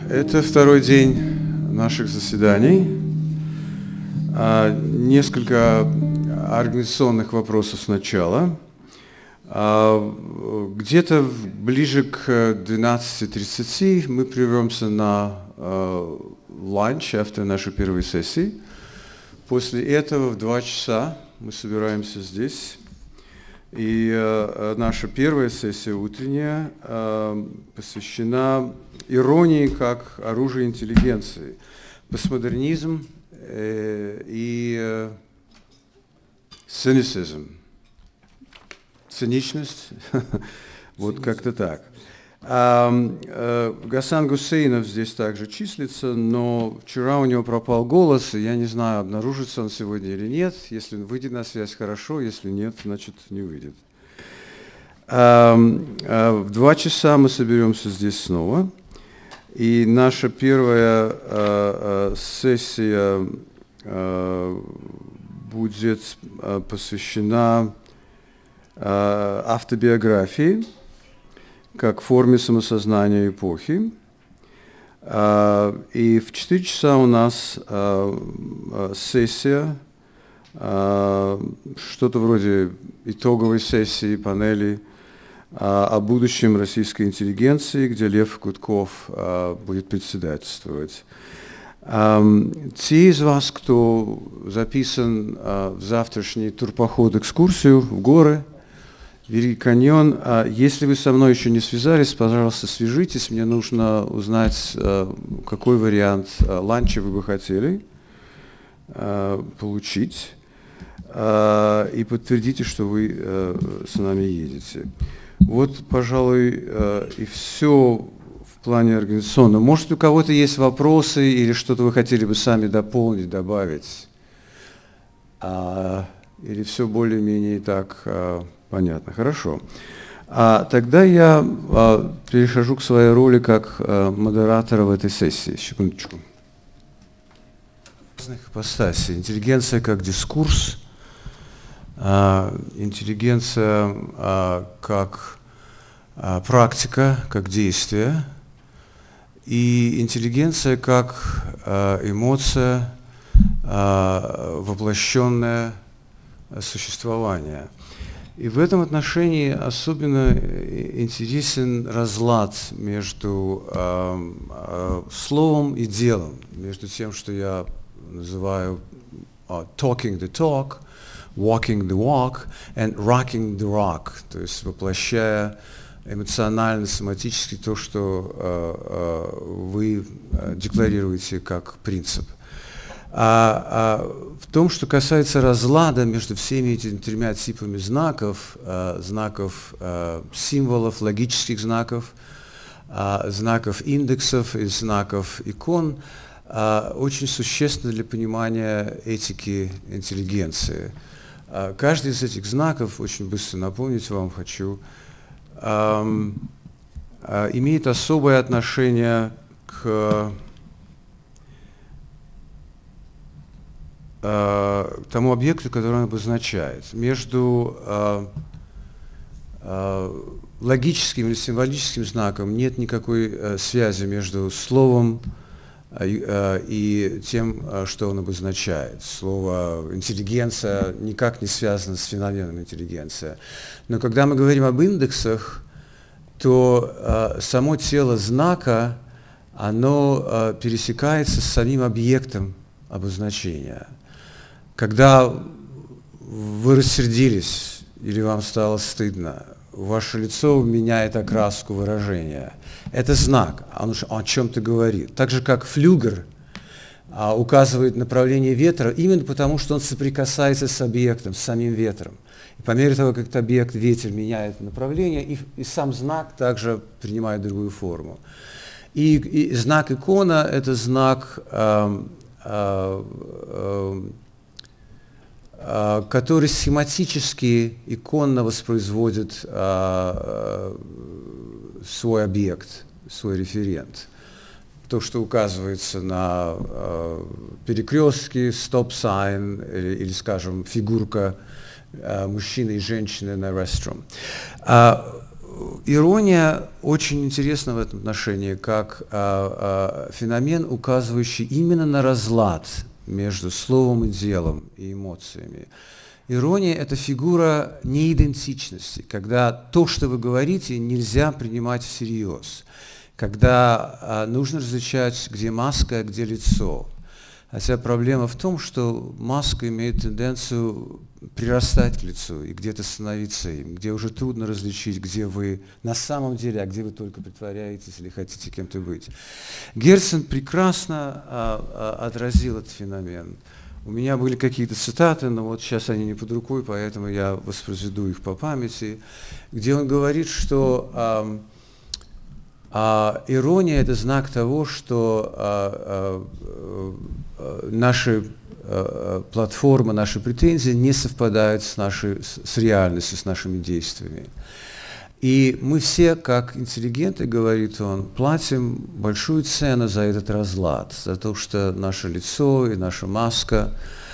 Это второй день наших заседаний. Несколько организационных вопросов сначала. Где-то ближе к 12:30 мы прервемся на ланч after нашей первой сессии. После этого в 2 часа мы собираемся здесь. И наша первая сессия утренняя посвящена иронии как оружию интеллигенции, постмодернизм и цинизм, циничность, вот как-то так. Гасан Гусейнов здесь также числится, но вчера у него пропал голос, и я не знаю, обнаружится он сегодня или нет. Если он выйдет на связь, хорошо, если нет, значит не выйдет. В 2 часа мы соберемся здесь снова, и наша первая сессия будет посвящена автобиографии как форме самосознания эпохи. И в 4 часа у нас сессия, что-то вроде итоговой сессии, панели о будущем российской интеллигенции, где Лев Гудков будет председательствовать. Те из вас, кто записан в завтрашний турпоход, экскурсию в горы, Великий каньон. Если вы со мной еще не связались, пожалуйста, свяжитесь. Мне нужно узнать, какой вариант ланча вы бы хотели получить. И подтвердите, что вы с нами едете. Вот, пожалуй, и все в плане организационного. Может, у кого-то есть вопросы или что-то вы хотели бы сами дополнить, добавить? Или все более-менее так... Понятно, хорошо. Тогда я перехожу к своей роли как модератора в этой сессии. Секундочку. Разных ипостасей. Интеллигенция как дискурс, интеллигенция как практика, как действие, и интеллигенция как эмоция, воплощенное существование. И в этом отношении особенно интересен разлад между словом и делом, между тем, что я называю talking the talk, walking the walk and rocking the rock, то есть воплощая эмоционально, соматически то, что вы декларируете как принцип. В том, что касается разлада между всеми этими 3 типами знаков, символов, логических знаков, знаков индексов и знаков икон, очень существенно для понимания этики интеллигенции. Каждый из этих знаков, очень быстро напомнить вам хочу, имеет особое отношение к тому объекту, который он обозначает. Между логическим или символическим знаком нет никакой связи между словом и тем, что он обозначает. Слово «интеллигенция» никак не связано с феноменом интеллигенция. Но когда мы говорим об индексах, то само тело знака, оно пересекается с самим объектом обозначения. Когда вы рассердились или вам стало стыдно, ваше лицо меняет окраску выражения. Это знак, он о чем-то говорит. Так же, как флюгер указывает направление ветра, именно потому, что он соприкасается с объектом, с самим ветром. И по мере того, как этот объект, ветер, меняет направление, и сам знак также принимает другую форму. И знак икона – это знак, который схематически, иконно воспроизводит свой объект, свой референт. То, что указывается на перекрестке, стоп-сайн, или, скажем, фигурка мужчины и женщины на restroom. Ирония очень интересна в этом отношении, как феномен, указывающий именно на разлад между словом и делом и эмоциями. Ирония – это фигура неидентичности, когда то, что вы говорите, нельзя принимать всерьез, когда нужно различать, где маска, а где лицо. Хотя проблема в том, что маска имеет тенденцию прирастать к лицу и где-то становиться им, где уже трудно различить, где вы на самом деле, а где вы только притворяетесь или хотите кем-то быть. Герцен прекрасно отразил этот феномен. У меня были какие-то цитаты, но вот сейчас они не под рукой, поэтому я воспроизведу их по памяти, где он говорит, что ирония – это знак того, что наши платформы, наши претензии не совпадают с реальностью, с нашими действиями. И мы все, как интеллигенты, говорит он, платим большую цену за этот разлад, за то, что наше лицо и наша маска,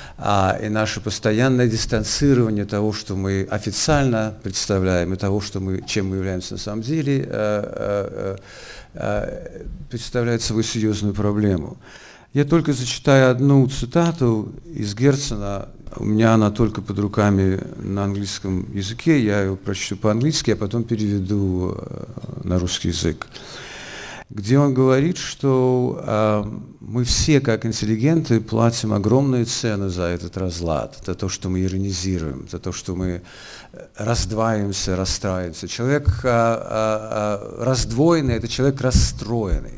и наше постоянное дистанцирование того, что мы официально представляем, и того, чем мы являемся на самом деле, представляет собой серьезную проблему. Я только зачитаю одну цитату из Герцена. У меня она только под руками на английском языке, я ее прочту по-английски, а потом переведу на русский язык. Где он говорит, что мы все, как интеллигенты, платим огромную цену за этот разлад, за то, что мы иронизируем, за то, что мы раздваиваемся, расстраиваемся. Человек раздвоенный – это человек расстроенный.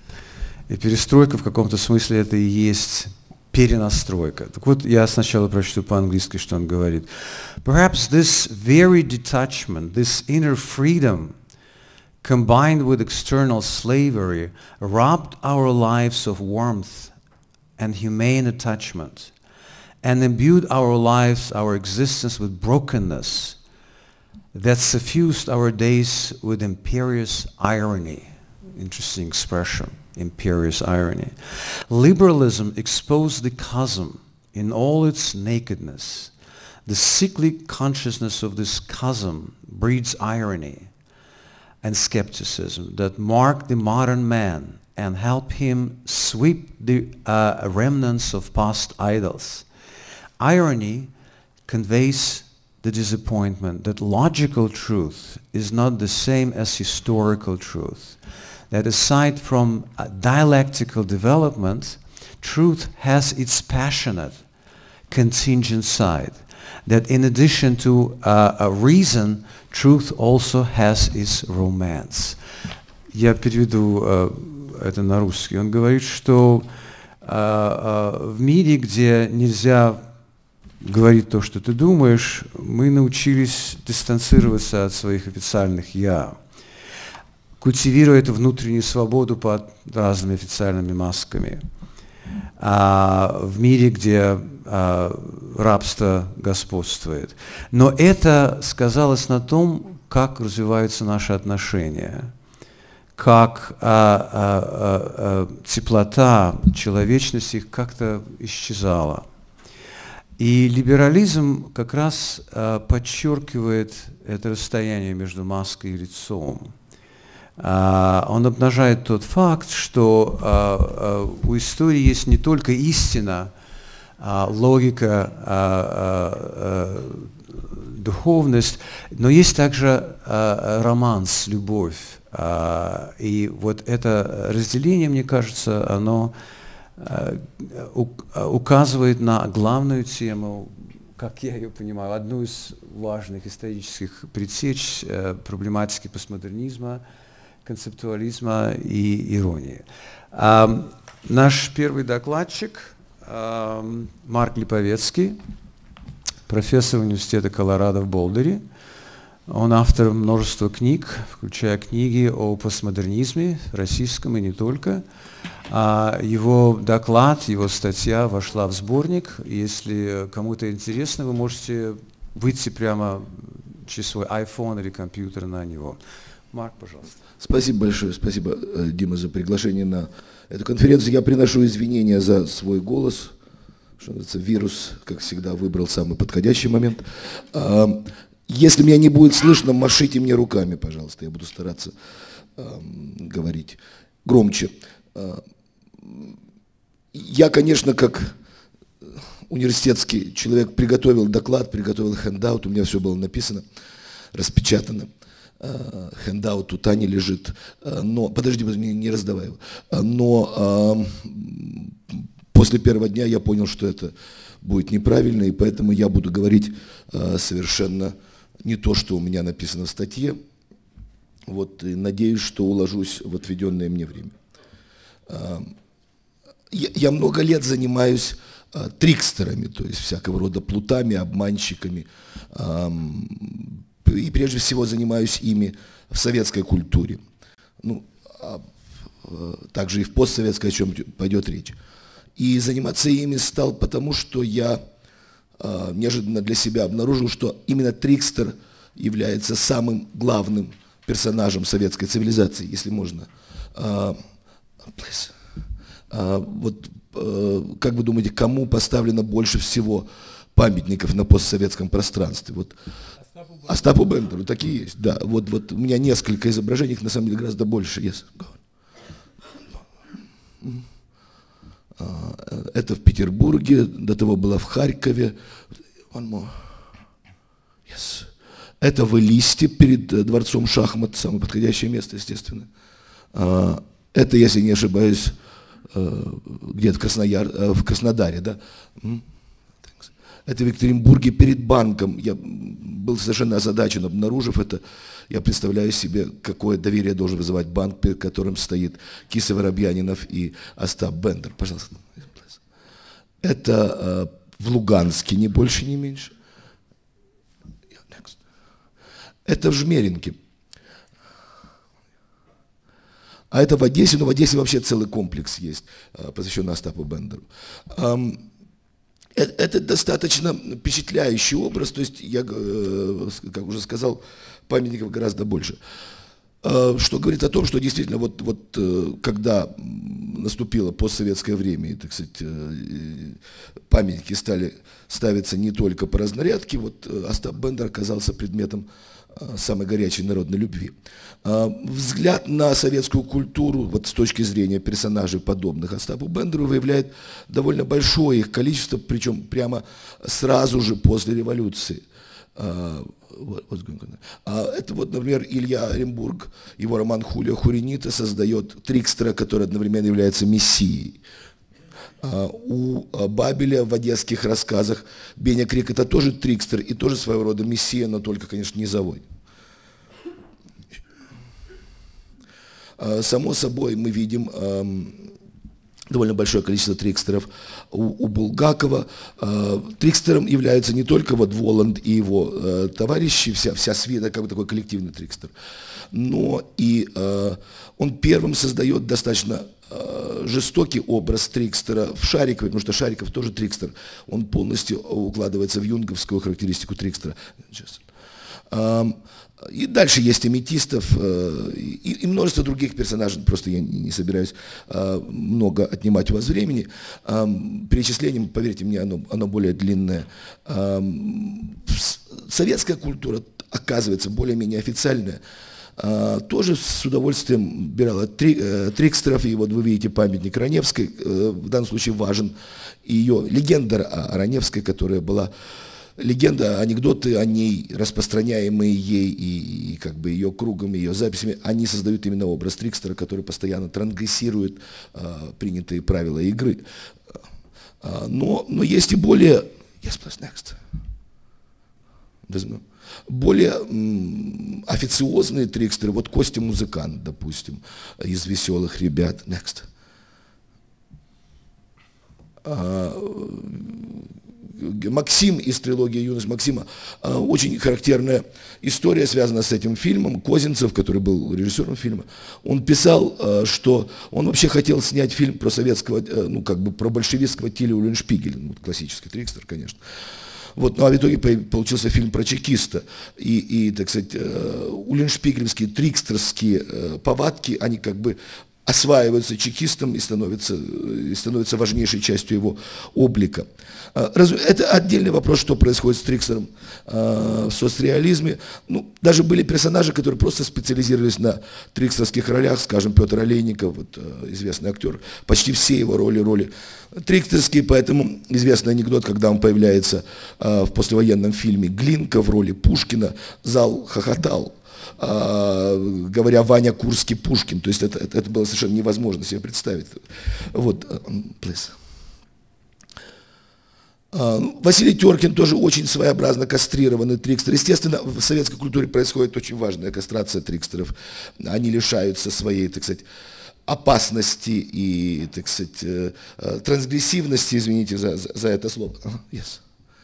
И перестройка в каком-то смысле это и есть перенастройка. Так вот, я сначала прочту по-английски, что он говорит. Perhaps this very detachment, this inner freedom, combined with external slavery, robbed our lives of warmth and humane attachment, and imbued our lives, our existence with brokenness that suffused our days with imperious irony. Interesting expression. Imperious irony. Liberalism exposed the chasm in all its nakedness. The sickly consciousness of this chasm breeds irony and skepticism that mark the modern man and help him sweep the remnants of past idols. Irony conveys the disappointment that logical truth is not the same as historical truth. That aside from dialectical development, truth has its passionate, contingent side. That in addition to a reason, truth also has its romance. Я переведу это на русский. Он говорит, что в мире, где нельзя говорить то, что ты думаешь, мы научились дистанцироваться от своих официальных «я», культивируя эту внутреннюю свободу под разными официальными масками. В мире, где рабство господствует. Но это сказалось на том, как развиваются наши отношения, как теплота, человечность их как-то исчезала. И либерализм как раз подчеркивает это расстояние между маской и лицом. Он обнажает тот факт, что у истории есть не только истина, логика, духовность, но есть также романс, любовь. И вот это разделение, мне кажется, оно указывает на главную тему, как я ее понимаю, одну из важных исторических предтеч проблематики постмодернизма, концептуализма и иронии. Наш первый докладчик Марк Липовецкий, профессор университета Колорадо в Болдере. Он автор множества книг, включая книги о постмодернизме, российском и не только. Его доклад, его статья вошла в сборник. Если кому-то интересно, вы можете выйти прямо через свой iPhone или компьютер на него. Марк, пожалуйста. Спасибо большое, спасибо, Дима, за приглашение на эту конференцию. Я приношу извинения за свой голос, что называется, вирус, как всегда, выбрал самый подходящий момент. Если меня не будет слышно, машите мне руками, пожалуйста. Я буду стараться говорить громче. Я, конечно, как университетский человек приготовил доклад, приготовил хендаут, у меня все было написано, распечатано. Хендаут у Тани лежит, но, подожди, не раздавай его, но после первого дня я понял, что это будет неправильно, и поэтому я буду говорить совершенно не то, что у меня написано в статье, вот, и надеюсь, что уложусь в отведенное мне время. Я много лет занимаюсь трикстерами, то есть всякого рода плутами, обманщиками, и прежде всего занимаюсь ими в советской культуре, ну, также и в постсоветской, о чем пойдет речь. И заниматься ими стал потому, что я неожиданно для себя обнаружил, что именно трикстер является самым главным персонажем советской цивилизации, если можно. Вот как вы думаете, кому поставлено больше всего памятников на постсоветском пространстве? Вот Остапу Бендеру, такие есть, да. Вот у меня несколько изображений, их на самом деле гораздо больше. Yes. Это в Петербурге, до того было в Харькове. One more. Yes. Это в Элисте перед дворцом шахмат, самое подходящее место, естественно. Это, если не ошибаюсь, где-то в Краснодаре, да? Это в Екатеринбурге перед банком. Я был совершенно озадачен, обнаружив это. Я представляю себе, какое доверие должен вызывать банк, перед которым стоит Киса Воробьянинов и Остап Бендер. Пожалуйста. Это в Луганске, ни больше, ни меньше. Это в Жмеринке. А это в Одессе, но в Одессе вообще целый комплекс есть, посвященный Остапу Бендеру. Это достаточно впечатляющий образ, то есть я, как уже сказал, памятников гораздо больше. Что говорит о том, что действительно вот когда наступило постсоветское время, и, так сказать, памятники стали ставиться не только по разнарядке, вот Остап Бендер оказался предметом самой горячей народной любви. Взгляд на советскую культуру вот с точки зрения персонажей, подобных Остапу Бендеру, выявляет довольно большое их количество, причем прямо сразу же после революции. Это вот, например, Илья Оренбург, его роман «Хулио Хуренита» создает трикстера, который одновременно является мессией. У Бабеля в одесских рассказах Беня Крик — это тоже трикстер и тоже своего рода мессия, но только, конечно, низовой. Само собой, мы видим довольно большое количество трикстеров у Булгакова. Трикстером являются не только вот Воланд и его товарищи, вся свита, как бы такой коллективный трикстер, но и он первым создает достаточно жестокий образ трикстера в Шарикове, потому что Шариков тоже трикстер, он полностью укладывается в юнговскую характеристику трикстера. И дальше есть Аметистов и множество других персонажей, просто я не собираюсь много отнимать у вас времени. Перечислением, поверьте мне, оно более длинное. Советская культура, оказывается, более-менее официальная, тоже с удовольствием брала трикстеров, и вот вы видите памятник Раневской, в данном случае важен ее легенда о Раневской, которая была, легенда, анекдоты о ней, распространяемые ей и как бы ее кругом, ее записями, они создают именно образ трикстера, который постоянно трансгрессирует принятые правила игры. Но есть и более... Yes, please, next. Более официозные трикстеры, вот Костя Музыкант, допустим, из «Веселых ребят». Next. Максим из трилогии «Юность Максима». Очень характерная история, связана с этим фильмом. Козинцев, который был режиссером фильма, он писал, что он вообще хотел снять фильм про советского, ну как бы про большевистского Тиля Уллиншпигеля, ну, классический трикстер, конечно. Вот, ну а в итоге получился фильм про чекиста. И так сказать, уллиншпигелевские трикстерские повадки, они как бы осваиваются чекистом и становятся важнейшей частью его облика. Это отдельный вопрос, что происходит с Трикстером в соцреализме. Ну, даже были персонажи, которые просто специализировались на трикстерских ролях, скажем, Петр Олейников, вот, известный актер, почти все его роли трикстерские, поэтому известный анекдот, когда он появляется в послевоенном фильме «Глинка» в роли Пушкина, зал хохотал, говоря «Ваня Курский Пушкин», то есть это было совершенно невозможно себе представить. Вот, please. Василий Теркин тоже очень своеобразно кастрированный трикстер. Естественно, в советской культуре происходит очень важная кастрация трикстеров. Они лишаются своей, так сказать, опасности и, так сказать, трансгрессивности, извините за это слово. Yes.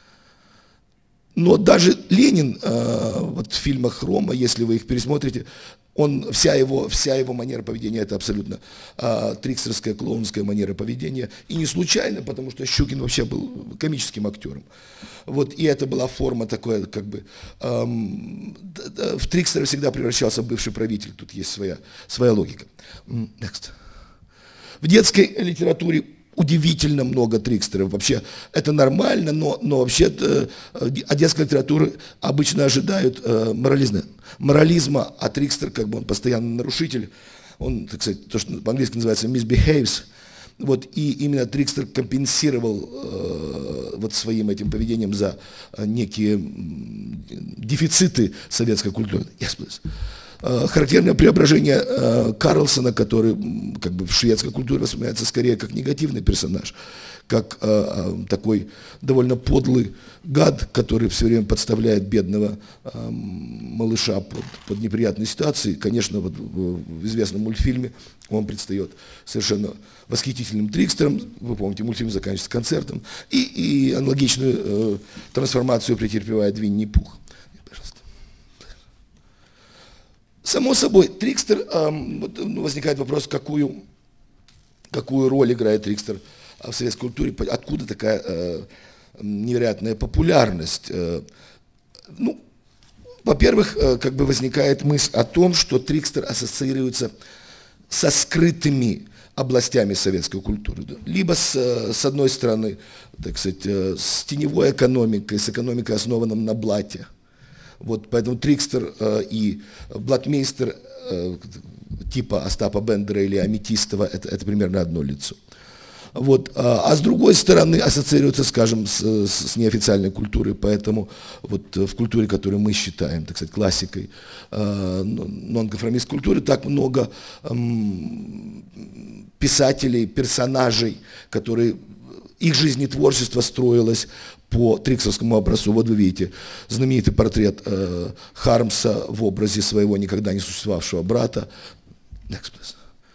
Но даже Ленин, вот в фильмах Рома, если вы их пересмотрите, вся его манера поведения – это абсолютно трикстерская, клоунская манера поведения. И не случайно, потому что Щукин вообще был комическим актером. Вот, и это была форма такой, как бы… в трикстера всегда превращался бывший правитель. Тут есть своя логика. Next. В детской литературе удивительно много трикстеров. Вообще это нормально, но вообще от детской литературы обычно ожидают морализма, а трикстер, как бы он постоянный нарушитель, он, так сказать, то, что по-английски называется misbehaves. Вот, и именно трикстер компенсировал вот своим этим поведением за некие дефициты советской культуры. Yes, please. Характерное преображение Карлсона, который как бы в шведской культуре воспринимается скорее как негативный персонаж, как такой довольно подлый гад, который все время подставляет бедного малыша под неприятные ситуации. Конечно, вот в известном мультфильме он предстает совершенно восхитительным трикстером. Вы помните, мультфильм заканчивается концертом. И аналогичную трансформацию претерпевает Винни-Пух. Само собой, трикстер, возникает вопрос, какую роль играет трикстер в советской культуре, откуда такая невероятная популярность. Ну, во-первых, как бы возникает мысль о том, что трикстер ассоциируется со скрытыми областями советской культуры. Либо с одной стороны, так сказать, с теневой экономикой, с экономикой, основанной на блате. Вот, поэтому трикстер и блатмейстер типа Остапа Бендера или Аметистова это примерно одно лицо. Вот, а с другой стороны ассоциируется, скажем, с неофициальной культурой, поэтому вот в культуре, которую мы считаем, так сказать, классикой нонконформистской культуры, так много писателей, персонажей, которые, их жизнетворчество строилось по трикстерскому образцу. Вот вы видите знаменитый портрет Хармса в образе своего никогда не существовавшего брата. Next, please.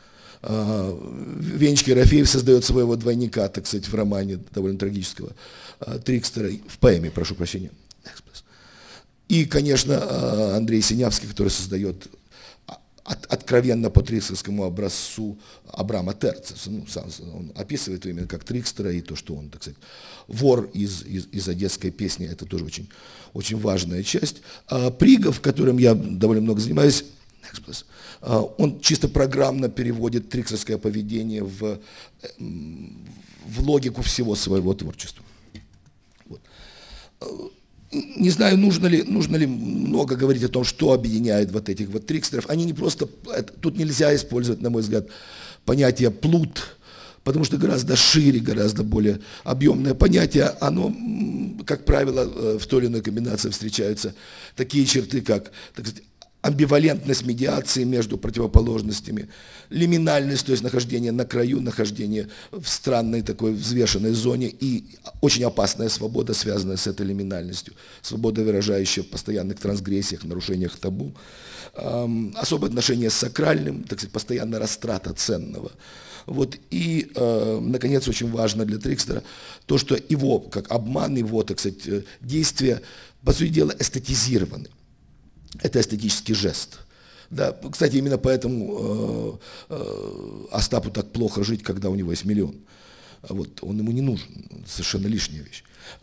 Венчик Ерофеев создает своего двойника, так сказать, в романе довольно трагического трикстера, в поэме, прошу прощения. Next, please. И, конечно, Андрей Синявский, который создает откровенно по трикстерскому образцу Абрама Терца. Ну, он описывает его именно как трикстера, и то, что он, так сказать, вор из одесской песни, это тоже очень, очень важная часть. Пригов, которым я довольно много занимаюсь, он чисто программно переводит трикстерское поведение в логику всего своего творчества. Вот. Не знаю, нужно ли много говорить о том, что объединяет вот этих вот трикстеров. Они не просто, тут нельзя использовать, на мой взгляд, понятие плут, потому что гораздо шире, гораздо более объемное понятие. Оно, как правило, в той или иной комбинации встречаются такие черты, как, так сказать, амбивалентность медиации между противоположностями, лиминальность, то есть нахождение на краю, нахождение в странной такой взвешенной зоне и очень опасная свобода, связанная с этой лиминальностью, свобода, выражающая в постоянных трансгрессиях, нарушениях табу, особое отношение с сакральным, так сказать, постоянная растрата ценного. Вот. И, наконец, очень важно для трикстера то, что его, как обман, его, так сказать, действия, по сути дела, эстетизированы. Это эстетический жест. Да, кстати, именно поэтому Остапу так плохо жить, когда у него есть миллион. Вот, он ему не нужен, совершенно лишняя вещь.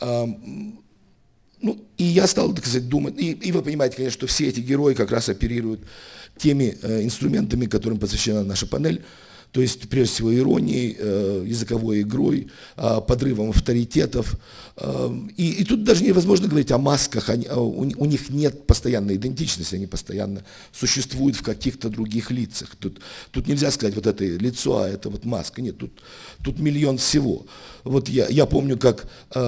Ну, и я стал, так сказать, думать, и вы понимаете, конечно, что все эти герои как раз оперируют теми инструментами, которым посвящена наша панель. То есть, прежде всего, иронией, языковой игрой, подрывом авторитетов. И тут даже невозможно говорить о масках, у них нет постоянной идентичности, они постоянно существуют в каких-то других лицах. Тут нельзя сказать, вот это лицо, а это вот маска. Нет, тут миллион всего. Вот я помню, как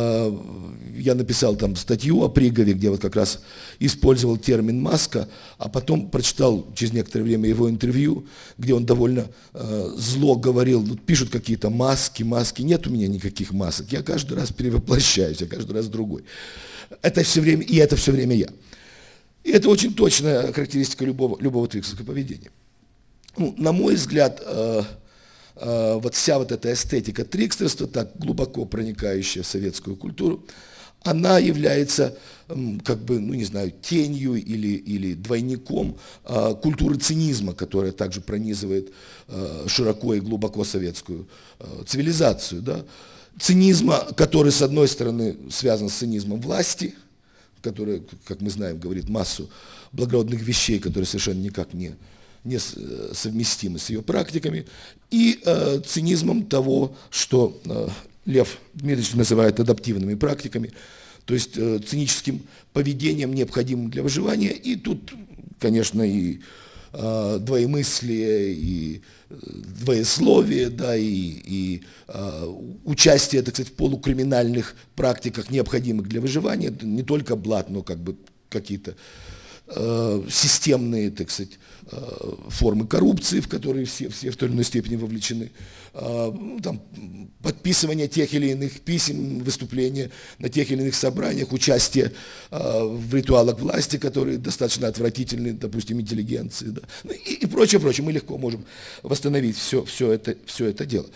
я написал там статью о Пригове, где вот как раз использовал термин «маска», а потом прочитал через некоторое время его интервью, где он довольно зло говорил, вот пишут какие-то маски, нет у меня никаких масок, я каждый раз перевоплощаюсь, я каждый раз другой. Это все время я. И это очень точная характеристика любого трикстерского поведения. Ну, на мой взгляд, вот вся вот эта эстетика трикстерства, так глубоко проникающая в советскую культуру, она является, как бы, ну не знаю, тенью или двойником культуры цинизма, которая также пронизывает широко и глубоко советскую цивилизацию. Да? Цинизма, который, с одной стороны, связан с цинизмом власти, который, как мы знаем, говорит массу благородных вещей, которые совершенно никак не совместимы с ее практиками, и цинизмом того, что Лев Дмитриевич называет адаптивными практиками, то есть циническим поведением, необходимым для выживания. И тут, конечно, и двоемыслие, и двоесловие, да, и участие, так сказать, в полукриминальных практиках, необходимых для выживания. Это не только блат, но как бы какие-то системные, так сказать, формы коррупции, в которые все в той или иной степени вовлечены, там, подписывание тех или иных писем, выступления на тех или иных собраниях, участие в ритуалах власти, которые достаточно отвратительны, допустим, интеллигенции, да, и прочее. Мы легко можем восстановить все это дело.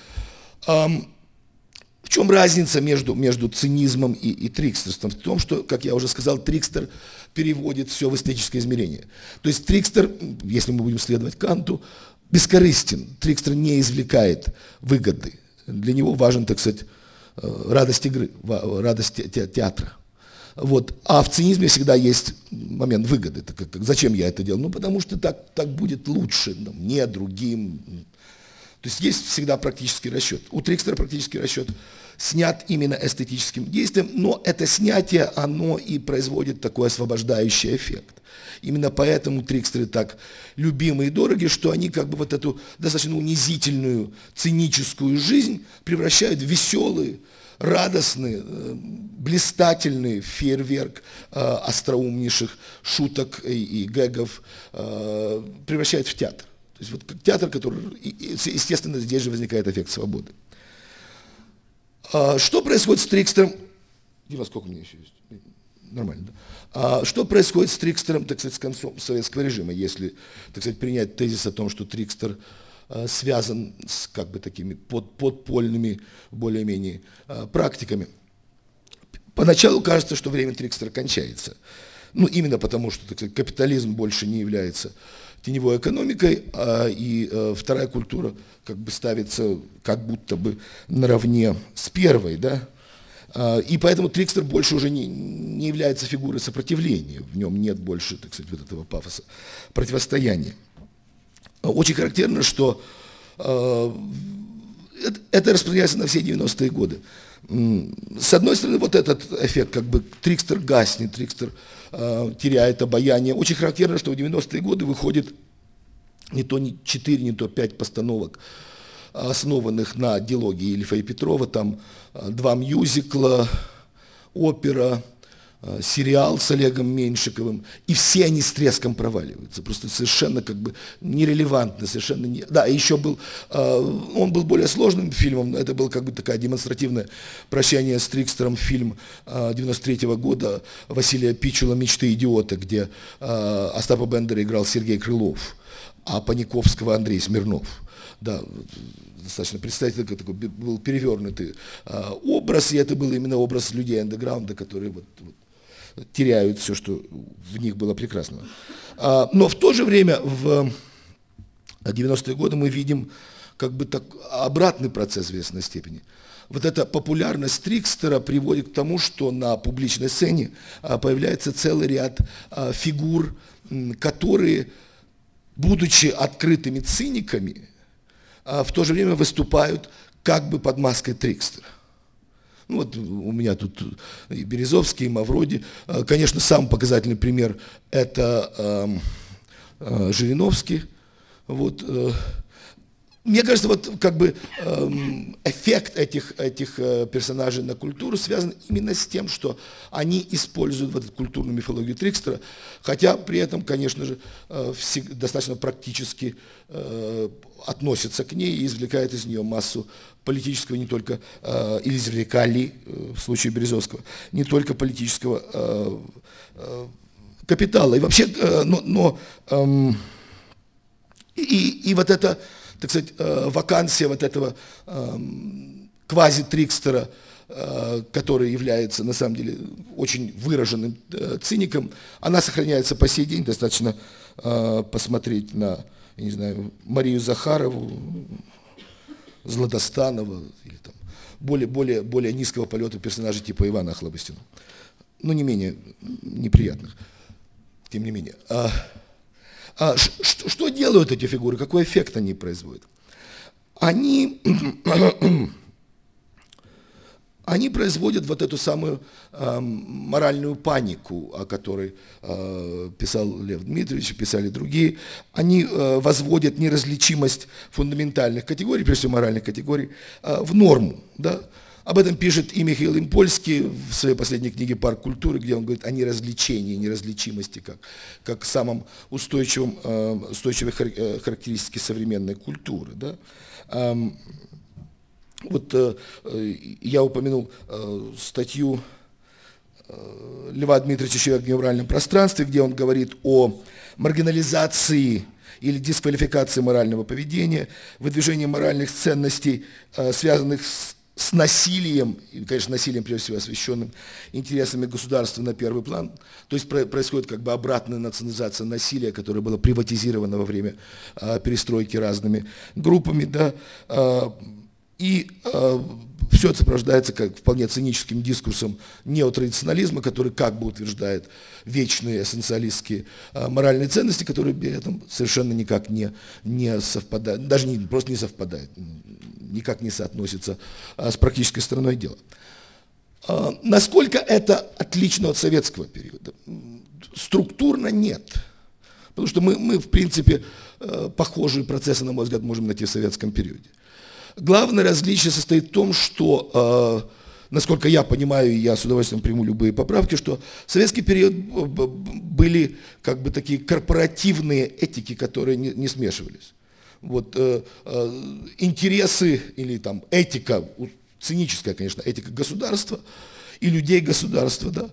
В чем разница между цинизмом и трикстерством? В том, что, как я уже сказал, трикстер переводит все в эстетическое измерение. То есть трикстер, если мы будем следовать Канту, бескорыстен. Трикстер не извлекает выгоды. Для него важен, так сказать, радость игры, радость театра. Вот. А в цинизме всегда есть момент выгоды. Зачем я это делаю? Ну, потому что так будет лучше мне, другим. То есть всегда практический расчет. У трикстера практический расчет снят именно эстетическим действием, но это снятие, оно и производит такой освобождающий эффект. Именно поэтому трикстеры так любимы и дороги, что они как бы вот эту достаточно унизительную, циническую жизнь превращают в веселый, радостный, блистательный фейерверк остроумнейших шуток и гэгов, превращают в театр. То есть вот как театр, который, естественно, здесь же возникает эффект свободы. Что происходит с трикстером? Дима, сколько у меня еще есть? Нормально, да? Что происходит с трикстером, так сказать, с концом советского режима, если, так сказать, принять тезис о том, что трикстер связан с как бы такими подпольными, более-менее практиками? Поначалу кажется, что время трикстера кончается. Ну, именно потому, что, так сказать, капитализм больше не является теневой экономикой, и вторая культура как бы ставится как будто бы наравне с первой, да? И поэтому трикстер больше уже не является фигурой сопротивления, в нем нет больше, так сказать, вот этого пафоса противостояния. Очень характерно, что это распространяется на все 90-е годы. С одной стороны, вот этот эффект, как бы трикстер гаснет, трикстер теряет обаяние. Очень характерно, что в 90-е годы выходит не то 4, не то 5 постановок, основанных на диалоге Ильфа и Петрова, там 2 мюзикла, опера, сериал с Олегом Меньшиковым, и все они с треском проваливаются, просто совершенно как бы нерелевантно, совершенно не... Да, и еще он был более сложным фильмом, это было как бы такое демонстративное прощание с трикстером, фильм 93-го года Василия Пичула «Мечты идиота», где Остапа Бендера играл Сергей Крылов, а Паниковского Андрей Смирнов. Да, достаточно представительный такой был перевернутый образ, и это был именно образ людей андеграунда, которые вот теряют все, что в них было прекрасного. Но в то же время в 90-е годы мы видим как бы так обратный процесс в известной степени. Вот эта популярность трикстера приводит к тому, что на публичной сцене появляется целый ряд фигур, которые, будучи открытыми циниками, в то же время выступают как бы под маской Трикстера. Ну, вот у меня тут и Березовский, и Мавроди. Конечно, самый показательный пример – это Жириновский. Вот. Мне кажется, вот как бы эффект этих персонажей на культуру связан именно с тем, что они используют вот эту культурную мифологию Трикстера, хотя при этом, конечно же, достаточно практически относятся к ней и извлекают из нее массу политического не только, или извлекали, в случае Березовского, не только политического капитала. И вообще, и вот это, так сказать, вакансия вот этого квази-трикстера, который является, на самом деле, очень выраженным циником, она сохраняется по сей день. Достаточно посмотреть на, я не знаю, Марию Захарову, Златостанова, или там более низкого полета персонажей типа Ивана Охлобыстина. Но не менее неприятных, тем не менее. Что делают эти фигуры, какой эффект они производят? Они производят вот эту самую моральную панику, о которой писал Лев Дмитриевич, писали другие. Они возводят неразличимость фундаментальных категорий, прежде всего моральных категорий, в норму. Да? Об этом пишет и Михаил Импольский в своей последней книге «Парк культуры», где он говорит о неразличении, неразличимости, как самом устойчивой характеристике современной культуры. Да? Вот я упомянул статью Льва Дмитриевича «Человек в генеральном пространстве», где он говорит о маргинализации или дисквалификации морального поведения, выдвижении моральных ценностей, связанных с насилием, и, конечно, насилием, прежде всего, освященным интересами государства на первый план. То есть происходит как бы обратная национализация насилия, которое было приватизировано во время перестройки разными группами. Да, и все это сопровождается как вполне циническим дискурсом неотрадиционализма, который как бы утверждает вечные эссенциалистские моральные ценности, которые при этом совершенно никак не совпадают, даже просто не совпадают, никак не соотносятся с практической стороной дела. Насколько это отлично от советского периода? Структурно нет. Потому что мы в принципе, похожие процессы, на мой взгляд, можем найти в советском периоде. Главное различие состоит в том, что, насколько я понимаю, и я с удовольствием приму любые поправки, что в советский период были как бы такие корпоративные этики, которые не смешивались. Вот, интересы или там этика, циническая, конечно, этика государства и людей государства, да,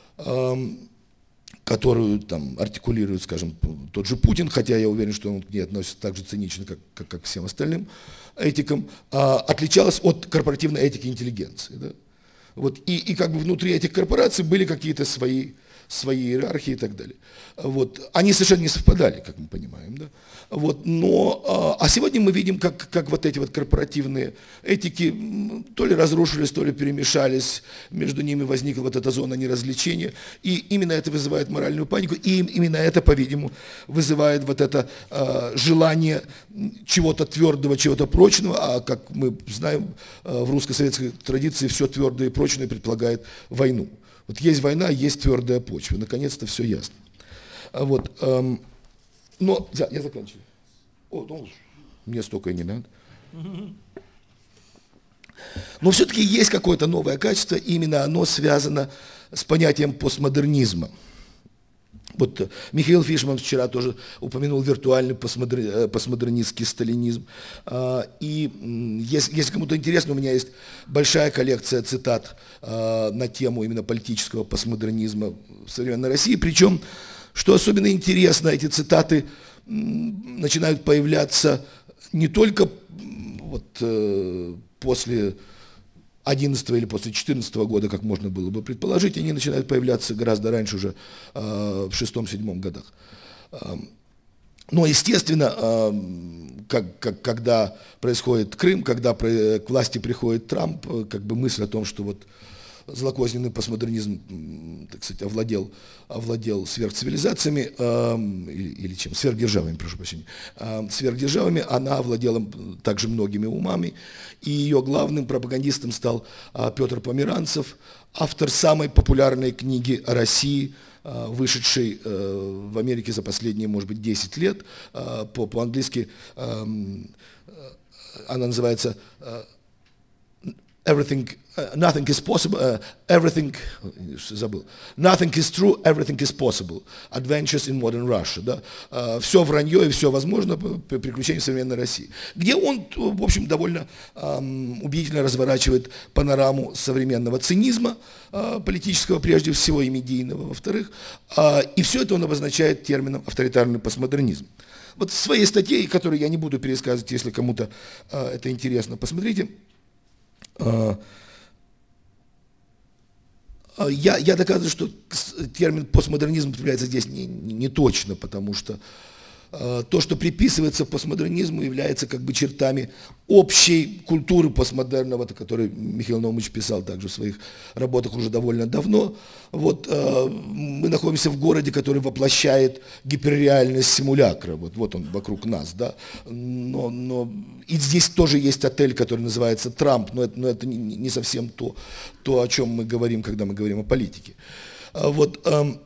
которую там артикулирует, скажем, тот же Путин, хотя я уверен, что он к ней относится так же цинично, как к всем остальным этикам, отличалась от корпоративной этики интеллигенции. Да? Вот, и как бы внутри этих корпораций были какие-то свои иерархии и так далее. Вот. Они совершенно не совпадали, как мы понимаем. Да? Вот. Но, сегодня мы видим, как вот эти вот корпоративные этики то ли разрушились, то ли перемешались, между ними возникла вот эта зона неразличения, и именно это вызывает моральную панику, и именно это, по-видимому, вызывает вот это желание чего-то твердого, чего-то прочного, а как мы знаем, в русско-советской традиции все твердое и прочное предполагает войну. Вот есть война, есть твердая почва. Наконец-то все ясно. Вот, но, я заканчиваю. Мне столько и не надо. Но все-таки есть какое-то новое качество, именно оно связано с понятием постмодернизма. Вот Михаил Фишман вчера тоже упомянул виртуальный постмодернистский сталинизм. И если кому-то интересно, у меня есть большая коллекция цитат на тему именно политического постмодернизма в современной России. Причем, что особенно интересно, эти цитаты начинают появляться не только вот, после 2011 или после 2014 года, как можно было бы предположить, они начинают появляться гораздо раньше, уже в 6-7 годах. Но, естественно, когда происходит Крым, когда к власти приходит Трамп, как бы мысль о том, что вот злокозненный постмодернизм, так сказать, овладел сверхцивилизациями, или чем, сверхдержавами, прошу прощения, сверхдержавами, она овладела также многими умами, и ее главным пропагандистом стал Петр Померанцев, автор самой популярной книги о России, вышедшей в Америке за последние, может быть, 10 лет, по-английски она называется Nothing is possible, Nothing is true, everything is possible. Adventures in modern Russia. Да? Все вранье и все возможно, приключения в современной России. Где он, в общем, довольно убедительно разворачивает панораму современного цинизма, политического прежде всего и медийного, во-вторых. И все это он обозначает термином авторитарный постмодернизм. Вот в своей статье, которую я не буду пересказывать, если кому-то это интересно, посмотрите. Я доказываю, что термин постмодернизм употребляется здесь не точно, потому что то, что приписывается постмодернизму, является как бы чертами общей культуры постмодерного, о которой Михаил Наумович писал также в своих работах уже довольно давно. Вот, мы находимся в городе, который воплощает гиперреальность симулякра, вот он вокруг нас, да? Но и здесь тоже есть отель, который называется Трамп, но это не совсем то, о чем мы говорим, когда мы говорим о политике. Вот,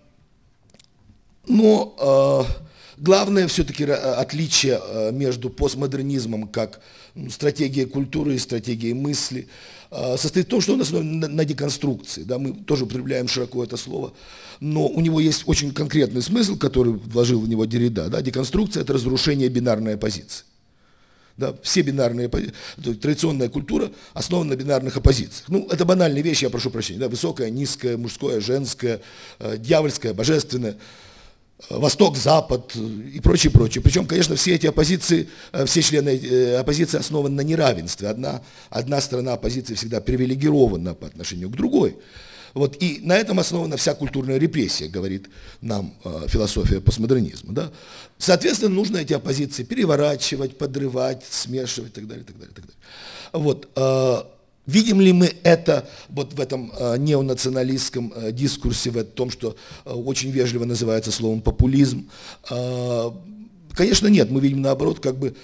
главное все-таки отличие между постмодернизмом как стратегией культуры и стратегией мысли состоит в том, что он основан на деконструкции. Да, мы тоже употребляем широко это слово, но у него есть очень конкретный смысл, который вложил в него Деррида. Да, деконструкция – это разрушение бинарной оппозиции. Да, все бинарные, традиционная культура основана на бинарных оппозициях. Ну, это банальные вещи, я прошу прощения. Да, высокое, низкое, мужское, женское, дьявольское, божественное. Восток, Запад и прочее, прочее. Причем, конечно, все эти оппозиции, все члены оппозиции основаны на неравенстве. Одна сторона оппозиции всегда привилегирована по отношению к другой. Вот, и на этом основана вся культурная репрессия, говорит нам философия постмодернизма. Да? Соответственно, нужно эти оппозиции переворачивать, подрывать, смешивать и так далее, так далее, так далее. Вот, видим ли мы это вот в этом неонационалистском дискурсе, в том, что очень вежливо называется словом популизм? Конечно, нет. Мы видим, наоборот, как бы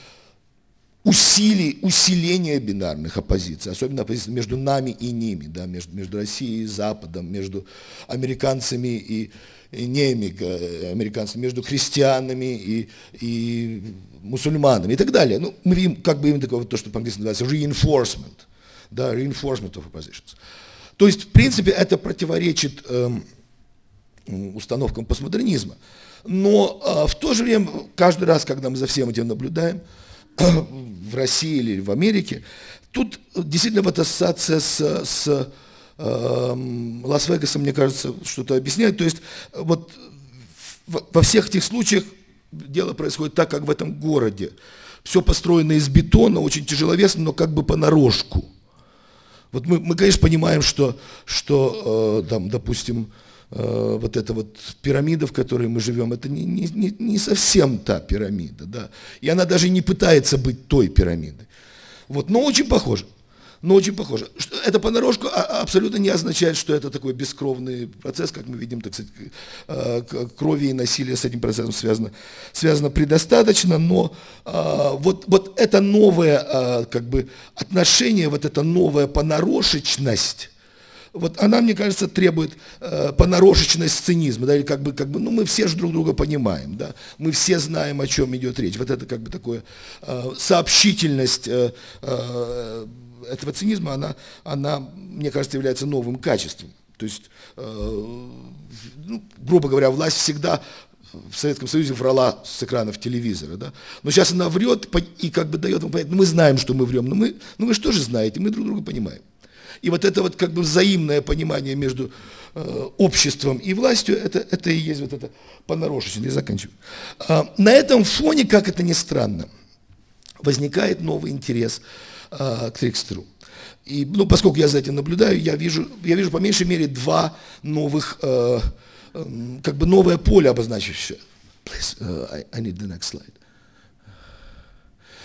усиление бинарных оппозиций, особенно оппозиции между нами и ними, да, между Россией и Западом, между американцами и неамериканцами, между христианами и мусульманами и так далее. Ну, мы видим как бы именно такое, то, что по-английски называется reinforcement. Да, reinforcement of oppositions. То есть, в принципе, это противоречит установкам постмодернизма. Но в то же время, каждый раз, когда мы за всем этим наблюдаем, в России или в Америке, тут действительно вот ассоциация с Лас-Вегасом, мне кажется, что-то объясняет. То есть, вот во всех этих случаях дело происходит так, как в этом городе. Все построено из бетона, очень тяжеловесно, но как бы понарошку. Вот мы, конечно, понимаем, что там, допустим, вот эта вот пирамида, в которой мы живем, это не совсем та пирамида, да, и она даже не пытается быть той пирамидой. Вот, но очень похоже. Это понарошку абсолютно не означает, что это такой бескровный процесс, как мы видим, так сказать, крови и насилия с этим процессом связано предостаточно, но вот это новое как бы отношение, вот эта новая понарошечность, вот она, мне кажется, требует понарошечность цинизма, да, или как бы, ну, мы все же друг друга понимаем, да, мы все знаем, о чем идет речь. Вот это как бы такое сообщительность этого цинизма, она, мне кажется, является новым качеством. То есть, ну, грубо говоря, власть всегда в Советском Союзе врала с экранов телевизора, да? Но сейчас она врет и как бы дает вам понять, ну, мы знаем, что мы врем, но вы же тоже знаете, мы друг друга понимаем. И вот это вот как бы взаимное понимание между обществом и властью, это и есть вот это понарошечность. Я заканчиваю. На этом фоне, как это ни странно, возникает новый интерес к Трикстеру. И, ну, поскольку я за этим наблюдаю, я вижу по меньшей мере два новых, как бы новое поле обозначившее. Please, I need the next slide.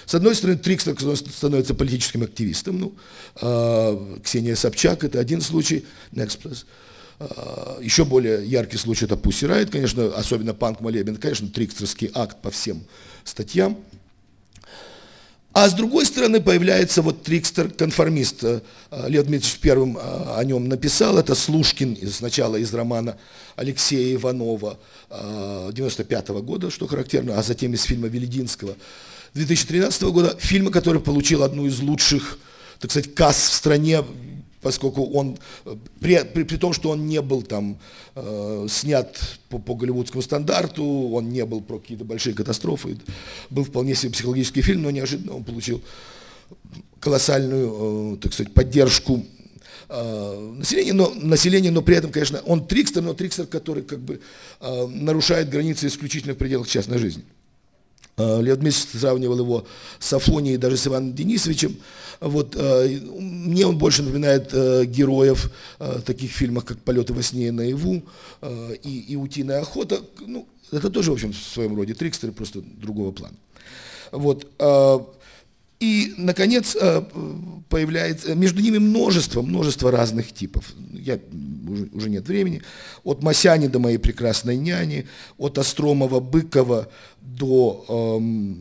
С одной стороны, Трикстер становится политическим активистом. Ну, Ксения Собчак – это один случай. Next, еще более яркий случай – это Pussy Riot, конечно, особенно Панк Молебен, конечно, трикстерский акт по всем статьям. А с другой стороны появляется вот трикстер-конформист. Лев Дмитриевич первым о нем написал, это Слушкин, сначала из романа Алексея Иванова 1995 года, что характерно, а затем из фильма Велединского 2013 года, фильма, который получил одну из лучших, так сказать, касс в стране, поскольку он, при том, что он не был там снят по голливудскому стандарту, он не был про какие-то большие катастрофы, был вполне себе психологический фильм, но неожиданно он получил колоссальную, так сказать, поддержку населения, но при этом, конечно, он трикстер, но трикстер, который как бы нарушает границы исключительно в пределах частной жизни. Лев Дмитриевич сравнивал его с Афонией, даже с Иваном Денисовичем. Вот, мне он больше напоминает героев таких фильмов, как «Полеты во сне и наяву» и «Утиная охота». Ну, это тоже, в общем, в своем роде трикстеры, просто другого плана. Вот. И, наконец, появляется между ними множество разных типов. Уже нет времени. От Масяни до «Моей прекрасной няни», от Остромова, Быкова до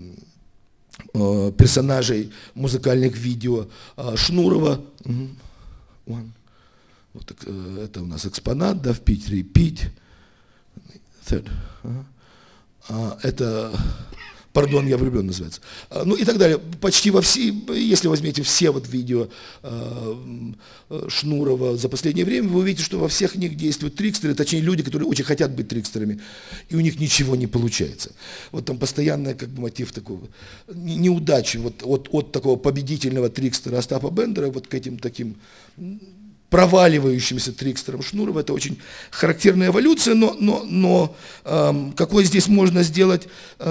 персонажей музыкальных видео Шнурова. Вот так, это у нас экспонат, да, в Питере, пить. Это... Пардон, я влюблен, называется. Ну и так далее. Почти во все, если возьмете все вот видео Шнурова за последнее время, вы увидите, что во всех них действуют трикстеры, точнее люди, которые очень хотят быть трикстерами, и у них ничего не получается. Вот там постоянный как бы мотив такого неудачи, вот от такого победительного трикстера Остапа Бендера вот к этим таким проваливающимся трикстером Шнурова. Это очень характерная эволюция, но какой здесь можно сделать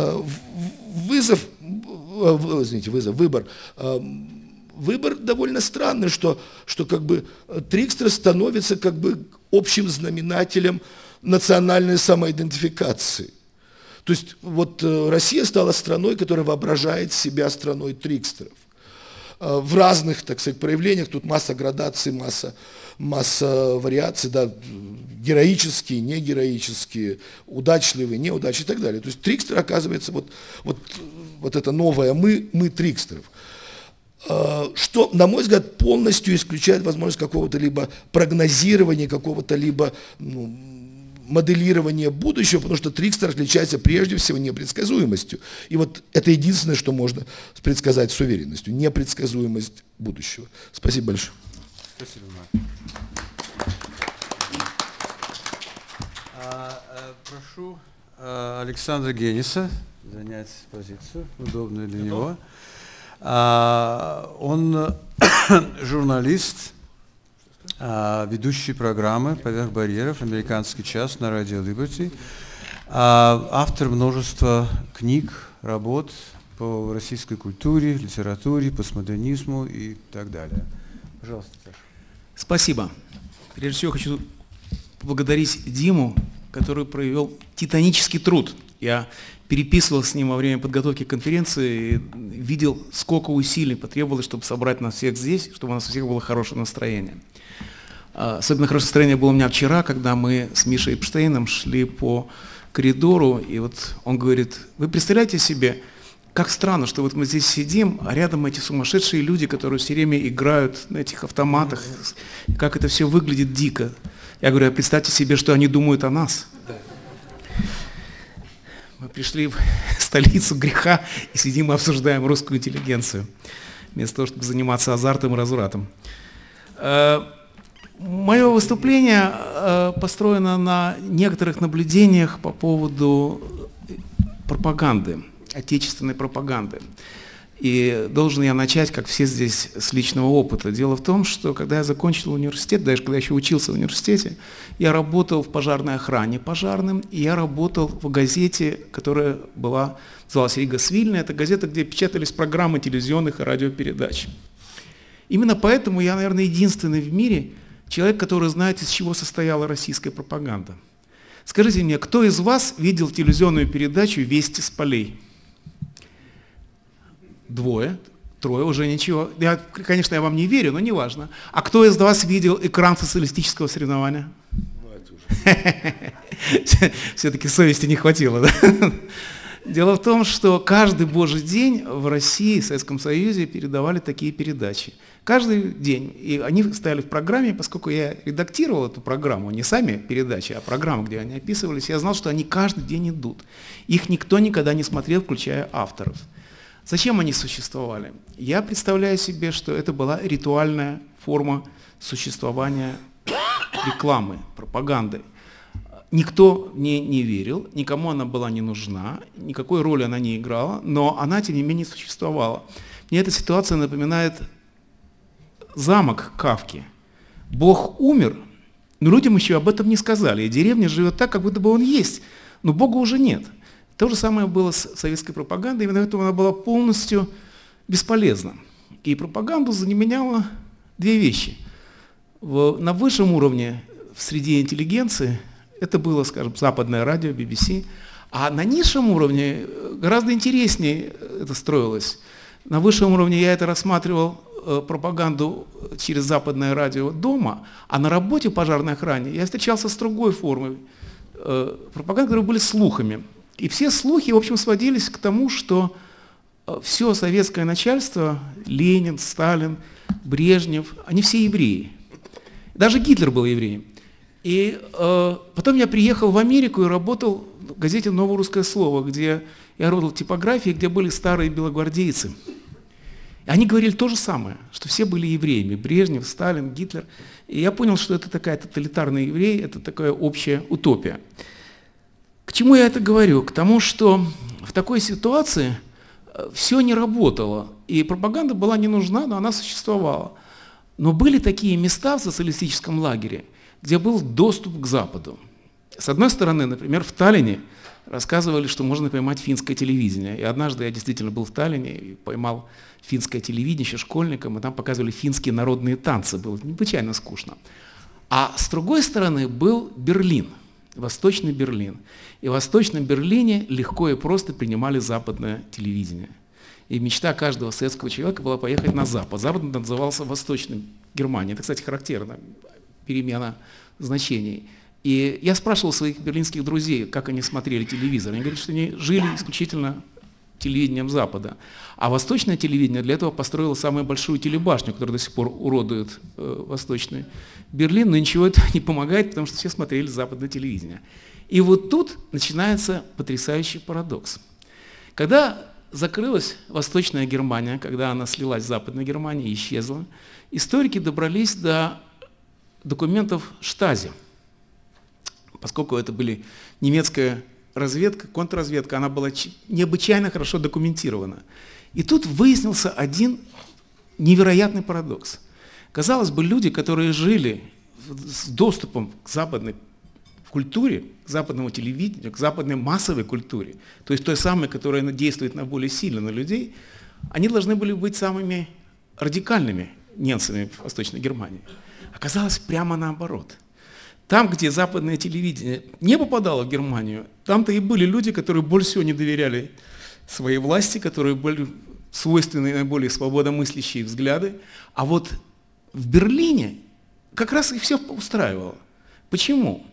выбор? Выбор довольно странный, что как бы трикстер становится как бы общим знаменателем национальной самоидентификации. То есть вот Россия стала страной, которая воображает себя страной трикстеров. В разных, так сказать, проявлениях, тут масса градаций, масса вариаций, да, героические, негероические, удачливые, неудачные и так далее. То есть трикстер оказывается вот это новое мы трикстеров. Что, на мой взгляд, полностью исключает возможность какого-то либо прогнозирования, какого-то либо моделирование будущего, потому что трикстер отличается прежде всего непредсказуемостью. И вот это единственное, что можно предсказать с уверенностью. Непредсказуемость будущего. Спасибо большое. Спасибо, Марк. Прошу Александра Гениса занять позицию, удобную для него. Он журналист, ведущий программы «Поверх барьеров», «Американский час» на радио Liberty, автор множества книг, работ по российской культуре, литературе, постмодернизму и так далее. Пожалуйста, Саша. Спасибо. Прежде всего хочу поблагодарить Диму, который провел титанический труд. Я переписывал с ним во время подготовки к конференции и видел, сколько усилий потребовалось, чтобы собрать нас всех здесь, чтобы у нас у всех было хорошее настроение. Особенно хорошее настроение было у меня вчера, когда мы с Мишей Эпштейном шли по коридору, и вот он говорит: вы представляете себе, как странно, что вот мы здесь сидим, а рядом эти сумасшедшие люди, которые все время играют на этих автоматах, как это все выглядит дико. Я говорю: а представьте себе, что они думают о нас. Мы пришли в столицу греха и сидим и обсуждаем русскую интеллигенцию, вместо того, чтобы заниматься азартом и развратом. Мое выступление построено на некоторых наблюдениях по поводу пропаганды, отечественной пропаганды. И должен я начать, как все здесь, с личного опыта. Дело в том, что когда я закончил университет, даже когда я еще учился в университете, я работал в пожарной охране пожарным, и я работал в газете, которая называлась «Рига Свильня». Это газета, где печатались программы телевизионных и радиопередач. Именно поэтому я, наверное, единственный в мире человек, который знает, из чего состояла российская пропаганда. Скажите мне, кто из вас видел телевизионную передачу «Вести с полей»? 2, 3 уже ничего. Конечно, я вам не верю, но неважно. А кто из вас видел экран социалистического соревнования? Все-таки совести не хватило, да? Дело в том, что каждый божий день в России, в Советском Союзе передавали такие передачи. Каждый день. И они стояли в программе, поскольку я редактировал эту программу, не сами передачи, а программу, где они описывались, я знал, что они каждый день идут. Их никто никогда не смотрел, включая авторов. Зачем они существовали? Я представляю себе, что это была ритуальная форма существования рекламы, пропаганды. Никто мне не верил, никому она была не нужна, никакой роли она не играла, но она, тем не менее, существовала. Мне эта ситуация напоминает замок Кафки. Бог умер, но людям еще об этом не сказали. И деревня живет так, как будто бы он есть, но Бога уже нет. То же самое было с советской пропагандой, именно поэтому она была полностью бесполезна. И пропаганду заменяла 2 вещи. На высшем уровне, в среде интеллигенции, это было, скажем, западное радио, BBC, а на низшем уровне гораздо интереснее это строилось. На высшем уровне я это рассматривал пропаганду через западное радио дома, а на работе в пожарной охране я встречался с другой формой пропаганды, которые были слухами. И все слухи, в общем, сводились к тому, что все советское начальство, Ленин, Сталин, Брежнев, они все евреи. Даже Гитлер был евреем. И потом я приехал в Америку и работал в газете «Новое русское слово», где я работал в типографии, где были старые белогвардейцы. И они говорили то же самое, что все были евреями, Брежнев, Сталин, Гитлер. И я понял, что это такая тоталитарный еврей, это такая общая утопия. К чему я это говорю? К тому, что в такой ситуации все не работало, и пропаганда была не нужна, но она существовала. Но были такие места в социалистическом лагере, где был доступ к Западу. С одной стороны, например, в Таллине рассказывали, что можно поймать финское телевидение. И однажды я действительно был в Таллине и поймал финское телевидение еще школьником, и там показывали финские народные танцы. Было необычайно скучно. А с другой стороны был Берлин, Восточный Берлин. И в Восточном Берлине легко и просто принимали западное телевидение. И мечта каждого советского человека была поехать на Запад. Запад назывался Восточной Германией. Это, кстати, характерно, перемена значений. И я спрашивал своих берлинских друзей, как они смотрели телевизор. Они говорят, что они жили исключительно телевидением Запада. А восточное телевидение для этого построило самую большую телебашню, которая до сих пор уродует Восточный Берлин, но ничего это не помогает, потому что все смотрели западное телевидение. И вот тут начинается потрясающий парадокс. Когда закрылась Восточная Германия, когда она слилась с Западной Германией, исчезла, историки добрались до документов Штази. Поскольку это были немецкая разведка, контрразведка, она была необычайно хорошо документирована. И тут выяснился один невероятный парадокс. Казалось бы, люди, которые жили с доступом к западной культуре, к западному телевидению, к западной массовой культуре, то есть той самой, которая действует более сильно на людей, они должны были быть самыми радикальными немцами в Восточной Германии. Оказалось прямо наоборот. Там, где западное телевидение не попадало в Германию, там-то и были люди, которые больше всего не доверяли своей власти, которые были свойственны наиболее свободомыслящие взгляды. А вот в Берлине как раз и все устраивало. Почему?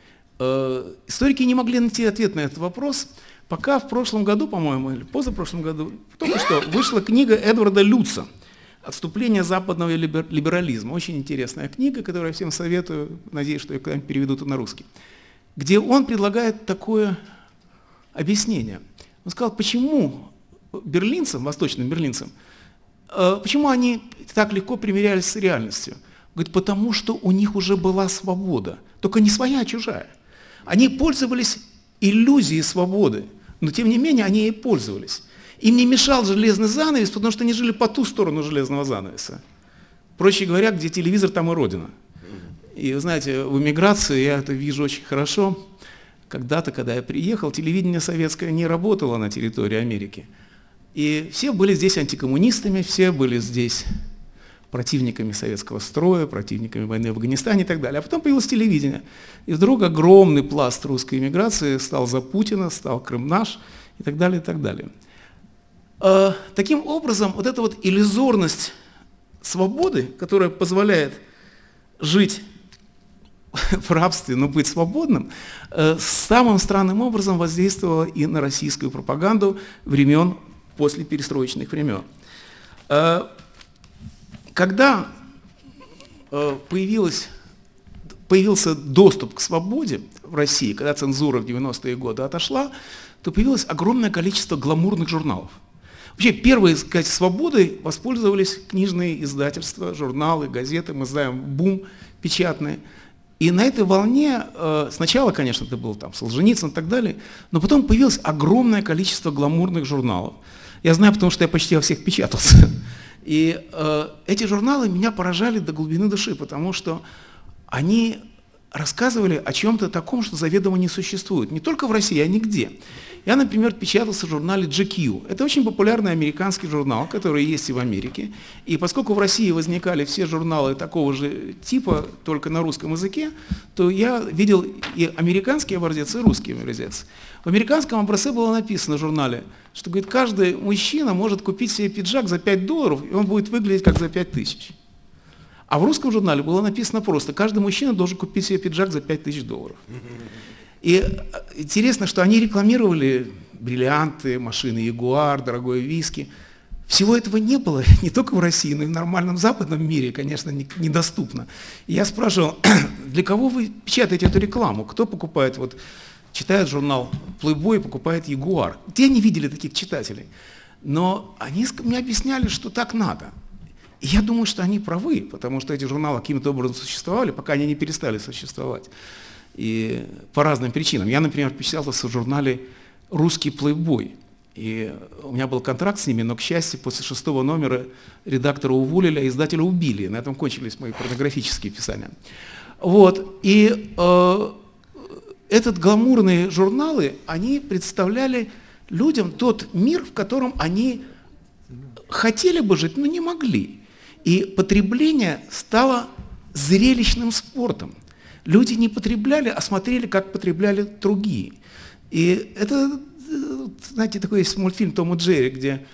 Историки не могли найти ответ на этот вопрос, пока в прошлом году, по-моему, или позапрошлом году, только что вышла книга Эдварда Люца «Отступление западного либерализма». Очень интересная книга, которую я всем советую, надеюсь, что ее когда-нибудь переведут на русский, где он предлагает такое объяснение. Он сказал, почему берлинцам, восточным берлинцам, почему они так легко примирялись с реальностью? Говорит, потому что у них уже была свобода, только не своя, а чужая. Они пользовались иллюзией свободы, но тем не менее они ей пользовались. Им не мешал железный занавес, потому что они жили по ту сторону железного занавеса. Проще говоря, где телевизор, там и родина. И вы знаете, в эмиграции я это вижу очень хорошо. Когда-то, когда я приехал, телевидение советское не работало на территории Америки. И все были здесь антикоммунистами, все были здесь противниками советского строя, противниками войны в Афганистане и так далее. А потом появилось телевидение. И вдруг огромный пласт русской эмиграции стал за Путина, стал Крым наш и так далее, и так далее. Таким образом, вот эта вот иллюзорность свободы, которая позволяет жить в рабстве, но быть свободным, самым странным образом воздействовала и на российскую пропаганду времен после перестроечных времен. Когда появился доступ к свободе в России, когда цензура в 90-е годы отошла, то появилось огромное количество гламурных журналов. Вообще, первые, сказать, свободой воспользовались книжные издательства, журналы, газеты, мы знаем, бум печатный. И на этой волне, сначала, конечно, это был там Солженицын и так далее, но потом появилось огромное количество гламурных журналов. Я знаю, потому что я почти во всех печатался. И эти журналы меня поражали до глубины души, потому что они рассказывали о чем-то таком, что заведомо не существует. Не только в России, а нигде. Я, например, печатался в журнале GQ. Это очень популярный американский журнал, который есть и в Америке. И поскольку в России возникали все журналы такого же типа, только на русском языке, то я видел и американский образец, и русский образец. В американском образце было написано в журнале, что, говорит, каждый мужчина может купить себе пиджак за $5, и он будет выглядеть как за 5000. А в русском журнале было написано просто, каждый мужчина должен купить себе пиджак за $5000. И интересно, что они рекламировали бриллианты, машины Ягуар, дорогое виски. Всего этого не было не только в России, но и в нормальном западном мире, конечно, недоступно. И я спрашивал, для кого вы печатаете эту рекламу? Кто покупает, вот, читает журнал Playboy, покупает Ягуар? Те не видели таких читателей. Но они мне объясняли, что так надо. И я думаю, что они правы, потому что эти журналы каким-то образом существовали, пока они не перестали существовать. И по разным причинам. Я, например, печатался в журнале «Русский плейбой». И у меня был контракт с ними, но, к счастью, после 6-го номера редактора уволили, а издателя убили. На этом кончились мои порнографические писания. Вот. И этот гламурные журналы, они представляли людям тот мир, в котором они хотели бы жить, но не могли. И потребление стало зрелищным спортом. Люди не потребляли, а смотрели, как потребляли другие. И это, знаете, такой есть мультфильм «Том и Джерри», где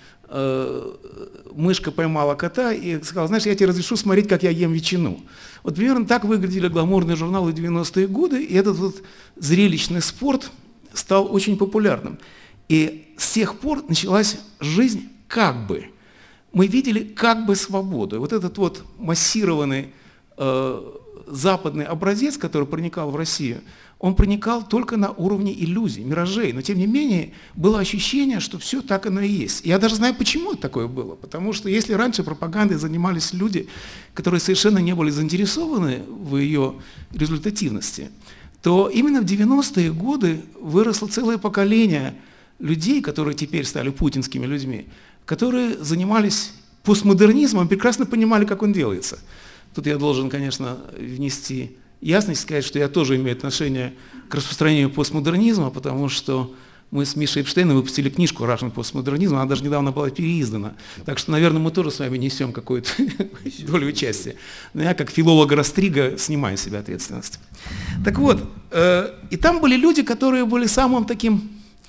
мышка поймала кота и сказала, знаешь, я тебе разрешу смотреть, как я ем ветчину. Вот примерно так выглядели гламурные журналы в 90-е годы, и этот вот зрелищный спорт стал очень популярным. И с тех пор началась жизнь как бы. Мы видели как бы свободу. И вот этот вот массированный западный образец, который проникал в Россию, он проникал только на уровне иллюзий, миражей. Но тем не менее было ощущение, что все так оно и есть. Я даже знаю, почему такое было. Потому что если раньше пропагандой занимались люди, которые совершенно не были заинтересованы в ее результативности, то именно в 90-е годы выросло целое поколение людей, которые теперь стали путинскими людьми, которые занимались постмодернизмом, прекрасно понимали, как он делается. Тут я должен, конечно, внести ясность, сказать, что я тоже имею отношение к распространению постмодернизма, потому что мы с Мишей Эпштейном выпустили книжку «Russian постмодернизм», она даже недавно была переиздана. Так что, наверное, мы тоже с вами несем какую-то долю участия. Но я, как филолог Растрига, снимаю с себя ответственность. Так вот, и там были люди, которые были самым таким...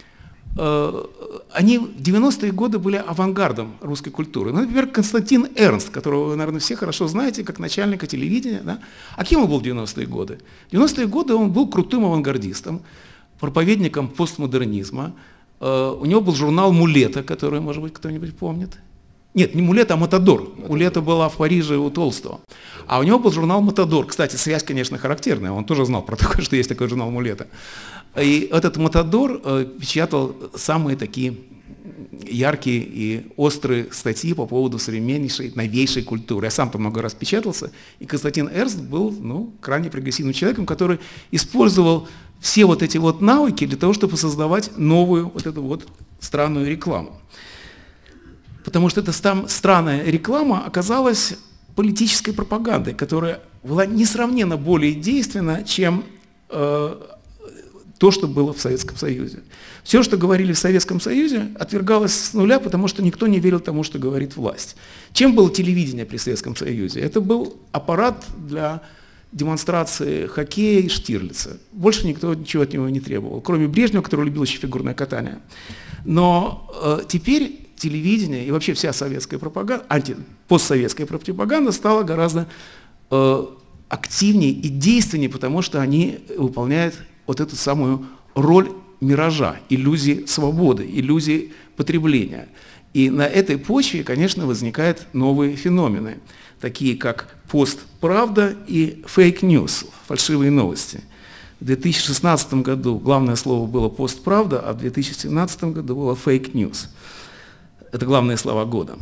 Они в 90-е годы были авангардом русской культуры. Ну, например, Константин Эрнст, которого вы, наверное, все хорошо знаете, как начальника телевидения. Да? А кем он был в 90-е годы? В 90-е годы он был крутым авангардистом, проповедником постмодернизма. У него был журнал «Мулета», который, может быть, кто-нибудь помнит. Нет, не «Мулета», а «Матадор». «Мулета» была в Париже у Толстого. А у него был журнал «Матадор». Кстати, связь, конечно, характерная. Он тоже знал про такое, что есть такой журнал «Мулета». И этот «Матадор» печатал самые такие яркие и острые статьи по поводу современнейшей, новейшей культуры. Я сам-то много раз печатался, и Константин Эрнст был крайне прогрессивным человеком, который использовал все вот эти вот навыки для того, чтобы создавать новую вот эту вот странную рекламу. Потому что эта странная реклама оказалась политической пропагандой, которая была несравненно более действенна, чем то, что было в Советском Союзе. Все, что говорили в Советском Союзе, отвергалось с нуля, потому что никто не верил тому, что говорит власть. Чем было телевидение при Советском Союзе? Это был аппарат для демонстрации хоккея и Штирлица. Больше никто ничего от него не требовал, кроме Брежнева, который любил еще фигурное катание. Но теперь телевидение и вообще вся советская пропаганда, постсоветская пропаганда стала гораздо активнее и действеннее, потому что они выполняют вот эту самую роль миража, иллюзии свободы, иллюзии потребления. И на этой почве, конечно, возникают новые феномены, такие как постправда и фейк-ньюс, фальшивые новости. В 2016 году главное слово было постправда, а в 2017 году было фейк-ньюс. Это главные слова года.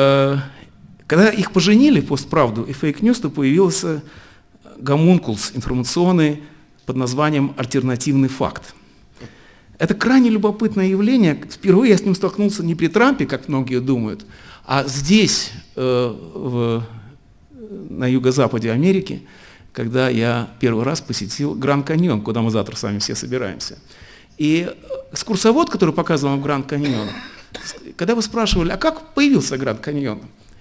Когда их поженили, постправду и фейк-ньюс, то появился гомункулс информационный под названием «альтернативный факт». Это крайне любопытное явление. Впервые я с ним столкнулся не при Трампе, как многие думают, а здесь, на юго-западе Америки, когда я первый раз посетил Гранд-Каньон, куда мы завтра с вами все собираемся. И экскурсовод, который показывал нам Гранд-Каньон, когда вы спрашивали, а как появился Гранд-Каньон,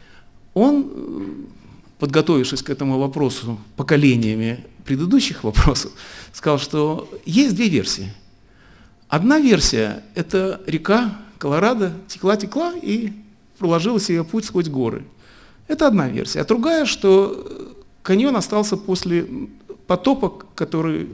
он, подготовившись к этому вопросу поколениями предыдущих вопросов, сказал, что есть две версии. Одна версия – это река Колорадо текла-текла и проложила себе путь сквозь горы. Это одна версия. А другая, что каньон остался после потопа, который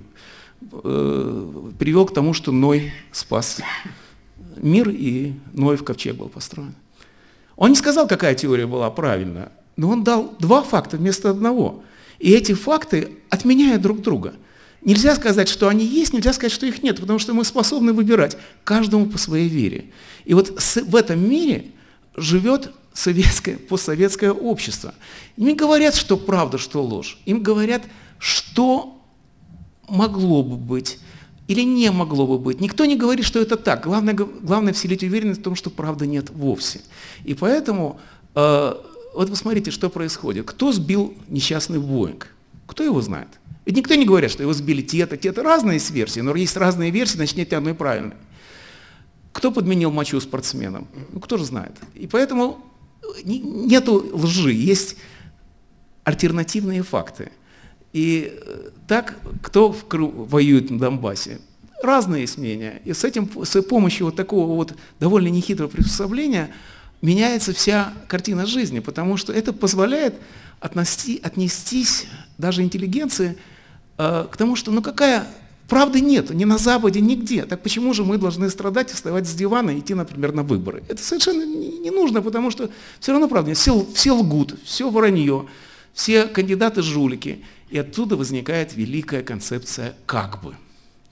привел к тому, что Ной спас мир, и Ноев ковчег был построен. Он не сказал, какая теория была правильная, но он дал два факта вместо одного. И эти факты отменяют друг друга. Нельзя сказать, что они есть, нельзя сказать, что их нет, потому что мы способны выбирать, каждому по своей вере. И вот в этом мире живет постсоветское общество. Им не говорят, что правда, что ложь. Им говорят, что могло бы быть или не могло бы быть. Никто не говорит, что это так. Главное вселить уверенность в том, что правды нет вовсе. И поэтому, вот посмотрите, что происходит. Кто сбил несчастный Боинг? Кто его знает? Ведь никто не говорит, что его сбили те-то. Разные версии, но есть разные версии, значит нет одной правильной. Кто подменил мочу спортсменам? Ну, кто же знает. И поэтому нету лжи, есть альтернативные факты. И так, кто воюет на Донбассе? Разные есть мнения. И с помощью вот такого вот довольно нехитрого приспособления меняется вся картина жизни, потому что это позволяет отнестись даже интеллигенции к тому, что какая правды нет, ни на Западе, нигде. Так почему же мы должны страдать и вставать с дивана и идти, например, на выборы? Это совершенно не нужно, потому что все равно правда нет. Все лгут, все вранье, все кандидаты жулики. И оттуда возникает великая концепция «как бы».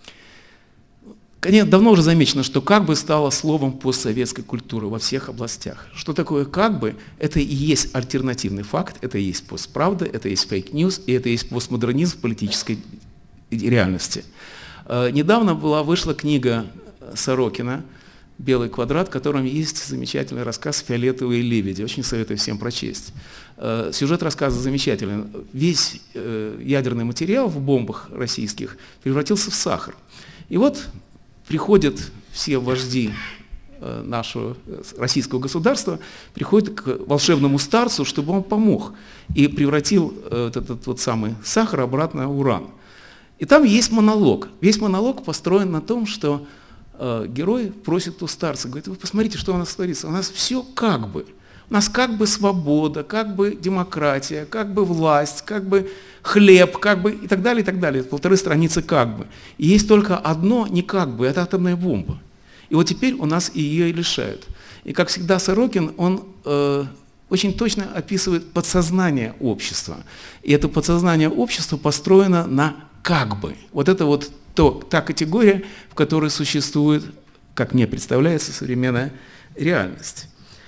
Конечно, давно уже замечено, что «как бы» стало словом постсоветской культуры во всех областях. Что такое «как бы»? Это и есть альтернативный факт, это и есть постправда, это и есть фейк-ньюс, и это и есть постмодернизм в политической реальности. Недавно вышла книга Сорокина «Белый квадрат», в котором есть замечательный рассказ «Фиолетовые лебеди». Очень советую всем прочесть. Сюжет рассказа замечательный. Весь ядерный материал в бомбах российских превратился в сахар. И вот приходят все вожди нашего российского государства, приходят к волшебному старцу, чтобы он помог, и превратил этот вот самый сахар обратно в уран. И там есть монолог. Весь монолог построен на том, что герой просит у старца, говорит, вы посмотрите, что у нас творится. У нас все как бы. У нас как бы свобода, как бы демократия, как бы власть, как бы хлеб, как бы и так далее, и так далее. 1,5 страницы как бы. И есть только одно не как бы, это атомная бомба. И вот теперь у нас и ее и лишают. И как всегда Сорокин, он очень точно описывает подсознание общества. И это подсознание общества построено на как бы. Вот это вот та категория, в которой существует, как мне представляется, современная реальность.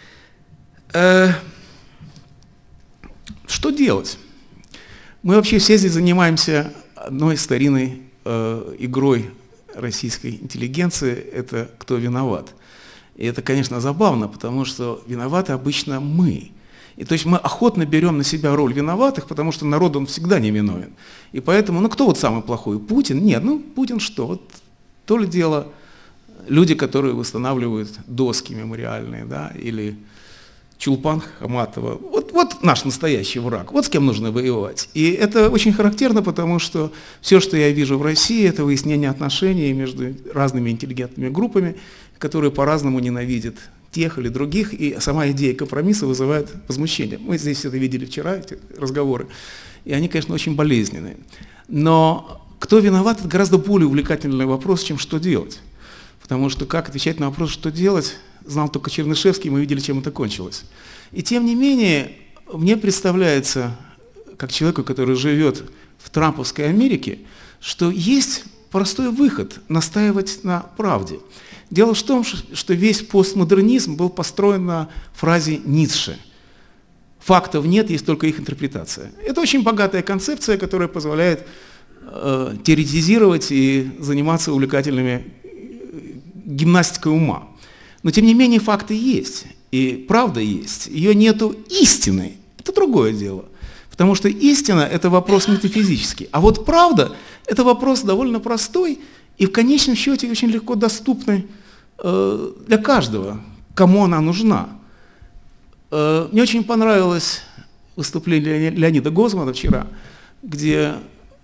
Что делать? Мы вообще все здесь занимаемся одной старинной игрой российской интеллигенции, это «Кто виноват?». И это, конечно, забавно, потому что виноваты обычно мы. И то есть мы охотно берем на себя роль виноватых, потому что народ, он всегда не виновен. И поэтому, кто вот самый плохой? Путин? Нет, Путин что? Вот то ли дело люди, которые восстанавливают доски мемориальные, да, или Чулпан Хаматова. Вот наш настоящий враг, вот с кем нужно воевать. И это очень характерно, потому что все, что я вижу в России, это выяснение отношений между разными интеллигентными группами, которые по-разному ненавидят тех или других, и сама идея компромисса вызывает возмущение. Мы здесь это видели вчера, эти разговоры, и они, конечно, очень болезненные. Но кто виноват, это гораздо более увлекательный вопрос, чем что делать. Потому что как отвечать на вопрос, что делать, знал только Чернышевский, мы видели, чем это кончилось. И тем не менее, мне представляется, как человеку, который живет в трамповской Америке, что есть простой выход – настаивать на правде. Дело в том, что весь постмодернизм был построен на фразе Ницше. Фактов нет, есть только их интерпретация. Это очень богатая концепция, которая позволяет теоретизировать и заниматься увлекательными гимнастикой ума. Но тем не менее факты есть, и правда есть. Ее нету истины. Это другое дело. Потому что истина – это вопрос метафизический. А вот правда – это вопрос довольно простой и в конечном счете очень легко доступный для каждого, кому она нужна. Мне очень понравилось выступление Леонида Гозмана вчера, где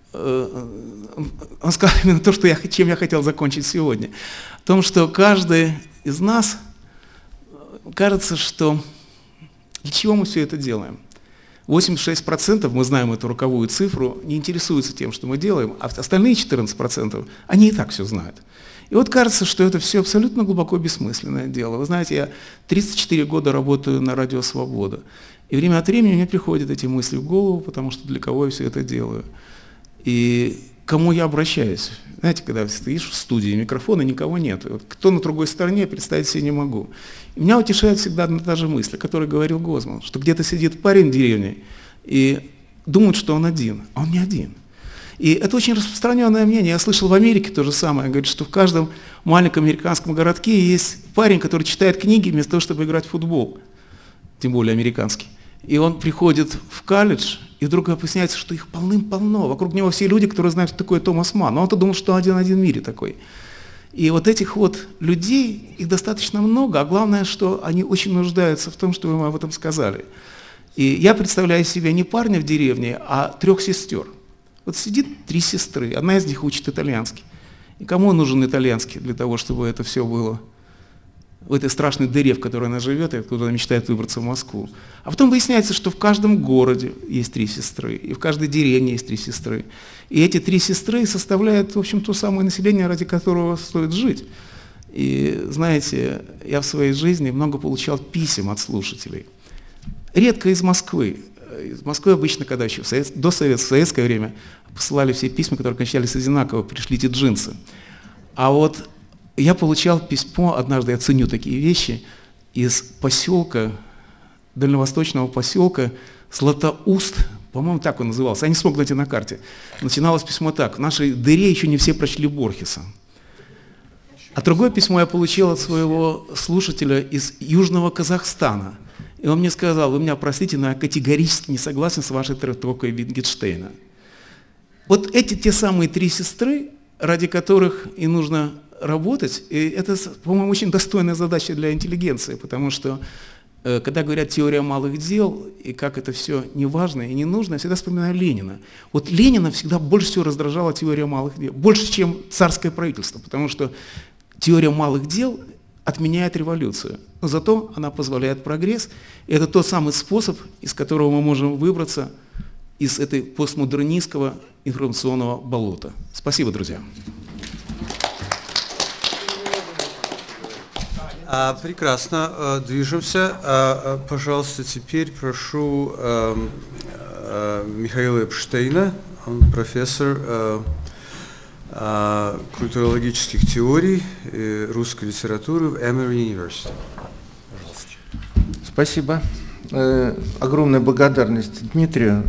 он сказал именно то, чем я хотел закончить сегодня. О том, что каждый из нас, кажется, что для чего мы все это делаем? 86%, мы знаем эту роковую цифру, не интересуются тем, что мы делаем, а остальные 14%, они и так все знают. И вот кажется, что это все абсолютно глубоко бессмысленное дело. Вы знаете, я 34 года работаю на радио «Свобода», и время от времени мне приходят эти мысли в голову, потому что для кого я все это делаю. И к кому я обращаюсь? Знаете, когда стоишь в студии, микрофона никого нет. Вот кто на другой стороне, представить себе не могу. И меня утешает всегда одна та же мысль, о которой говорил Гозман, что где-то сидит парень в деревне и думает, что он один, а он не один. И это очень распространенное мнение. Я слышал в Америке то же самое. Говорят, что в каждом маленьком американском городке есть парень, который читает книги вместо того, чтобы играть в футбол, тем более американский. И он приходит в колледж, и вдруг выясняется, что их полным-полно. Вокруг него все люди, которые знают, кто такой Томас Манн. Но он-то думал, что он один в мире такой. И вот этих вот людей, их достаточно много, а главное, что они очень нуждаются в том, что мы об этом сказали. И я представляю себе не парня в деревне, а 3 сестер. Вот сидит 3 сестры, одна из них учит итальянский. И кому нужен итальянский для того, чтобы это все было в этой страшной дыре, в которой она живет, и откуда она мечтает выбраться в Москву. А потом выясняется, что в каждом городе есть 3 сестры, и в каждой деревне есть 3 сестры. И эти 3 сестры составляют, в общем, то самое население, ради которого стоит жить. И знаете, я в своей жизни много получал писем от слушателей. Редко из Москвы. Из Москвы обычно, когда еще в советское время посылали все письма, которые кончались одинаково, пришлите джинсы. А вот я получал письмо, однажды я ценю такие вещи, из поселка, дальневосточного поселка Златоуст, по-моему, так он назывался, я не смог найти на карте. Начиналось письмо так: в нашей дыре еще не все прочли Борхеса. А другое письмо я получил от своего слушателя из Южного Казахстана. И он мне сказал: вы меня простите, но я категорически не согласен с вашей трактовкой Wittgensteina. Вот эти те самые 3 сестры, ради которых и нужно работать, и это, по-моему, очень достойная задача для интеллигенции, потому что, когда говорят теория малых дел, и как это все неважно и не нужно, я всегда вспоминаю Ленина. Вот Ленина всегда больше всего раздражала теория малых дел, больше, чем царское правительство, потому что теория малых дел отменяет революцию, но зато она позволяет прогресс, и это тот самый способ, из которого мы можем выбраться из этой постмодернистского информационного болота. Спасибо, друзья. Прекрасно, движемся. Пожалуйста, теперь прошу Михаила Эпштейна, он профессор культурологических теорий и русской литературы в Emory University. Пожалуйста. Спасибо. Огромная благодарность Дмитрию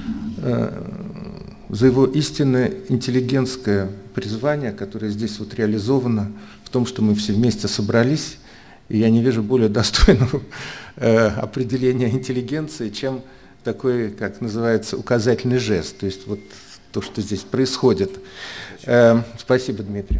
за его истинное интеллигентское призвание, которое здесь вот реализовано в том, что мы все вместе собрались. И я не вижу более достойного определения интеллигенции, чем такой, как называется, указательный жест. То есть вот то, что здесь происходит. Спасибо, Дмитрий.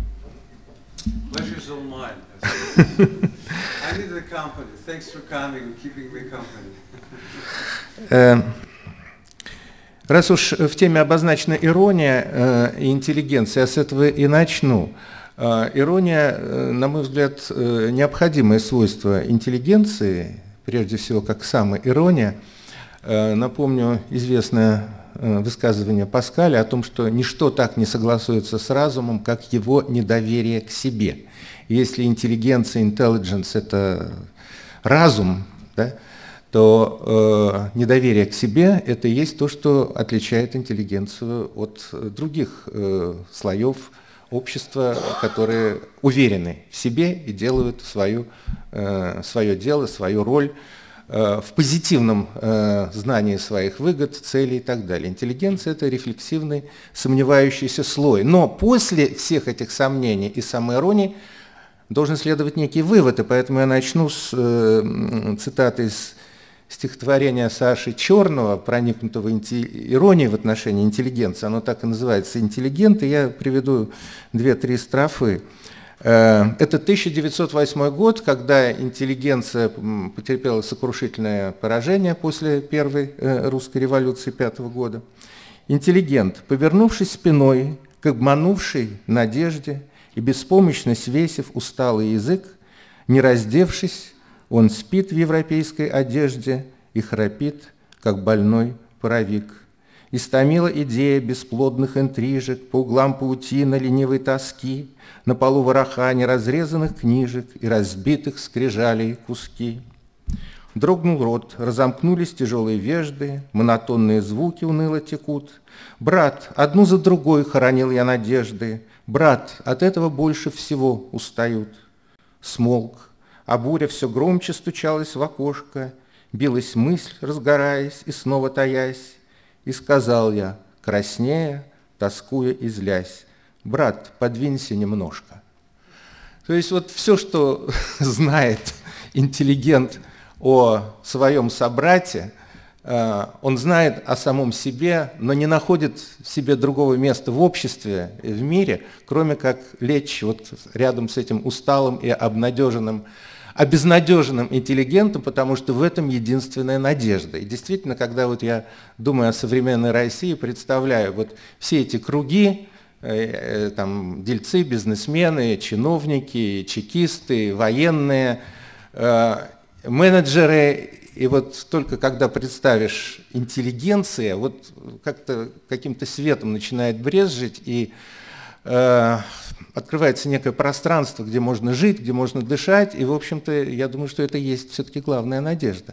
Раз уж в теме обозначена ирония и интеллигенция, я с этого и начну. Ирония, на мой взгляд, необходимое свойство интеллигенции, прежде всего как самоирония. Напомню известное высказывание Паскаля о том, что ничто так не согласуется с разумом, как его недоверие к себе. Если интеллигенция, intelligence – это разум, да, то недоверие к себе – это и есть то, что отличает интеллигенцию от других слоев общества, которые уверены в себе и делают свое дело, свою роль в позитивном знании своих выгод, целей и так далее. Интеллигенция – это рефлексивный, сомневающийся слой. Но после всех этих сомнений и самоиронии должен следовать некий вывод, и поэтому я начну с цитаты из стихотворения Саши Черного, проникнутого иронией в отношении интеллигенции. Оно так и называется «Интеллигент», и я приведу 2-3 строфы. Это 1908 год, когда интеллигенция потерпела сокрушительное поражение после Первой русской революции 5 года. Интеллигент, повернувшись спиной к обманувшей надежде и беспомощно свесив усталый язык, не раздевшись, он спит в европейской одежде и храпит, как больной паровик. Истомила идея бесплодных интрижек, по углам паутина ленивой тоски, на полу вороха неразрезанных книжек и разбитых скрижалей куски. Дрогнул рот, разомкнулись тяжелые вежды, монотонные звуки уныло текут. Брат, одну за другой хоронил я надежды, брат, от этого больше всего устают. Смолк, а буря все громче стучалась в окошко, билась мысль, разгораясь и снова таясь. И сказал я, краснея, тоскуя и злясь, брат, подвинься немножко. То есть вот все, что знает интеллигент о своем собрате, он знает о самом себе, но не находит в себе другого места в обществе, в мире, кроме как лечь вот рядом с этим усталым и обезнадеженным интеллигентом, потому что в этом единственная надежда. И действительно, когда вот я думаю о современной России, представляю вот все эти круги, там, дельцы, бизнесмены, чиновники, чекисты, военные, менеджеры, и вот только когда представишь интеллигенция, вот как-то каким-то светом начинает брезжить, и открывается некое пространство, где можно жить, где можно дышать, и, в общем-то, я думаю, что это и есть все-таки главная надежда.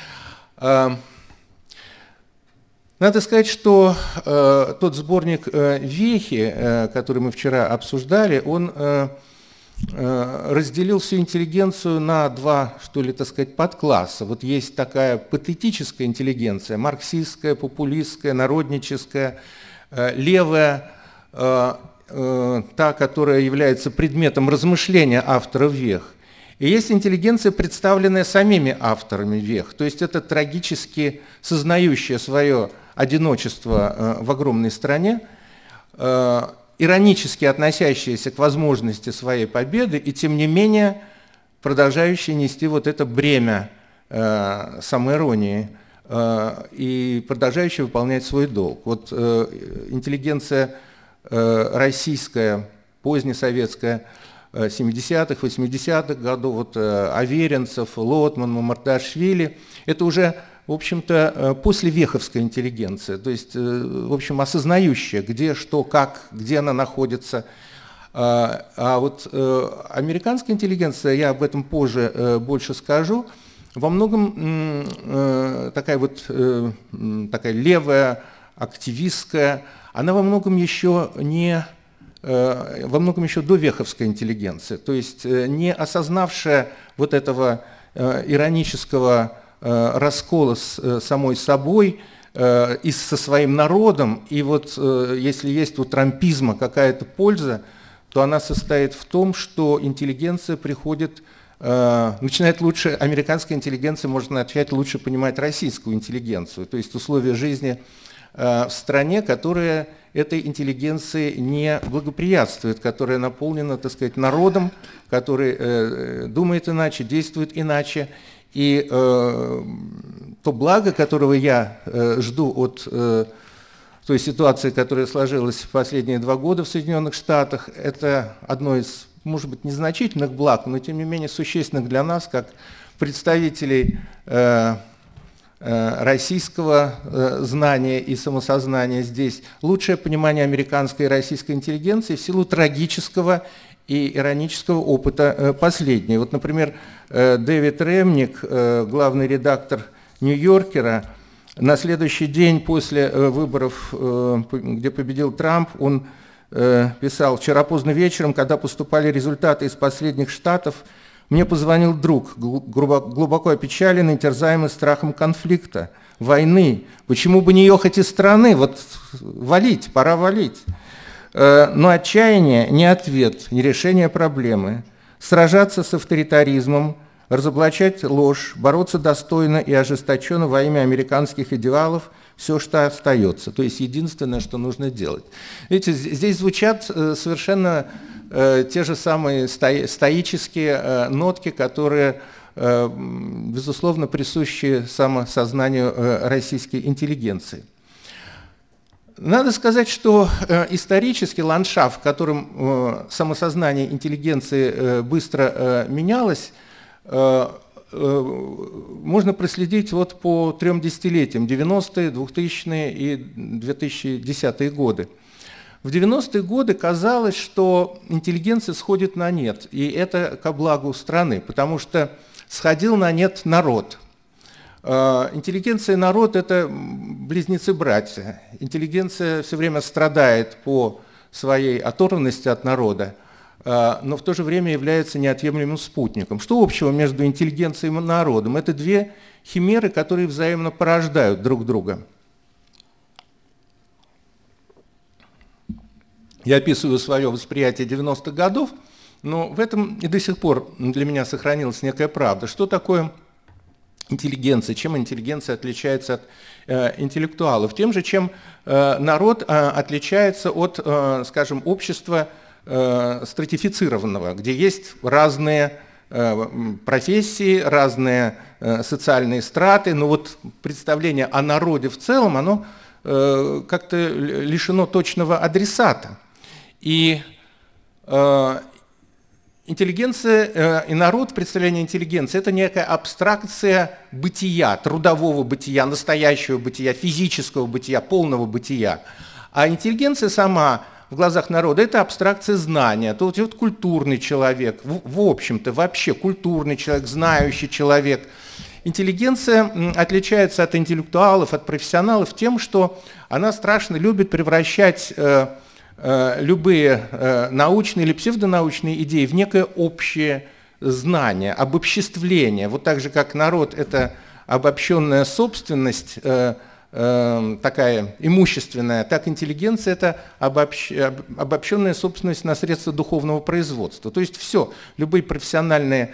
Надо сказать, что тот сборник «Вехи», который мы вчера обсуждали, он разделил всю интеллигенцию на два, что ли, так сказать, подкласса. Вот есть такая патетическая интеллигенция, марксистская, популистская, народническая, левая, та, которая является предметом размышления авторов «Вех». И есть интеллигенция, представленная самими авторами «Вех», то есть это трагически сознающая свое одиночество в огромной стране, иронически относящаяся к возможности своей победы и, тем не менее, продолжающая нести вот это бремя самоиронии и продолжающая выполнять свой долг. Вот интеллигенция российская, позднесоветская, 70-х, 80-х годов, вот Аверинцев, Лотман, Мамардашвили, это уже, в общем-то, послевеховская интеллигенция, то есть, в общем, осознающая, где, что, как, где она находится. А вот американская интеллигенция, я об этом позже больше скажу, во многом такая вот такая левая, активистская, она во многом еще довеховская интеллигенция, то есть не осознавшая вот этого иронического раскола с самой собой и со своим народом. И вот если есть у трампизма какая-то польза, то она состоит в том, что интеллигенция начинает лучше, американская интеллигенция может начать лучше понимать российскую интеллигенцию, то есть условия жизни в стране, которая этой интеллигенции не благоприятствует, которая наполнена, так сказать, народом, который думает иначе, действует иначе. И то благо, которого я жду от той ситуации, которая сложилась в последние 2 года в Соединенных Штатах. Это одно из, может быть, незначительных благ, но тем не менее существенных для нас, как представителей российского знания и самосознания здесь, лучшее понимание американской и российской интеллигенции в силу трагического и иронического опыта последней. Вот, например, Дэвид Ремник, главный редактор «Нью-Йоркера», на следующий день после выборов, где победил Трамп, он писал: «Вчера поздно вечером, когда поступали результаты из последних штатов, мне позвонил друг, глубоко опечаленный, терзаемый страхом конфликта, войны. Почему бы не ехать из страны? Вот валить, пора валить». Но отчаяние не ответ, не решение проблемы. Сражаться с авторитаризмом, разоблачать ложь, бороться достойно и ожесточенно во имя американских идеалов – все, что остается. То есть единственное, что нужно делать. Видите, здесь звучат совершенно те же самые стоические нотки, которые, безусловно, присущи самосознанию российской интеллигенции. Надо сказать, что исторический ландшафт, в котором самосознание интеллигенции быстро менялось, можно проследить вот по 3 десятилетиям: 90-е, 2000-е и 2010-е годы. В 90-е годы казалось, что интеллигенция сходит на нет, и это ко благу страны, потому что сходил на нет народ. Интеллигенция и народ – это близнецы-братья. Интеллигенция все время страдает по своей оторванности от народа, но в то же время является неотъемлемым спутником. Что общего между интеллигенцией и народом? Это 2 химеры, которые взаимно порождают друг друга. Я описываю свое восприятие 90-х годов, но в этом и до сих пор для меня сохранилась некая правда. Что такое интеллигенция? Чем интеллигенция отличается от интеллектуалов? Тем же, чем народ отличается от, скажем, общества стратифицированного, где есть разные профессии, разные социальные страты, но вот представление о народе в целом, оно как-то лишено точного адресата. И интеллигенция и народ, представление интеллигенции – это некая абстракция бытия, трудового бытия, настоящего бытия, физического бытия, полного бытия. А интеллигенция сама в глазах народа – это абстракция знания. То вот культурный человек, в общем-то, вообще культурный человек, знающий человек. Интеллигенция отличается от интеллектуалов, от профессионалов тем, что она страшно любит превращать любые научные или псевдонаучные идеи в некое общее знание, обобществление. Вот так же, как народ – это обобщенная собственность, такая имущественная, так интеллигенция – это обобщенная собственность на средства духовного производства. То есть все, любые профессиональные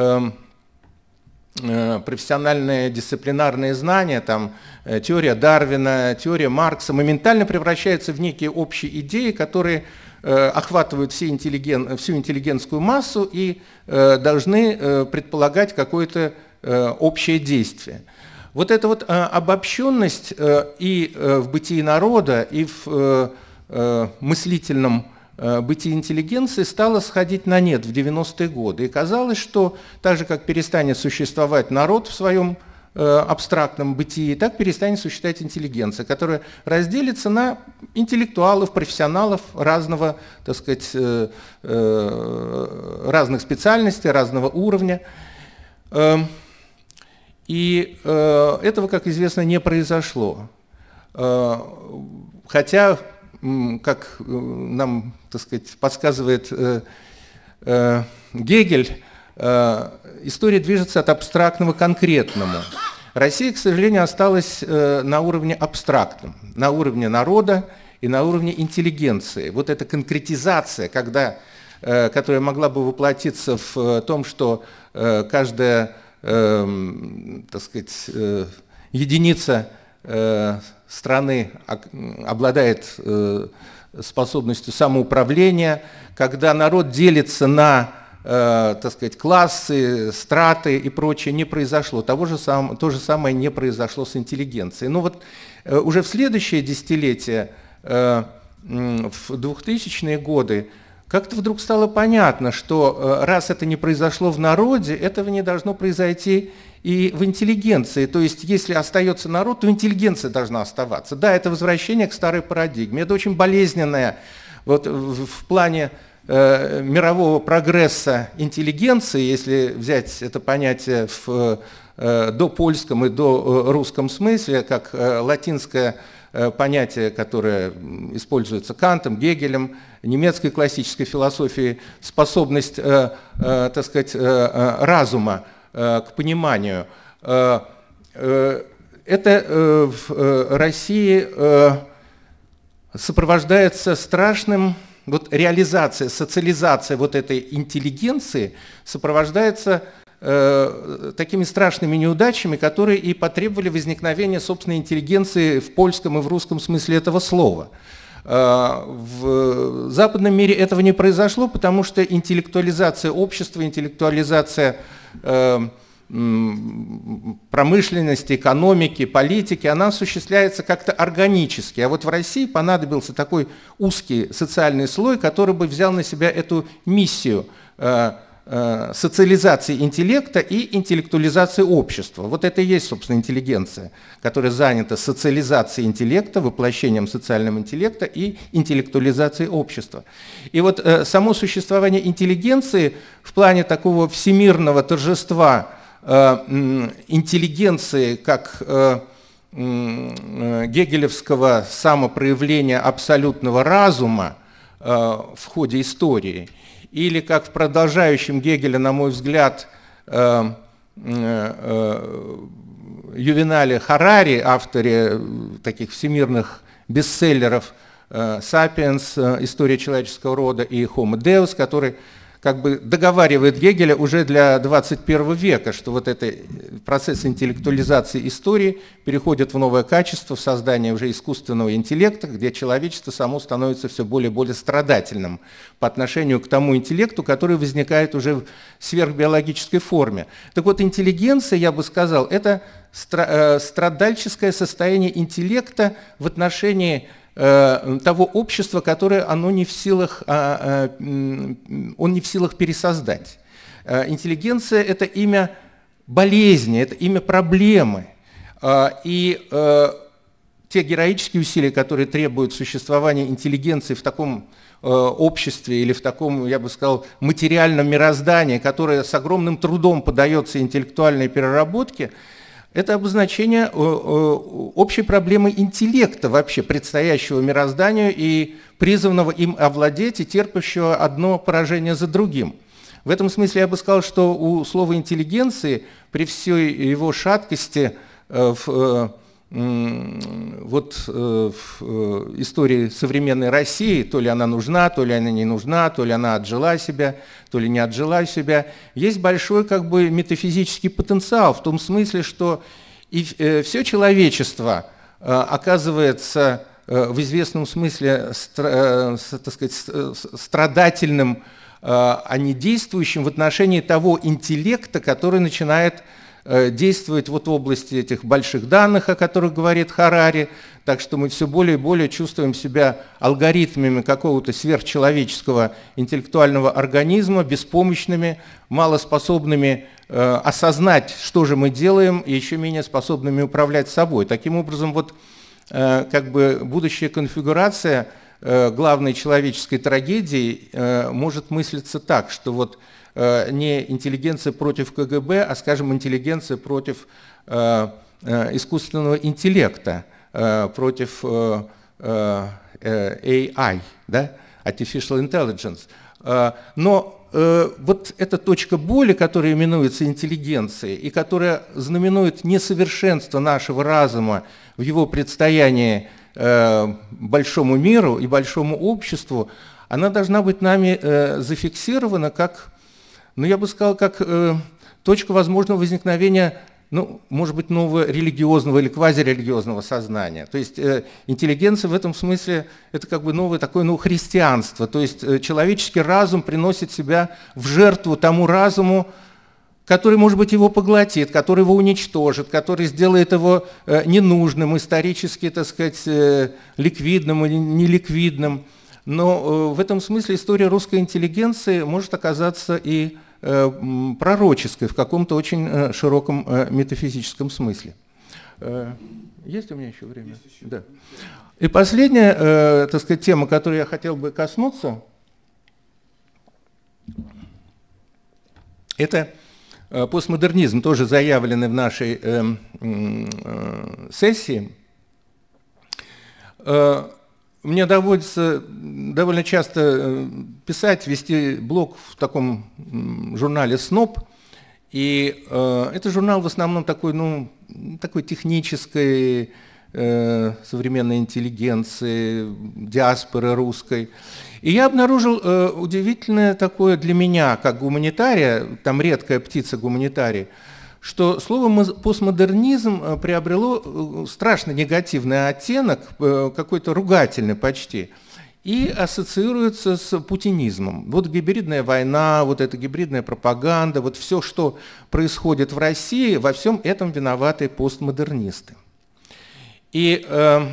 дисциплинарные знания, там, теория Дарвина, теория Маркса, моментально превращаются в некие общие идеи, которые охватывают всю интеллигентскую массу и должны предполагать какое-то общее действие. Вот эта вот обобщенность и в бытии народа, и в мыслительном бытие интеллигенции стало сходить на нет в 90-е годы. И казалось, что так же, как перестанет существовать народ в своем абстрактном бытии, так перестанет существовать интеллигенция, которая разделится на интеллектуалов, профессионалов разного, так сказать, разных специальностей, разного уровня. И этого, как известно, не произошло. Хотя, как нам, так сказать, подсказывает Гегель, история движется от абстрактного к конкретному. Россия, к сожалению, осталась на уровне абстрактном, на уровне народа и на уровне интеллигенции. Вот эта конкретизация, которая могла бы воплотиться в том, что каждая, так сказать, единица страны обладает способностью самоуправления, когда народ делится на, так сказать, классы, страты и прочее, не произошло. То же самое не произошло с интеллигенцией. Ну вот уже в следующее десятилетие, в 2000-е годы, как-то вдруг стало понятно, что раз это не произошло в народе, этого не должно произойти и в интеллигенции. То есть, если остается народ, то интеллигенция должна оставаться. Да, это возвращение к старой парадигме. Это очень болезненное вот, в плане мирового прогресса интеллигенции, если взять это понятие в допольском и дорусском смысле, как латинское понятие, которое используется Кантом, Гегелем, немецкой классической философией, способность, так сказать, разума к пониманию. Это в России сопровождается страшным, вот реализация, социализация вот этой интеллигенции сопровождается такими страшными неудачами, которые и потребовали возникновения собственной интеллигенции в польском и в русском смысле этого слова. В западном мире этого не произошло, потому что интеллектуализация общества, интеллектуализация промышленности, экономики, политики, она осуществляется как-то органически. А вот в России понадобился такой узкий социальный слой, который бы взял на себя эту миссию социализации интеллекта и интеллектуализации общества. Вот это и есть, собственно, интеллигенция, которая занята социализацией интеллекта, воплощением социального интеллекта и интеллектуализацией общества. И вот само существование интеллигенции в плане такого всемирного торжества интеллигенции как гегелевского самопроявления абсолютного разума в ходе истории, или как в продолжающем Гегеля, на мой взгляд, Ювенале Харари, авторе таких всемирных бестселлеров «Сапиенс», «История человеческого рода» и «Homo Deus», который как бы договаривает Гегеля уже для 21 века, что вот этот процесс интеллектуализации истории переходит в новое качество, в создание уже искусственного интеллекта, где человечество само становится все более и более страдательным по отношению к тому интеллекту, который возникает уже в сверхбиологической форме. Так вот, интеллигенция, я бы сказал, это страдальческое состояние интеллекта в отношении того общества, которое он не в силах пересоздать. Интеллигенция – это имя болезни, это имя проблемы. И те героические усилия, которые требуют существования интеллигенции в таком обществе или в таком, я бы сказал, материальном мироздании, которое с огромным трудом поддается интеллектуальной переработке, это обозначение общей проблемы интеллекта вообще, предстоящего мирозданию и призванного им овладеть и терпящего одно поражение за другим. В этом смысле я бы сказал, что у слова интеллигенции при всей его шаткости в истории современной России, то ли она нужна, то ли она не нужна, то ли она отжила себя, то ли не отжила себя, есть большой как бы метафизический потенциал в том смысле, что и все человечество оказывается в известном смысле, так сказать, страдательным, а не действующим в отношении того интеллекта, который начинает действовать вот в области этих больших данных, о которых говорит Харари, так что мы все более и более чувствуем себя алгоритмами какого-то сверхчеловеческого интеллектуального организма, беспомощными, малоспособными осознать, что же мы делаем, и еще менее способными управлять собой. Таким образом, вот как бы будущая конфигурация главной человеческой трагедии может мыслиться так, что вот не интеллигенция против КГБ, а, скажем, интеллигенция против искусственного интеллекта, против AI, да? Artificial Intelligence. Но вот эта точка боли, которая именуется интеллигенцией, и которая знаменует несовершенство нашего разума в его предстоянии большому миру и большому обществу, она должна быть нами зафиксирована как, ну, я бы сказал, как точка возможного возникновения, ну, может быть, нового религиозного или квазирелигиозного сознания. То есть интеллигенция в этом смысле это как бы новое такое, ну, христианство. То есть человеческий разум приносит себя в жертву тому разуму, который, может быть, его поглотит, который его уничтожит, который сделает его ненужным, исторически, так сказать, ликвидным или неликвидным. Но в этом смысле история русской интеллигенции может оказаться и пророческой в каком-то очень широком метафизическом смысле. Есть у меня еще время? Есть еще. Да. И последняя, так сказать, тема, которой я хотел бы коснуться, это постмодернизм, тоже заявленный в нашей сессии. Мне доводится довольно часто писать, вести блог в таком журнале «СНОП». И это журнал в основном такой, ну, такой технической, современной интеллигенции, диаспоры русской. И я обнаружил удивительное такое для меня, как гуманитария, там редкая птица гуманитарий, что слово постмодернизм приобрело страшно негативный оттенок, какой-то ругательный почти, и ассоциируется с путинизмом. Вот гибридная война, вот эта гибридная пропаганда, вот все, что происходит в России, во всем этом виноваты постмодернисты. И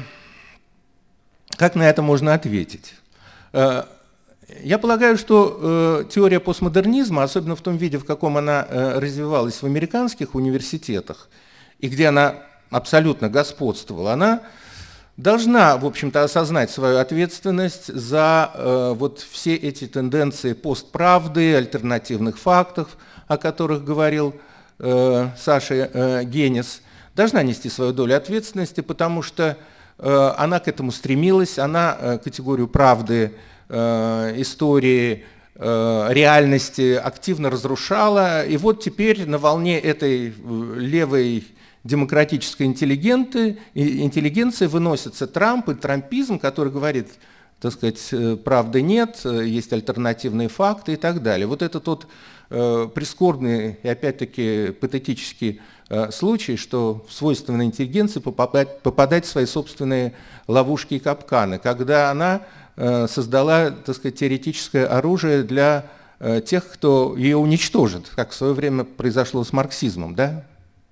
как на это можно ответить? Я полагаю, что теория постмодернизма, особенно в том виде, в каком она развивалась в американских университетах, и где она абсолютно господствовала, она должна, в общем-то, осознать свою ответственность за вот все эти тенденции постправды, альтернативных фактов, о которых говорил Саша Генис, должна нести свою долю ответственности, потому что она к этому стремилась, она категорию правды, истории, реальности активно разрушала. И вот теперь на волне этой левой демократической интеллигенции выносится Трамп и трампизм, который говорит, так сказать, правды нет, есть альтернативные факты и так далее. Вот это тот прискорбный и опять-таки патетический случай, что свойственно интеллигенции попадать в свои собственные ловушки и капканы, когда она создала, так сказать, теоретическое оружие для тех, кто ее уничтожит, как в свое время произошло с марксизмом. Да?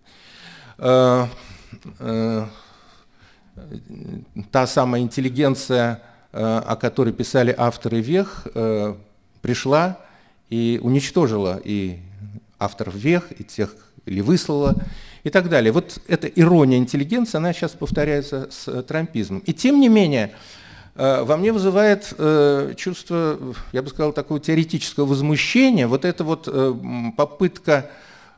Та самая интеллигенция, о которой писали авторы «Вех», пришла и уничтожила и авторов «Вех», и тех, или выслала, и так далее. Вот эта ирония интеллигенции, она сейчас повторяется с трампизмом. И тем не менее, во мне вызывает чувство, я бы сказал, такого теоретического возмущения, вот эта вот попытка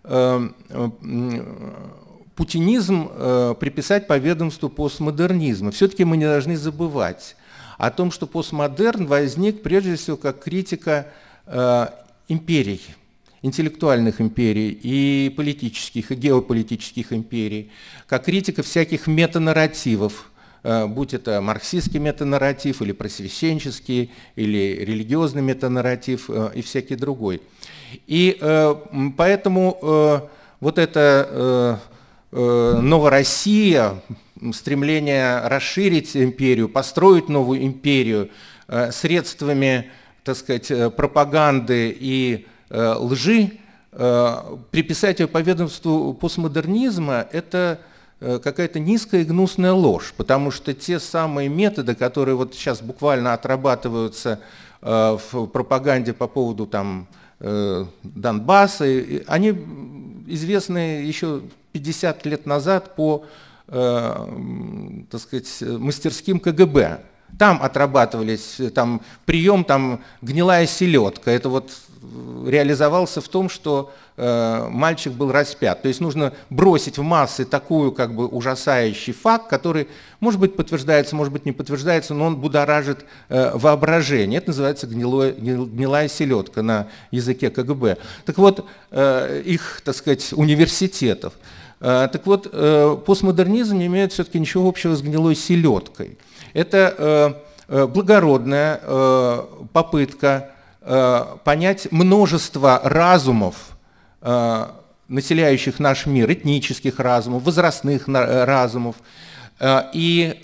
путинизм приписать по ведомству постмодернизма. Все-таки мы не должны забывать о том, что постмодерн возник прежде всего как критика империй, интеллектуальных империй и политических, и геополитических империй, как критика всяких метанарративов, будь это марксистский метанарратив, или просвещенческий, или религиозный метанарратив, и всякий другой. И поэтому вот эта Новороссия, стремление расширить империю, построить новую империю средствами, так сказать, пропаганды и лжи, приписать ее по ведомству постмодернизма – это какая-то низкая и гнусная ложь, потому что те самые методы, которые вот сейчас буквально отрабатываются в пропаганде по поводу там, Донбасса, они известны еще 50 лет назад по, так сказать, мастерским КГБ. Там отрабатывались, там прием, там гнилая селедка. Это вот реализовался в том, что мальчик был распят. То есть нужно бросить в массы такую как бы ужасающий факт, который, может быть, подтверждается, может быть, не подтверждается, но он будоражит воображение. Это называется гнилая селедка на языке КГБ. Так вот, их, так сказать, университетов. Так вот, постмодернизм не имеет все-таки ничего общего с гнилой селедкой. Это благородная попытка понять множество разумов, населяющих наш мир, этнических разумов, возрастных разумов, и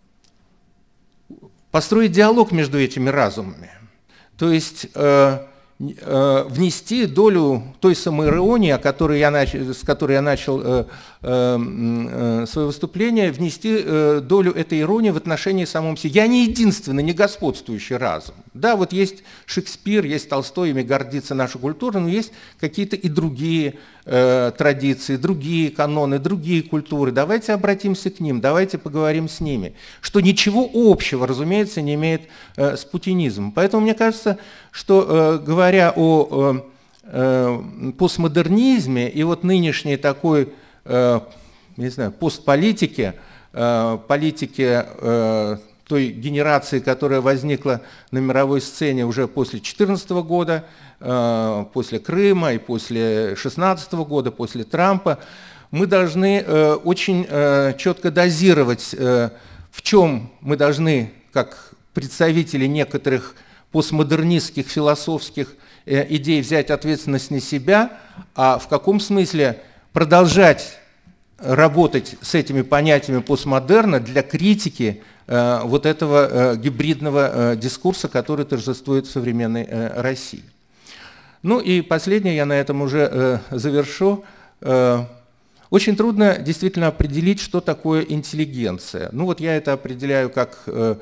построить диалог между этими разумами. То есть внести долю той самоиронии, с которой я начал свое выступление, внести долю этой иронии в отношении самого себе. Я не единственный, не господствующий разум. Да, вот есть Шекспир, есть Толстой, ими гордится наша культура, но есть какие-то и другие традиции, другие каноны, другие культуры. Давайте обратимся к ним, давайте поговорим с ними. Что ничего общего, разумеется, не имеет с путинизмом. Поэтому мне кажется, что говоря о постмодернизме и вот нынешней такой, не знаю, постполитике, политике той генерации, которая возникла на мировой сцене уже после 2014 года, после Крыма и после 2016 года, после Трампа, мы должны очень четко дозировать, в чем мы должны, как представители некоторых постмодернистских философских идей, взять ответственность на себя, а в каком смысле продолжать работать с этими понятиями постмодерна для критики вот этого гибридного дискурса, который торжествует в современной России. Ну и последнее, я на этом уже завершу. Очень трудно действительно определить, что такое интеллигенция. Ну вот я это определяю как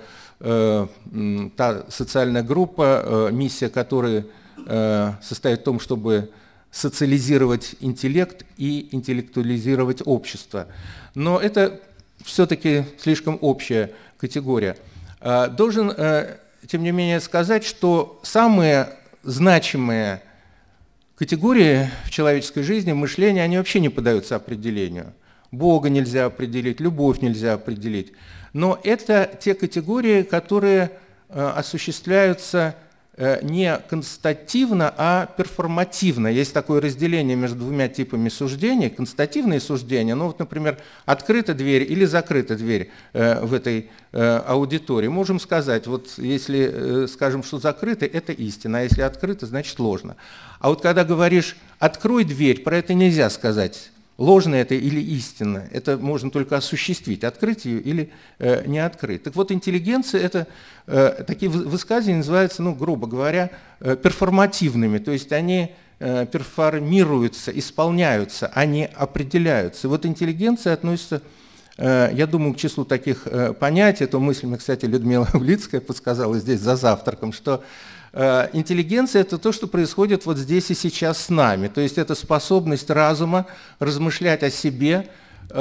та социальная группа, миссия которой состоит в том, чтобы социализировать интеллект и интеллектуализировать общество. Но это все-таки слишком общая категория. Должен, тем не менее, сказать, что самые значимые категории в человеческой жизни, мышления, они вообще не поддаются определению. Бога нельзя определить, любовь нельзя определить. Но это те категории, которые осуществляются не констативно, а перформативно. Есть такое разделение между двумя типами суждений. Констативные суждения, ну вот, например, открыта дверь или закрыта дверь в этой аудитории. Можем сказать, вот если скажем, что закрыто, это истина, а если открыто, значит ложно. А вот когда говоришь «открой дверь», про это нельзя сказать. Ложно это или истинно, это можно только осуществить, открыть ее или не открыть. Так вот, интеллигенция, это такие высказывания называются, ну, грубо говоря, перформативными, то есть они перформируются, исполняются, они определяются. И вот интеллигенция относится, я думаю, к числу таких понятий, эту мысль мне, кстати, Людмила Улицкая подсказала здесь за завтраком, что интеллигенция – это то, что происходит вот здесь и сейчас с нами. То есть это способность разума размышлять о себе,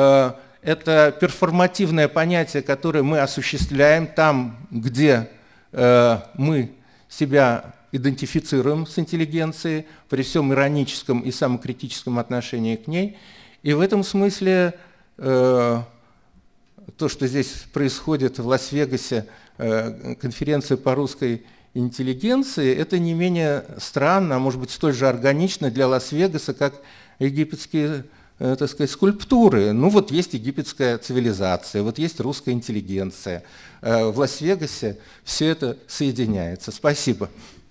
это перформативное понятие, которое мы осуществляем там, где мы себя идентифицируем с интеллигенцией, при всем ироническом и самокритическом отношении к ней. И в этом смысле то, что здесь происходит в Лас-Вегасе, конференция по русской интеллигенции, это не менее странно, а может быть столь же органично для Лас-Вегаса, как египетские, так сказать, скульптуры. Ну вот есть египетская цивилизация, вот есть русская интеллигенция. В Лас-Вегасе все это соединяется. Спасибо.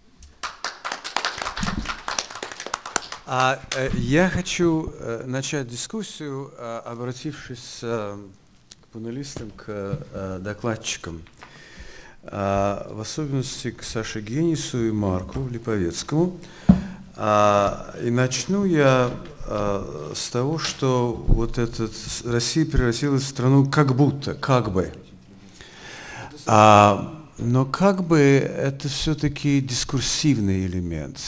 Я хочу начать дискуссию, обратившись к панелистам, к докладчикам. В особенности к Саше Генису и Марку Липовецкому. И начну я с того, что вот Россия превратилась в страну как будто, как бы. Но как бы это все-таки дискурсивный элемент,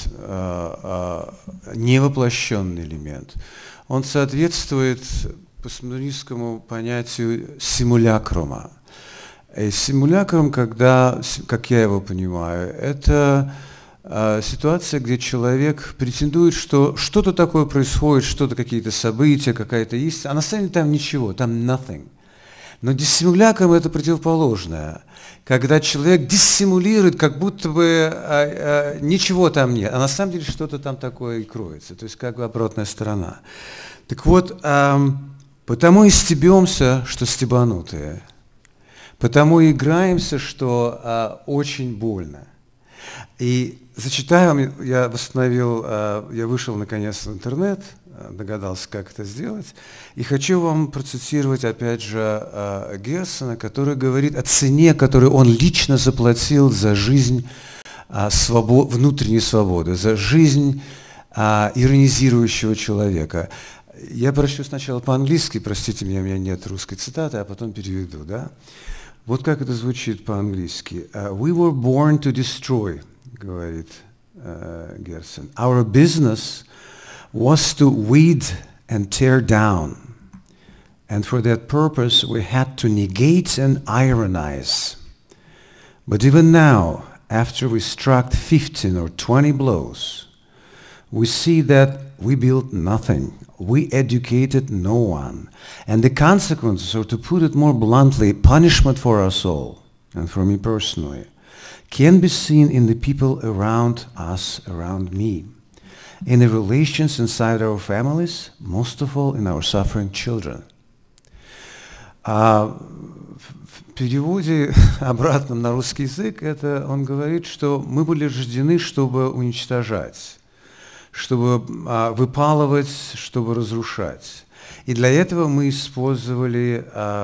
невоплощенный элемент. Он соответствует постмодернистскому понятию симулякрума. Симулякрум, когда, как я его понимаю, это ситуация, где человек претендует, что что-то такое происходит, что-то, какие-то события, какая-то истина, а на самом деле там ничего, там nothing. Но диссимулякрум – это противоположное, когда человек диссимулирует, как будто бы ничего там нет, а на самом деле что-то там такое и кроется, то есть как бы обратная сторона. Так вот, потому и стебемся, что стебанутые. Потому и играемся, что очень больно. И зачитаю вам, я восстановил, я вышел наконец в интернет, догадался, как это сделать, и хочу вам процитировать опять же Герцена, который говорит о цене, которую он лично заплатил за жизнь внутренней свободы, за жизнь иронизирующего человека. Я прочту сначала по-английски, простите меня, у меня нет русской цитаты, а потом переведу, да? Вот как это звучит по-английски. We were born to destroy, говорит Герцен. Our business was to weed and tear down. And for that purpose we had to negate and ironize. But even now, after we struck 15 or 20 blows, we see that we built nothing. We educated no one. And the consequences, or to put it more bluntly, punishment for us all, and for me personally, can be seen in the people around us, around me, in the relations inside our families, most of all in our suffering children. В переводе обратном на русский язык это он говорит, что мы были рождены, чтобы уничтожать, чтобы выпалывать, чтобы разрушать. И для этого мы использовали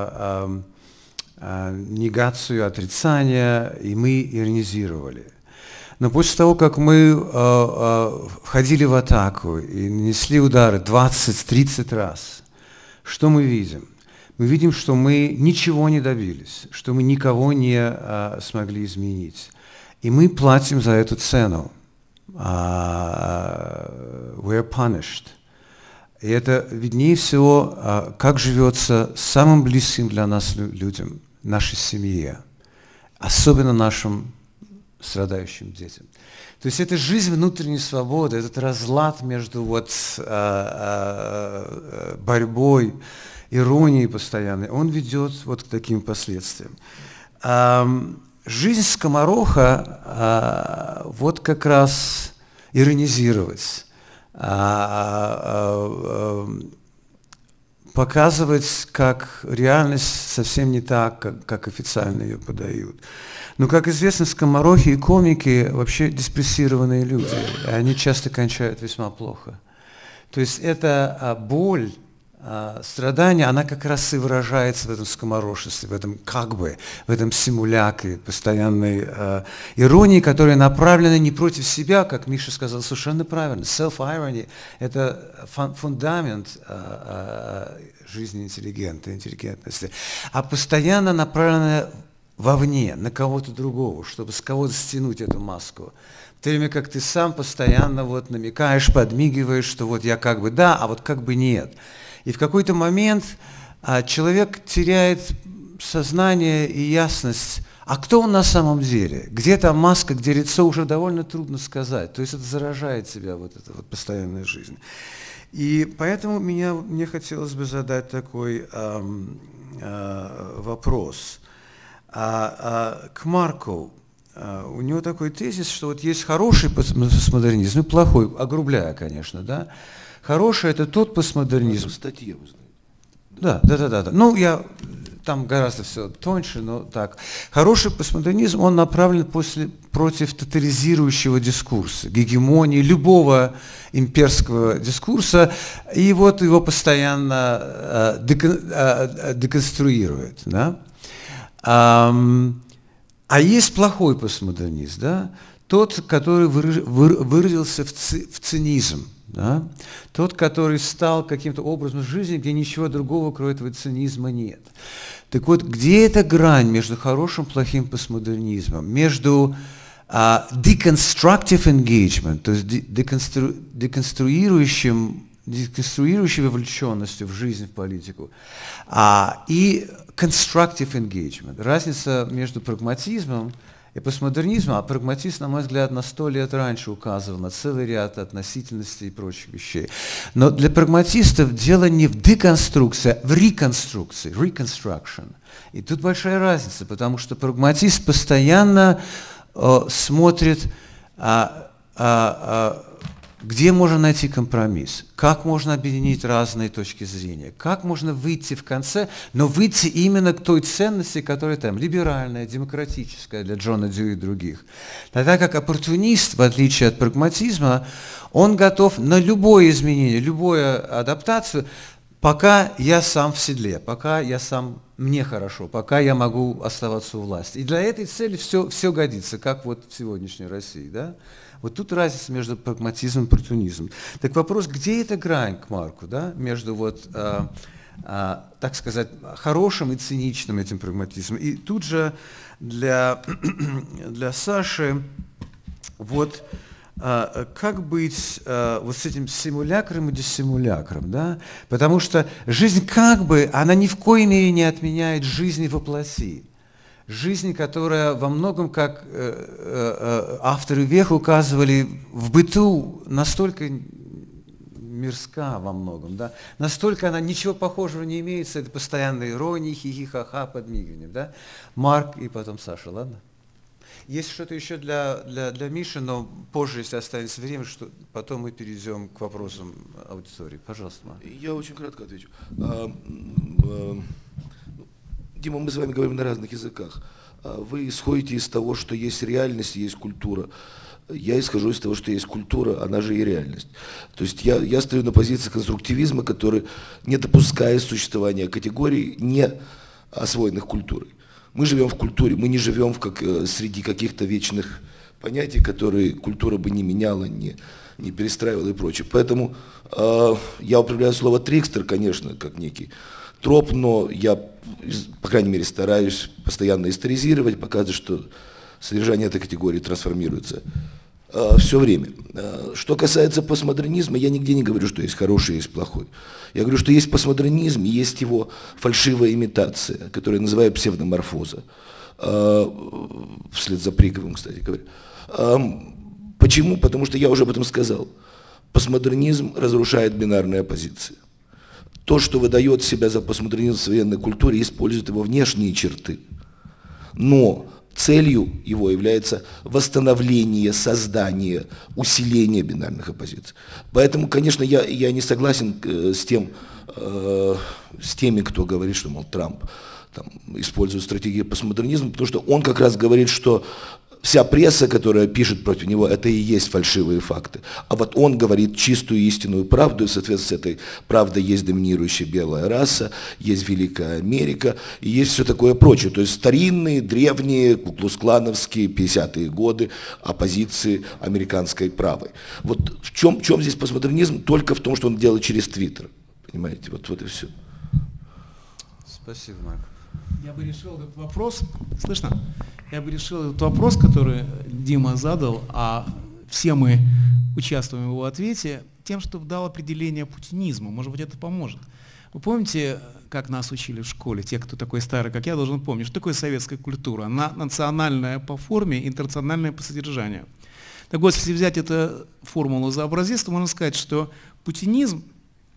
негацию, отрицание, и мы иронизировали. Но после того, как мы входили в атаку и нанесли удары 20-30 раз, что мы видим? Мы видим, что мы ничего не добились, что мы никого не смогли изменить. И мы платим за эту цену. We are punished. И это виднее всего, как живется самым близким для нас людям, нашей семье, особенно нашим страдающим детям. То есть это жизнь внутренней свободы, этот разлад между борьбой, иронией постоянной, он ведет вот к таким последствиям. Жизнь скомороха вот как раз иронизировать, показывать, как реальность совсем не так, как официально ее подают. Но, как известно, скоморохи и комики вообще депрессированные люди, и они часто кончают весьма плохо. То есть эта боль, страдание, она как раз и выражается в этом скоморошестве, в этом в этом симуляке, постоянной иронии, которая направлена не против себя, как Миша сказал совершенно правильно. Self-irony – это фундамент жизни интеллигентности, а постоянно направлена вовне, на кого-то другого, чтобы с кого-то стянуть эту маску. В то время как ты сам постоянно намекаешь, подмигиваешь, что я как бы да, а как бы нет. И в какой-то момент человек теряет сознание и ясность, а кто он на самом деле? Где та маска, где лицо, уже довольно трудно сказать. То есть это заражает себя, эта постоянная жизнь. И поэтому мне хотелось бы задать такой вопрос. К Марку. У него такой тезис, что есть хороший постмодернизм и плохой, огрубляя, конечно, да? Хороший – это тот постмодернизм. Статья, вы знаете. Да. Ну, там гораздо все тоньше, но так. Хороший постмодернизм, он направлен против тотализирующего дискурса, гегемонии любого имперского дискурса, и его постоянно деконструирует. Да? А есть плохой постмодернизм, да? Тот, который выразился в цинизм. Да? Тот, который стал каким-то образом жизни, где ничего другого, кроме этого цинизма, нет. Так вот, где эта грань между хорошим и плохим постмодернизмом, между deconstructive engagement, то есть деконструирующей вовлеченностью в жизнь, в политику, и constructive engagement. Разница между прагматизмом и постмодернизмом, а прагматизм, на мой взгляд, на 100 лет раньше указывал на целый ряд относительностей и прочих вещей. Но для прагматистов дело не в деконструкции, а в реконструкции, reconstruction. И тут большая разница, потому что прагматист постоянно смотрит, где можно найти компромисс, как можно объединить разные точки зрения, как можно выйти в конце, но выйти именно к той ценности, которая там либеральная, демократическая для Джона Дьюи и других. Тогда как оппортунист, в отличие от прагматизма, он готов на любое изменение, любую адаптацию, пока я сам в седле, пока мне хорошо, пока я могу оставаться у власти. И для этой цели все годится, как вот в сегодняшней России, да? Вот тут разница между прагматизмом и оппортунизмом. Так вопрос, где эта грань, к Марку, да, между вот, так сказать, хорошим и циничным этим прагматизмом. И тут же для Саши вот как быть вот с этим симулякром и диссимулякром, да? Потому что жизнь как бы, она ни в коей мере не отменяет жизни воплоти. Жизнь, которая во многом, как авторы вех указывали, в быту настолько мирска во многом, да? Настолько она ничего похожего не имеется, это постоянные иронии, хихи-ха-ха, подмигивание, да? Марк и потом Саша, ладно? Есть что-то еще для Миши, но позже, если останется время, что потом мы перейдем к вопросам аудитории. Пожалуйста, Марк. Я очень кратко отвечу. Дима, мы с вами говорим на разных языках. Вы исходите из того, что есть реальность, есть культура. Я исхожу из того, что есть культура, она же и реальность. То есть я стою на позиции конструктивизма, который не допускает существования категорий, не освоенных культурой. Мы живем в культуре, мы не живем среди каких-то вечных понятий, которые культура бы не меняла, не перестраивала и прочее. Поэтому я употребляю слово «трикстер», конечно, как некий троп, но я, по крайней мере, стараюсь постоянно историзировать, показывать, что содержание этой категории трансформируется все время. Что касается постмодернизма, я нигде не говорю, что есть хороший и есть плохой. Я говорю, что есть постмодернизм, есть его фальшивая имитация, которую я называю псевдоморфоза. Вслед за Приговым, кстати говоря. Почему? Потому что я уже об этом сказал. Постмодернизм разрушает бинарные оппозиции. То, что выдает себя за постмодернизм в современной культуре, использует его внешние черты. Но целью его является восстановление, создание, усиление бинарных оппозиций. Поэтому, конечно, я не согласен с теми, кто говорит, что, мол, Трамп там использует стратегию постмодернизма, потому что он как раз говорит, что вся пресса, которая пишет против него, это и есть фальшивые факты. А вот он говорит чистую истинную правду, и в соответствии с этой правдой есть доминирующая белая раса, есть Великая Америка, и есть все такое прочее. То есть старинные, древние, куклус-клановские, 50-е годы оппозиции американской правой. Вот в чем здесь постмодернизм? Только в том, что он делает через Твиттер. Понимаете, вот и все. Спасибо, Марк. Я бы решил этот вопрос, слышно? Я бы решил этот вопрос, который Дима задал, а все мы участвуем в его ответе, тем, что дал определение путинизму. Может быть, это поможет. Вы помните, как нас учили в школе, те, кто такой старый, как я, должен помнить, что такое советская культура? Она национальная по форме, интернациональная по содержанию. Так вот, если взять эту формулу за образец, то можно сказать, что путинизм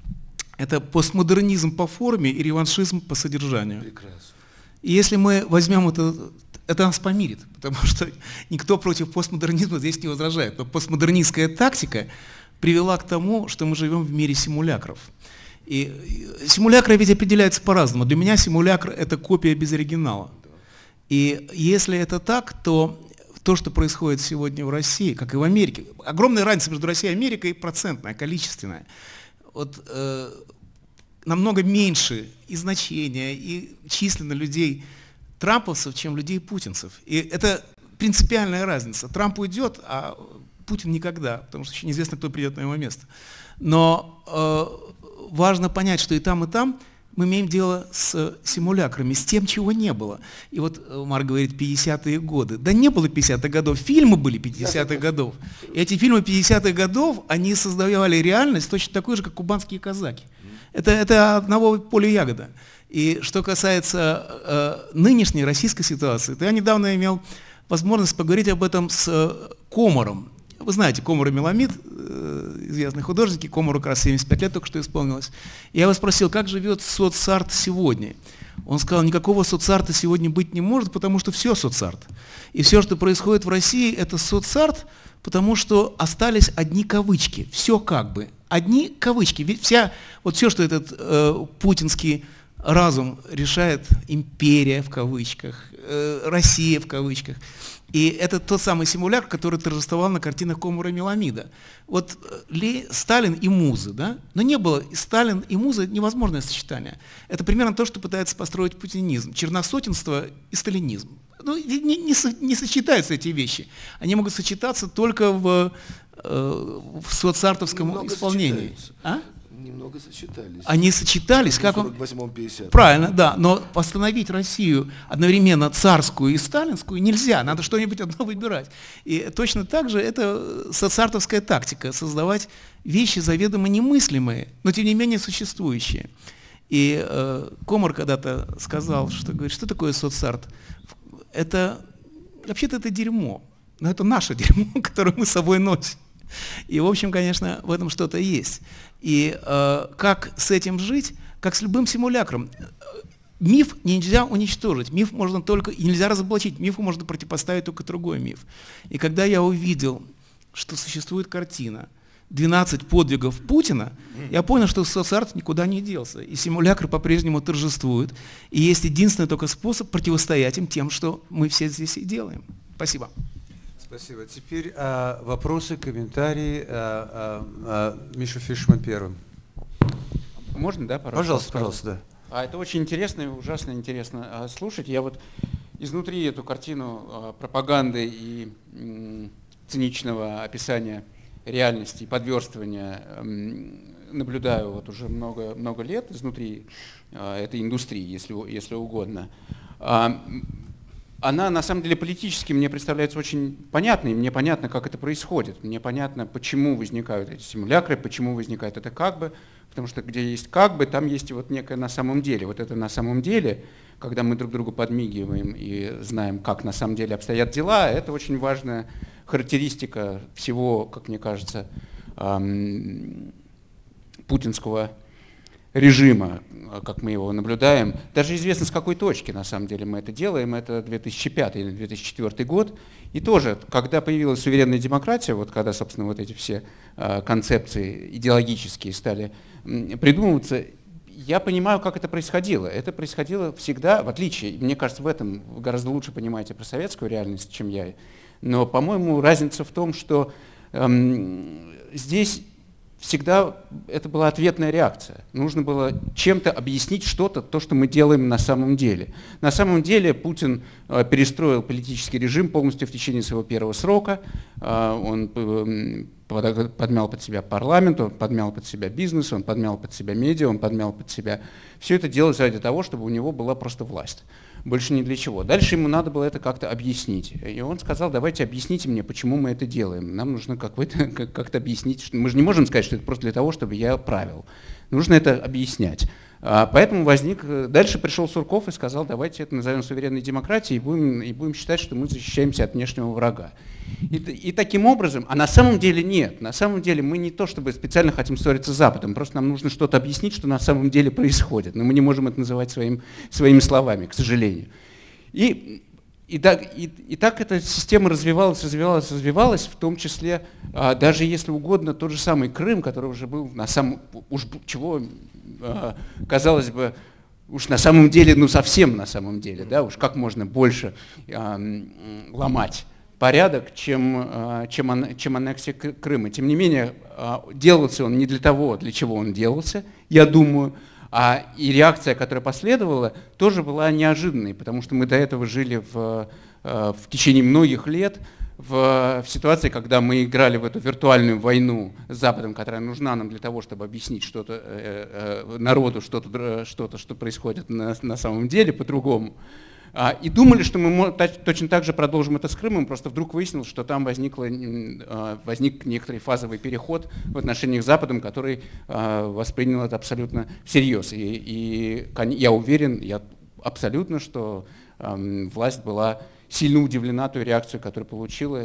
– это постмодернизм по форме и реваншизм по содержанию. Прекрасно. И если мы возьмем это нас помирит, потому что никто против постмодернизма здесь не возражает. Но постмодернистская тактика привела к тому, что мы живем в мире симулякров. И симулякры ведь определяются по-разному. Для меня симулякр – это копия без оригинала. И если это так, то что происходит сегодня в России, как и в Америке, огромная разница между Россией и Америкой процентная, количественная. Вот, намного меньше и значения, и численно людей трамповцев, чем людей путинцев. И это принципиальная разница. Трамп уйдет, а Путин никогда, потому что еще неизвестно, кто придет на его место. Но важно понять, что и там мы имеем дело с симулякрами, с тем, чего не было. И вот Марк говорит, 50-е годы. Да не было 50-х годов, фильмы были 50-х годов. И эти фильмы 50-х годов, они создавали реальность точно такую же, как кубанские казаки. Это одного поля ягода. И что касается нынешней российской ситуации, то я недавно имел возможность поговорить об этом с Комаром. Вы знаете, Комар и Меламид, известные художники, Комару как раз 75 лет только что исполнилось. И я его спросил, как живет соцарт сегодня? Он сказал, никакого соцарта сегодня быть не может, потому что все соцарт. И все, что происходит в России, это соцарт, потому что остались одни кавычки, все как бы. Одни кавычки. Ведь все, что этот путинский разум решает империя в кавычках, Россия в кавычках. И это тот самый симулякр, который торжествовал на картинах Комара и Меламида. Вот Сталин и музы, да? Но не было Сталин и музы невозможное сочетание. Это примерно то, что пытается построить путинизм. Черносотенство и сталинизм. Ну, не сочетаются эти вещи. Они могут сочетаться только в соцартовском Немного исполнении. Немного сочетались. Они сочетались, как он... 48-50. Правильно, да, но восстановить Россию одновременно царскую и сталинскую нельзя, надо что-нибудь одно выбирать. И точно так же это соцартовская тактика, создавать вещи заведомо немыслимые, но тем не менее существующие. И Комар когда-то сказал, что говорит, что такое соцарт? Это, вообще-то это дерьмо, но это наше дерьмо, которое мы с собой носим. И, в общем, конечно, в этом что-то есть. И как с этим жить, как с любым симулякром. Миф нельзя уничтожить, миф можно только, и нельзя разоблачить, мифу можно противопоставить только другой миф. И когда я увидел, что существует картина «12 подвигов Путина», я понял, что соцарт никуда не делся, и симулякр по-прежнему торжествует, и есть единственный только способ противостоять им тем, что мы все здесь и делаем. Спасибо. Спасибо. Теперь вопросы, комментарии. Миша Фишман первым. Можно, да, пожалуйста? Пожалуйста, да. Это очень интересно и ужасно интересно слушать. Я вот изнутри эту картину пропаганды и циничного описания реальности и подверстывания наблюдаю вот уже много лет изнутри этой индустрии, если угодно. Она на самом деле политически мне представляется очень понятной, мне понятно, как это происходит, мне понятно, почему возникают эти симулякры, почему возникает это как бы, потому что где есть как бы, там есть и вот некое на самом деле. Вот это на самом деле, когда мы друг другу подмигиваем и знаем, как на самом деле обстоят дела, это очень важная характеристика всего, как мне кажется, путинского режима, как мы его наблюдаем. Даже известно, с какой точки на самом деле мы это делаем. Это 2005 или 2004 год. И тоже, когда появилась суверенная демократия, вот когда, собственно, вот эти все концепции идеологические стали придумываться, я понимаю, как это происходило. Это происходило всегда, в отличие, мне кажется, в этом вы гораздо лучше понимаете про советскую реальность, чем я. Но, по-моему, разница в том, что здесь всегда это была ответная реакция. Нужно было чем-то объяснить что-то, то, что мы делаем на самом деле. На самом деле Путин перестроил политический режим полностью в течение своего первого срока. Он подмял под себя парламент, он подмял под себя бизнес, он подмял под себя медиа, он подмял под себя... Все это делалось ради того, чтобы у него была просто власть. Больше ни для чего. Дальше ему надо было это как-то объяснить. И он сказал, давайте объясните мне, почему мы это делаем. Нам нужно как-то объяснить. Мы же не можем сказать, что это просто для того, чтобы я правил. Нужно это объяснять. Поэтому дальше пришел Сурков и сказал, давайте это назовем суверенной демократией и будем считать, что мы защищаемся от внешнего врага. И таким образом, а на самом деле нет. На самом деле мы не то чтобы специально хотим ссориться с Западом, просто нам нужно что-то объяснить, что на самом деле происходит. Но мы не можем это называть своими словами, к сожалению. И так эта система развивалась, в том числе, даже если угодно, тот же самый Крым, который уже был казалось бы, уж на самом деле, совсем на самом деле, да, уж как можно больше ломать порядок, чем аннексия Крыма. Тем не менее, делался он не для того, для чего он делался, я думаю, и реакция, которая последовала, тоже была неожиданной, потому что мы до этого жили в течение многих лет в ситуации, когда мы играли в эту виртуальную войну с Западом, которая нужна нам для того, чтобы объяснить что-то народу, что происходит на самом деле по-другому. И думали, что мы точно так же продолжим это с Крымом, просто вдруг выяснилось, что там возник некоторый фазовый переход в отношениях с Западом, который воспринял это абсолютно всерьез. И я уверен, абсолютно, что власть была сильно удивлена той реакцией, которую получила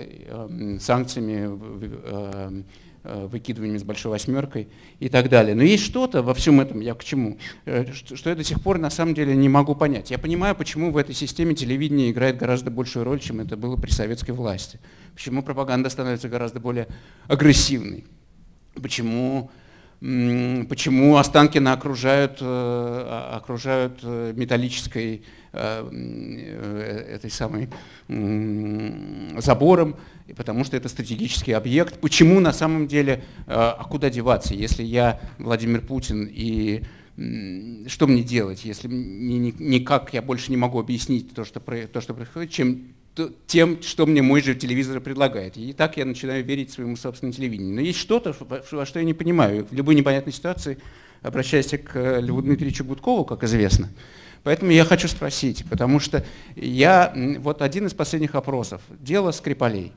санкциями, выкидываниями с большой восьмеркой и так далее. Но есть что-то во всем этом, я к чему, что я до сих пор на самом деле не могу понять. Я понимаю, почему в этой системе телевидение играет гораздо большую роль, чем это было при советской власти. Почему пропаганда становится гораздо более агрессивной. Почему почему Останкино окружают металлической этой самой забором, потому что это стратегический объект. Почему на самом деле, а куда деваться, если я Владимир Путин, и что мне делать, если никак я больше не могу объяснить то, что происходит, тем, что мне мой же телевизор предлагает. И так я начинаю верить своему собственному телевидению. Но есть что-то, во что я не понимаю. В любой непонятной ситуации обращаюсь к Льву Дмитриевичу Гудкову, как известно. Поэтому я хочу спросить, потому что вот один из последних опросов, дело Скрипалей.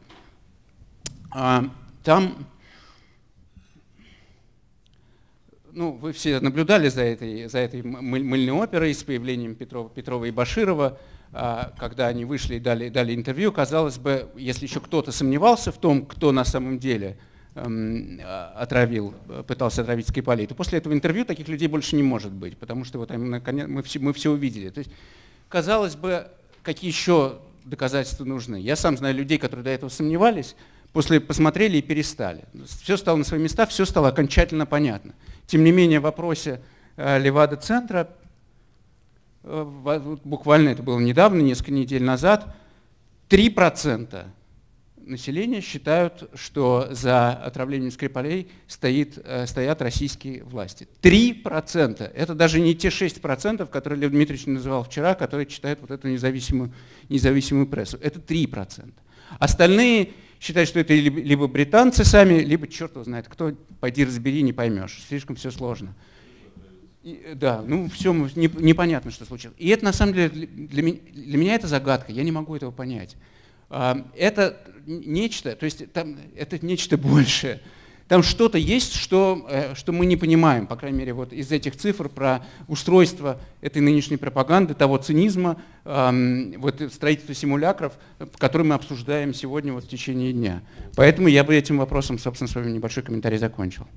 Там, вы все наблюдали за этой мыльной оперой с появлением Петрова и Баширова, когда они вышли и дали интервью. Казалось бы, если еще кто-то сомневался в том, кто на самом деле пытался отравить Скрипалей, то после этого интервью таких людей больше не может быть, потому что вот мы все увидели. То есть, казалось бы, какие еще доказательства нужны? Я сам знаю людей, которые до этого сомневались, после посмотрели и перестали. Все стало на свои места, все стало окончательно понятно. Тем не менее, в вопросе Левада-центра, буквально это было недавно, несколько недель назад, 3% населения считают, что за отравлением Скрипалей стоят российские власти. 3%. Это даже не те 6%, которые Лев Дмитриевич называл вчера, которые читают вот эту независимую прессу. Это 3%. Остальные считают, что это либо британцы сами, либо черт его знает кто, пойди разбери, не поймешь. Слишком все сложно. Да, все непонятно, что случилось. И это на самом деле для меня это загадка, я не могу этого понять. Это нечто, то есть это нечто большее. Там что-то есть, что мы не понимаем, по крайней мере, вот из этих цифр про устройство этой нынешней пропаганды, того цинизма, вот строительства симулякров, который мы обсуждаем сегодня вот в течение дня. Поэтому я бы этим вопросом, собственно, свой небольшой комментарий закончил.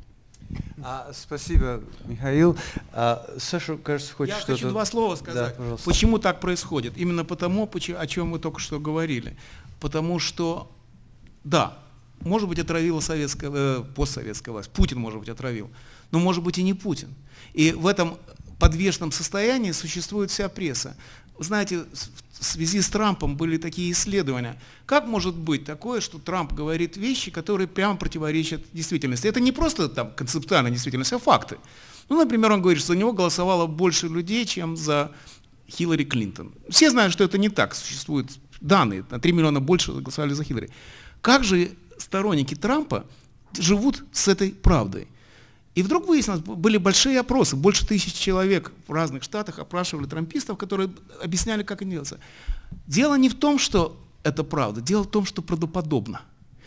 Спасибо, Михаил. Саша, кажется, хочет что-то... Я хочу два слова сказать. Да, почему так происходит? Именно потому, о чем мы только что говорили. Потому что, да, может быть, отравила постсоветская власть. Путин, может быть, отравил. Но, может быть, и не Путин. И в этом подвешенном состоянии существует вся пресса. Вы знаете, в связи с Трампом были такие исследования. Как может быть такое, что Трамп говорит вещи, которые прямо противоречат действительности? Это не просто там концептуальная действительность, а факты. Например, он говорит, что за него голосовало больше людей, чем за Хиллари Клинтон. Все знают, что это не так. Существуют данные, на 3 миллиона больше голосовали за Хиллари. Как же сторонники Трампа живут с этой правдой? И вдруг выяснилось, были большие опросы, больше 1000 человек в разных штатах опрашивали трампистов, которые объясняли, как это делается. Дело не в том, что это правда, дело в том, что правдоподобно.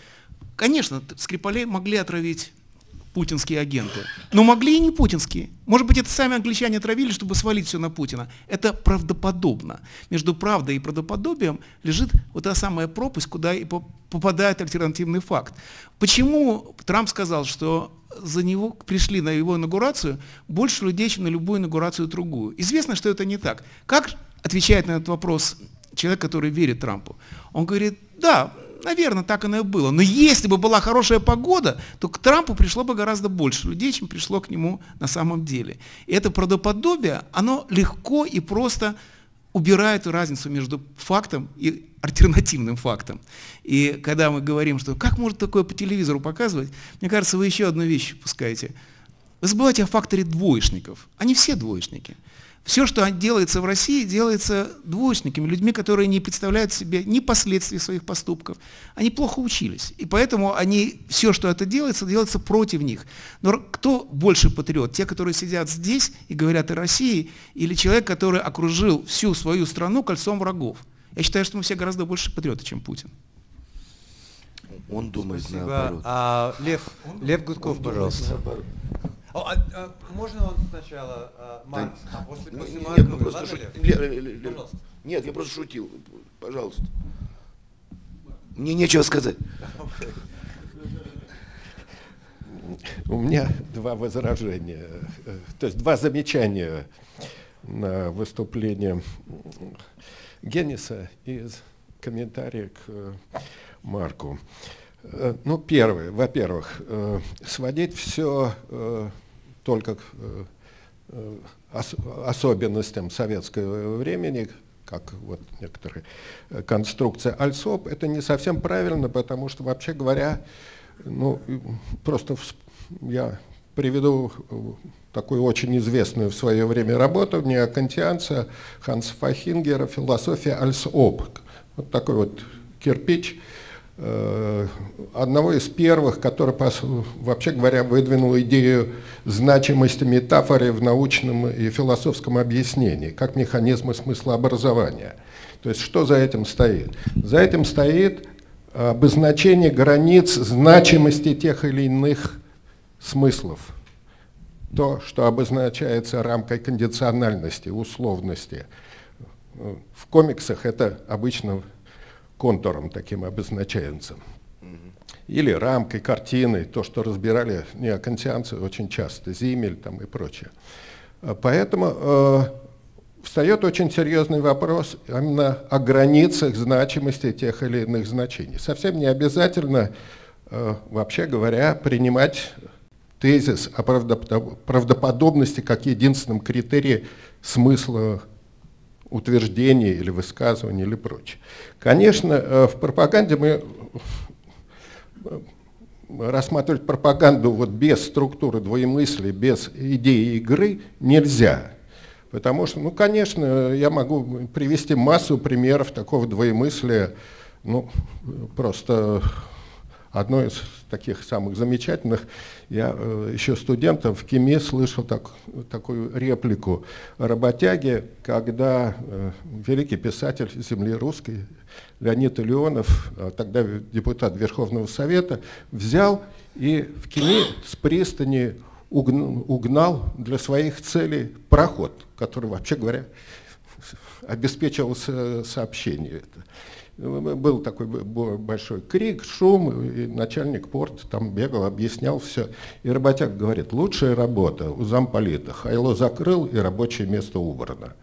Конечно, Скрипалей могли отравить путинские агенты, но могли и не путинские. Может быть, это сами англичане отравили, чтобы свалить все на Путина. Это правдоподобно. Между правдой и правдоподобием лежит вот та самая пропасть, куда и попадает альтернативный факт. Почему Трамп сказал, что за него пришли на его инаугурацию больше людей, чем на любую инаугурацию другую? Известно, что это не так. Как отвечает на этот вопрос человек, который верит Трампу? Он говорит, да, наверное, так оно и было. Но если бы была хорошая погода, то к Трампу пришло бы гораздо больше людей, чем пришло к нему на самом деле. И это правдоподобие, оно легко и просто убирает разницу между фактом и альтернативным фактом. И когда мы говорим, что как может такое по телевизору показывать, мне кажется, вы еще одну вещь упускаете. Вы забываете о факторе двоечников. Они все двоечники. Все, что делается в России, делается двоечниками, людьми, которые не представляют себе ни последствий своих поступков. Они плохо учились. И поэтому все, что это делается, делается против них. Но кто больше патриот? Те, которые сидят здесь и говорят о России, или человек, который окружил всю свою страну кольцом врагов? Я считаю, что мы все гораздо больше патриоты, чем Путин. Он думает наоборот. Лев Гудков, пожалуйста. Можно он сначала Маркс, а после Маркса? Нет, я просто шутил. Пожалуйста. Мне нечего сказать. У меня два возражения, то есть два замечания на выступление Генниса и комментария к Марку. Первое, во-первых, сводить все только к особенностям советского времени, как вот некоторые конструкции альсоп, это не совсем правильно, потому что, вообще говоря, ну, просто я приведу такую очень известную в свое время работу неокантианца Ханса Фахингера «Философия альсоп». Вот такой вот кирпич, одного из первых, который, вообще говоря, выдвинул идею значимости метафоры в научном и философском объяснении, как механизма смыслообразования. То есть что за этим стоит? За этим стоит обозначение границ значимости тех или иных смыслов. То, что обозначается рамкой кондициональности, условности. В комиксах это обычно контуром таким обозначается. Или рамкой, картиной, то, что разбирали неокантианцы очень часто, Зиммель там и прочее. Поэтому встает очень серьезный вопрос именно о границах значимости тех или иных значений. Совсем не обязательно, вообще говоря, принимать тезис о правдоподобности как единственном критерии смысла утверждения или высказывания или прочее. Конечно, в пропаганде мы рассматривать пропаганду вот без структуры двоемыслия, без идеи игры нельзя. Потому что, ну, конечно, я могу привести массу примеров такого двоемыслия. Ну, просто одно из таких самых замечательных, я еще студентом в КИМе слышал такую реплику работяги, когда великий писатель земли русской Леонид Иллионов, тогда депутат Верховного Совета, взял и в КИМе с пристани угнал для своих целей пароход, который, вообще говоря, обеспечивал сообщение. Был такой большой крик, шум, и начальник порта там бегал, объяснял все. И работяг говорит: лучшая работа у замполита. Хайло закрыл, и рабочее место убрано.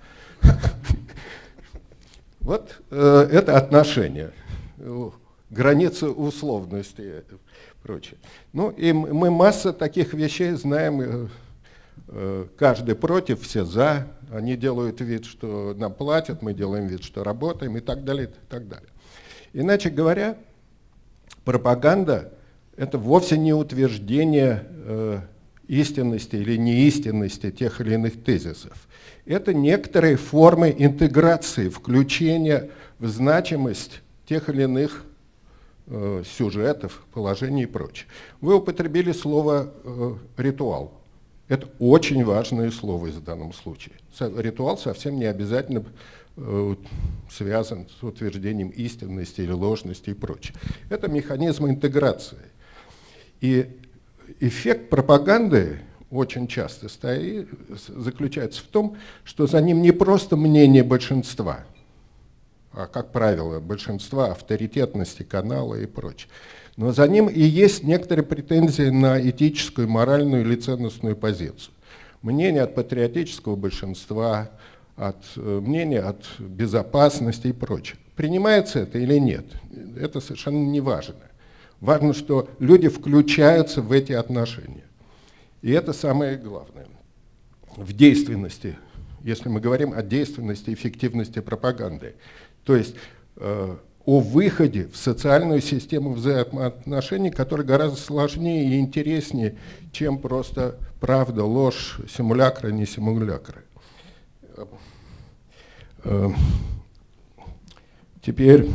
Вот это отношение, границы условности и прочее. Ну и мы массу таких вещей знаем. Каждый против, все за. Они делают вид, что нам платят, мы делаем вид, что работаем и так далее, и так далее. Иначе говоря, пропаганда – это вовсе не утверждение истинности или неистинности тех или иных тезисов. Это некоторые формы интеграции, включения в значимость тех или иных сюжетов, положений и прочее. Вы употребили слово «ритуал». Это очень важное слово в данном случае. Ритуал совсем не обязательно связан с утверждением истинности или ложности и прочее. Это механизм интеграции. И эффект пропаганды очень часто заключается в том, что за ним не просто мнение большинства, а, как правило, большинства авторитетности канала и прочее. Но за ним и есть некоторые претензии на этическую, моральную или ценностную позицию. Мнение от патриотического большинства, мнение от безопасности и прочее. Принимается это или нет, это совершенно не важно. Важно, что люди включаются в эти отношения. И это самое главное. В действенности, если мы говорим о действенности, эффективности пропаганды. То есть о выходе в социальную систему взаимоотношений, которая гораздо сложнее и интереснее, чем просто правда, ложь, симулякры, не симулякры. Теперь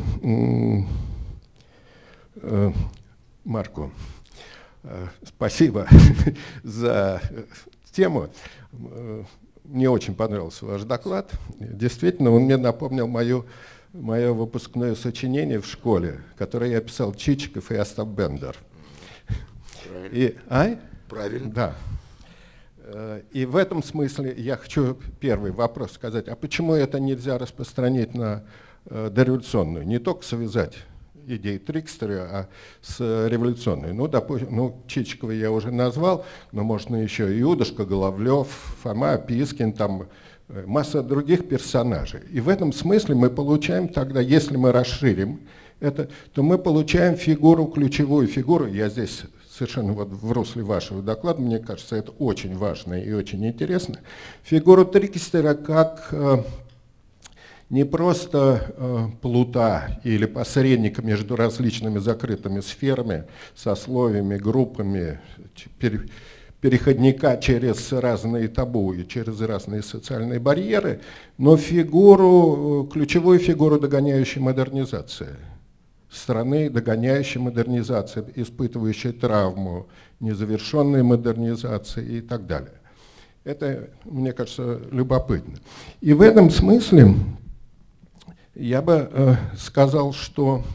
Марку спасибо за тему. Мне очень понравился ваш доклад. Действительно, он мне напомнил мое выпускное сочинение в школе, которое я писал Чичиков и Остап Бендер. Правильно. Правильно. Да. И в этом смысле я хочу первый вопрос сказать. А почему это нельзя распространить на дореволюционную? Не только связать идеи Трикстера, а с революционной. Ну, допустим, Чичикова я уже назвал, но можно еще Иудушка, Головлев, Фома Пискин, там масса других персонажей. И в этом смысле мы получаем тогда, если мы расширим это, то мы получаем фигуру, ключевую фигуру, я здесь совершенно вот в русле вашего доклада, мне кажется, это очень важно и очень интересно, фигуру трикстера как не просто плута или посредника между различными закрытыми сферами, сословиями, группами, переходника через разные табу и через разные социальные барьеры, но ключевую фигуру догоняющей модернизации. Страны, догоняющей модернизации, испытывающей травму, незавершенной модернизации и так далее. Это, мне кажется, любопытно. И в этом смысле я бы сказал, что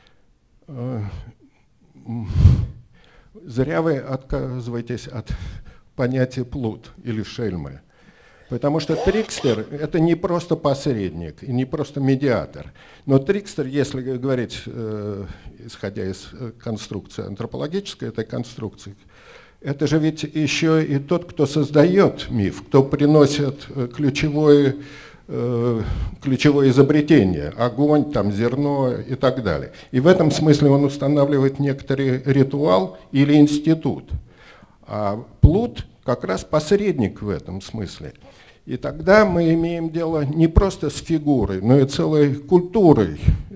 зря вы отказываетесь от понятия плут или шельмы. Потому что трикстер – это не просто посредник и не просто медиатор. Но трикстер, если говорить, исходя из конструкции антропологической, этой конструкции, это же ведь еще и тот, кто создает миф, кто приносит ключевое изобретение, огонь, там, зерно и так далее. И в этом смысле он устанавливает некоторый ритуал или институт. А плут как раз посредник в этом смысле. И тогда мы имеем дело не просто с фигурой, но и целой культурой,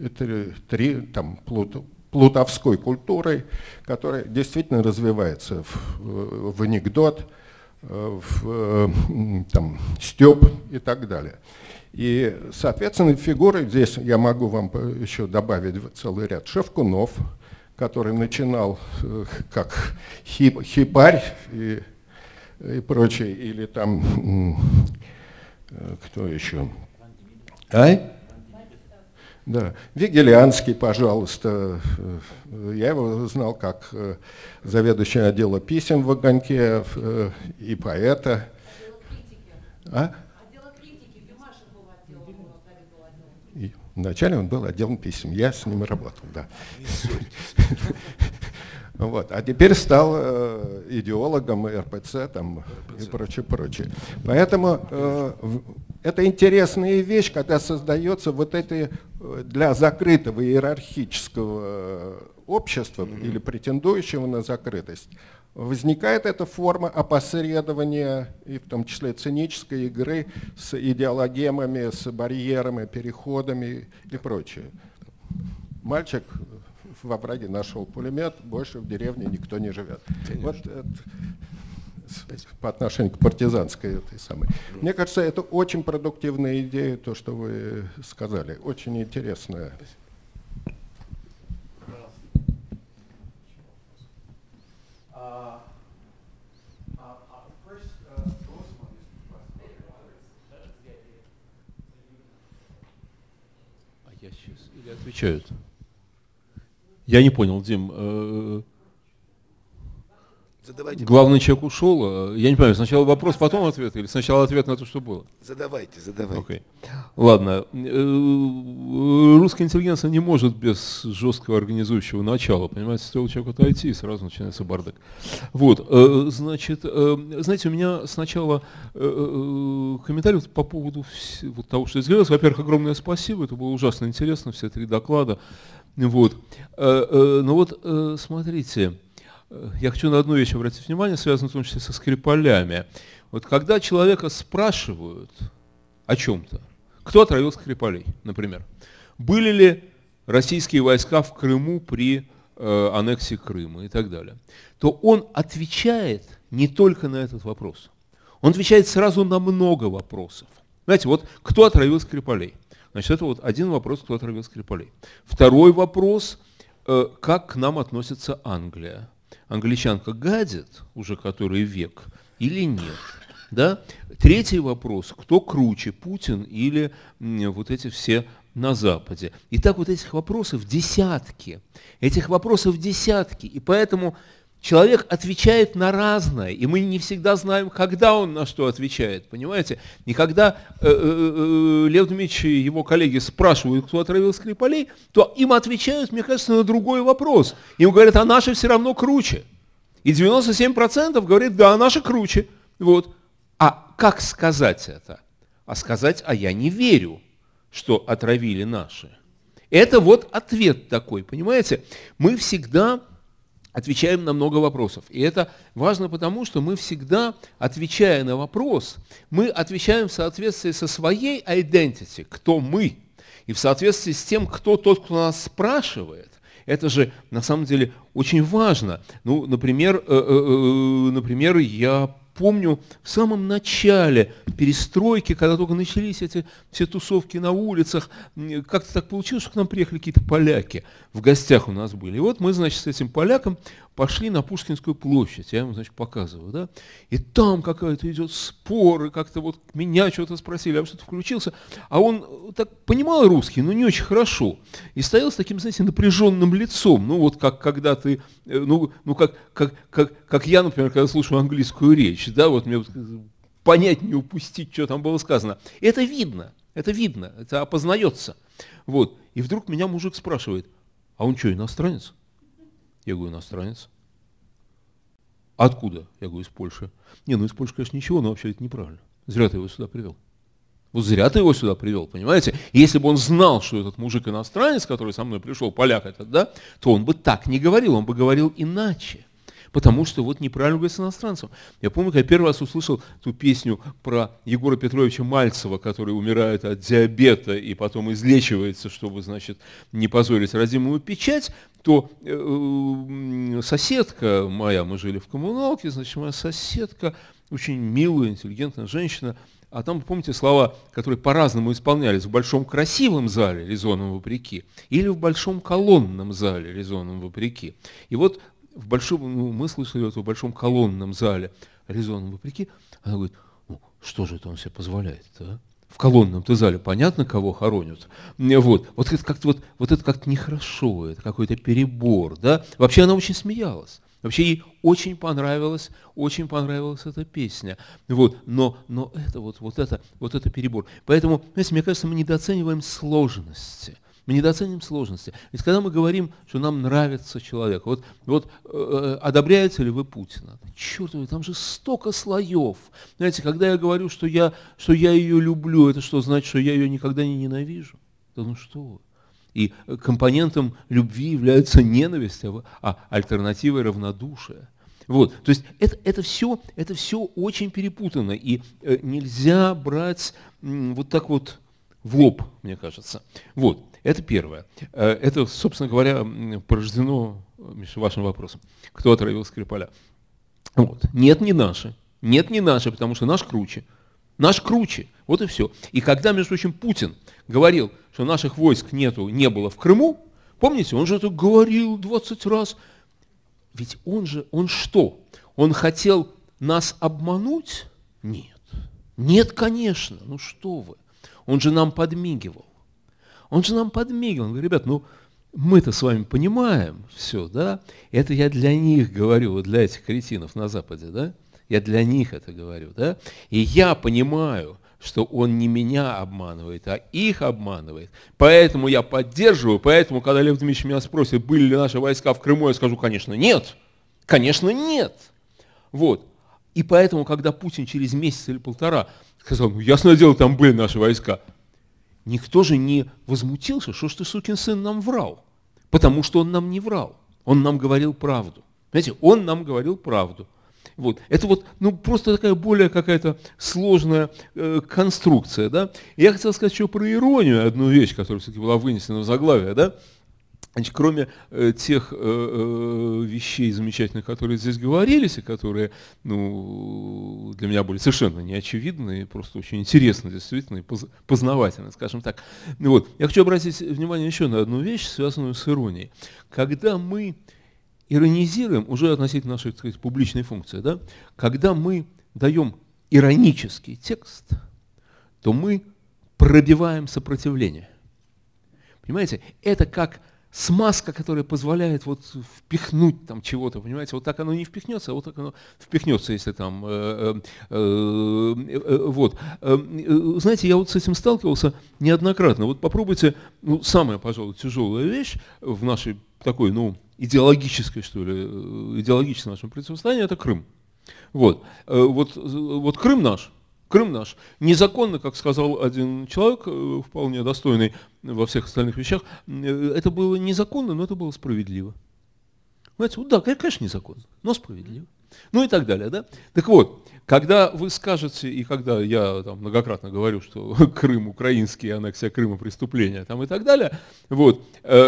плутовской культурой, которая действительно развивается в анекдот, в стёб и так далее. И, соответственно, фигуры, здесь я могу вам еще добавить целый ряд Шевкунов, который начинал как хипарь и прочее, или там, кто еще? Да, Вигелянский, пожалуйста, я его знал как заведующий отдела писем в «Огоньке» и поэта. Отдела критики, в Юмаше был отдел. Вначале он был отделом писем, я с ним работал, да. Вот. А теперь стал идеологом РПЦ там, и прочее. Поэтому это интересная вещь, когда создается вот это для закрытого иерархического общества или претендующего на закрытость, возникает эта форма опосредования, и в том числе цинической игры с идеологемами, с барьерами, переходами и прочее. Мальчик в овраге нашел пулемет, больше в деревне никто не живет. Вот это, по отношению к партизанской этой самой. Мне кажется, это очень продуктивная идея, то, что вы сказали. Очень интересная. Я сейчас или отвечают? Я не понял, Дим. Задавайте. Главный человек ушел. Я не понимаю, сначала вопрос, потом ответ, или сначала ответ на то, что было? Задавайте. Okay. Ладно. Русская интеллигенция не может без жесткого организующего начала. Понимаете, стоило человеку отойти, и сразу начинается бардак. Вот, значит, знаете, у меня сначала комментарий по поводу вот того, что изговорилось. Во-первых, огромное спасибо, это было ужасно интересно, все 3 доклада. Вот. Ну вот, смотрите, я хочу на одну вещь обратить внимание, связанную в том числе со Скрипалями. Вот когда человека спрашивают о чем-то, кто отравил Скрипалей, например, были ли российские войска в Крыму при аннексии Крыма и так далее, то он отвечает не только на этот вопрос, он отвечает сразу на много вопросов. Знаете, вот кто отравил Скрипалей? Значит, это вот один вопрос, кто отравил Скрипалей. Второй вопрос, как к нам относится Англия. Англичанка гадит уже который век или нет? Да? Третий вопрос, кто круче, Путин или вот эти все на Западе? И так вот этих вопросов десятки. И поэтому человек отвечает на разное, и мы не всегда знаем, когда он на что отвечает, понимаете? И когда Лев Дмитриевич и его коллеги спрашивают, кто отравил Скрипалей, то им отвечают, мне кажется, на другой вопрос. Им говорят, а наши все равно круче. И 97% говорит, да, наши круче. Вот. А как сказать это? А сказать, а я не верю, что отравили наши. Это вот ответ такой, понимаете? Мы всегда отвечаем на много вопросов. И это важно потому, что мы всегда, отвечая на вопрос, мы отвечаем в соответствии со своей identity, кто мы, и в соответствии с тем, кто тот, кто нас спрашивает. Это же на самом деле очень важно. Ну, например, я помню в самом начале перестройки, когда только начались эти все тусовки на улицах, как-то так получилось, что к нам приехали какие-то поляки, в гостях у нас были. И вот мы, значит, с этим поляком пошли на Пушкинскую площадь, я ему, значит, показываю, да, и там какая-то идет спор, и как-то вот меня что-то спросили, я что-то включился, а он так понимал русский, но не очень хорошо, и стоял с таким, знаете, напряженным лицом, ну вот как когда ты, как я, например, когда слушаю английскую речь, да, вот мне понять, не упустить, что там было сказано. Это видно, это опознается. Вот. И вдруг меня мужик спрашивает, а он что, иностранец? Я говорю, иностранец. Откуда? Я говорю, из Польши. Не, ну из Польши, конечно, ничего, но вообще это неправильно. Зря ты его сюда привел. Вот зря ты его сюда привел, понимаете? Если бы он знал, что этот мужик иностранец, который со мной пришел, поляк этот, да, то он бы так не говорил, он бы говорил иначе. Потому что вот неправильно говорить с иностранцем. Я помню, когда я первый раз услышал ту песню про Егора Петровича Мальцева, который умирает от диабета и потом излечивается, чтобы, значит, не позорить родимую печать, то соседка моя, мы жили в коммуналке, значит, моя соседка, очень милая, интеллигентная женщина, а там, помните, слова, которые по-разному исполнялись в большом красивом зале, резоном вопреки, или в большом колонном зале, резоном вопреки. И вот в большом, мы слышали это в большом колонном зале, резоном вопреки, она говорит, ну, что же это он себе позволяет-то, а? В колонном-то зале понятно, кого хоронят. Вот это как-то нехорошо, это какой-то перебор, да? Вообще она очень смеялась. Вообще ей очень понравилась эта песня. Вот, но это перебор. Поэтому, знаете, мне кажется, мы недооцениваем сложности. Мы недооцениваем сложности. Ведь когда мы говорим, что нам нравится человек, одобряете ли вы Путина? Черт возьми, там же столько слоев. Знаете, когда я говорю, что я ее люблю, это что, значит, что я ее никогда не ненавижу? Да ну что вы. И компонентом любви является ненависть, а альтернативой равнодушие. Вот, то есть это все очень перепутано, и нельзя брать вот так вот в лоб, мне кажется. Вот, это первое. Это, собственно говоря, порождено, Миша, вашим вопросом. Кто отравил Скрипаля? Вот. Нет, не наши, потому что наш круче. Наш круче, вот и все. И когда, между прочим, Путин говорил, что наших войск не было в Крыму, помните, он же это говорил 20 раз. Ведь он что? Он хотел нас обмануть? Нет. Нет, конечно, ну что вы. Он же нам подмигивал. Он говорит, ребят, ну мы-то с вами понимаем все, да? Это я для них говорю, вот для этих кретинов на Западе, да? Я для них это говорю, да? И я понимаю, что он не меня обманывает, а их обманывает. Поэтому я поддерживаю, поэтому, когда Лев Дмитриевич меня спросит, были ли наши войска в Крыму, я скажу, конечно, нет. Конечно, нет. Вот. И поэтому, когда Путин через месяц или полтора сказал, ну, ясное дело, там были наши войска, никто же не возмутился, что ж ты, сукин сын, нам врал. Потому что он нам не врал. Он нам говорил правду. Знаете, он нам говорил правду. Вот. Это вот, ну, просто такая более какая-то сложная конструкция, да. И я хотел сказать еще про иронию, одну вещь, которая все-таки была вынесена в заглавие, да. Значит, кроме тех вещей замечательных, которые здесь говорились, и которые, ну, для меня были совершенно неочевидны, и просто очень интересны, действительно, и познавательны, скажем так. Вот. Я хочу обратить внимание еще на одну вещь, связанную с иронией. Когда мы иронизируем, уже относительно нашей, так сказать, публичной функции, да, когда мы даем иронический текст, то мы пробиваем сопротивление. Понимаете, это как смазка, которая позволяет вот впихнуть там чего-то, понимаете, вот так оно не впихнется, а вот так оно впихнется, если там, вот. Знаете, я вот с этим сталкивался неоднократно. Вот попробуйте, ну, самая, пожалуй, тяжелая вещь в нашей такой, ну, идеологической, что ли, идеологическом нашем противостоянии, это Крым. Вот. Вот Крым наш. Крым наш. Незаконно, как сказал один человек, вполне достойный во всех остальных вещах, это было незаконно, но это было справедливо. Понимаете, вот да, конечно, незаконно, но справедливо. Ну и так далее, да? Так вот, когда вы скажете, и когда я там многократно говорю, что Крым украинский, аннексия Крыма преступление там и так далее, вот,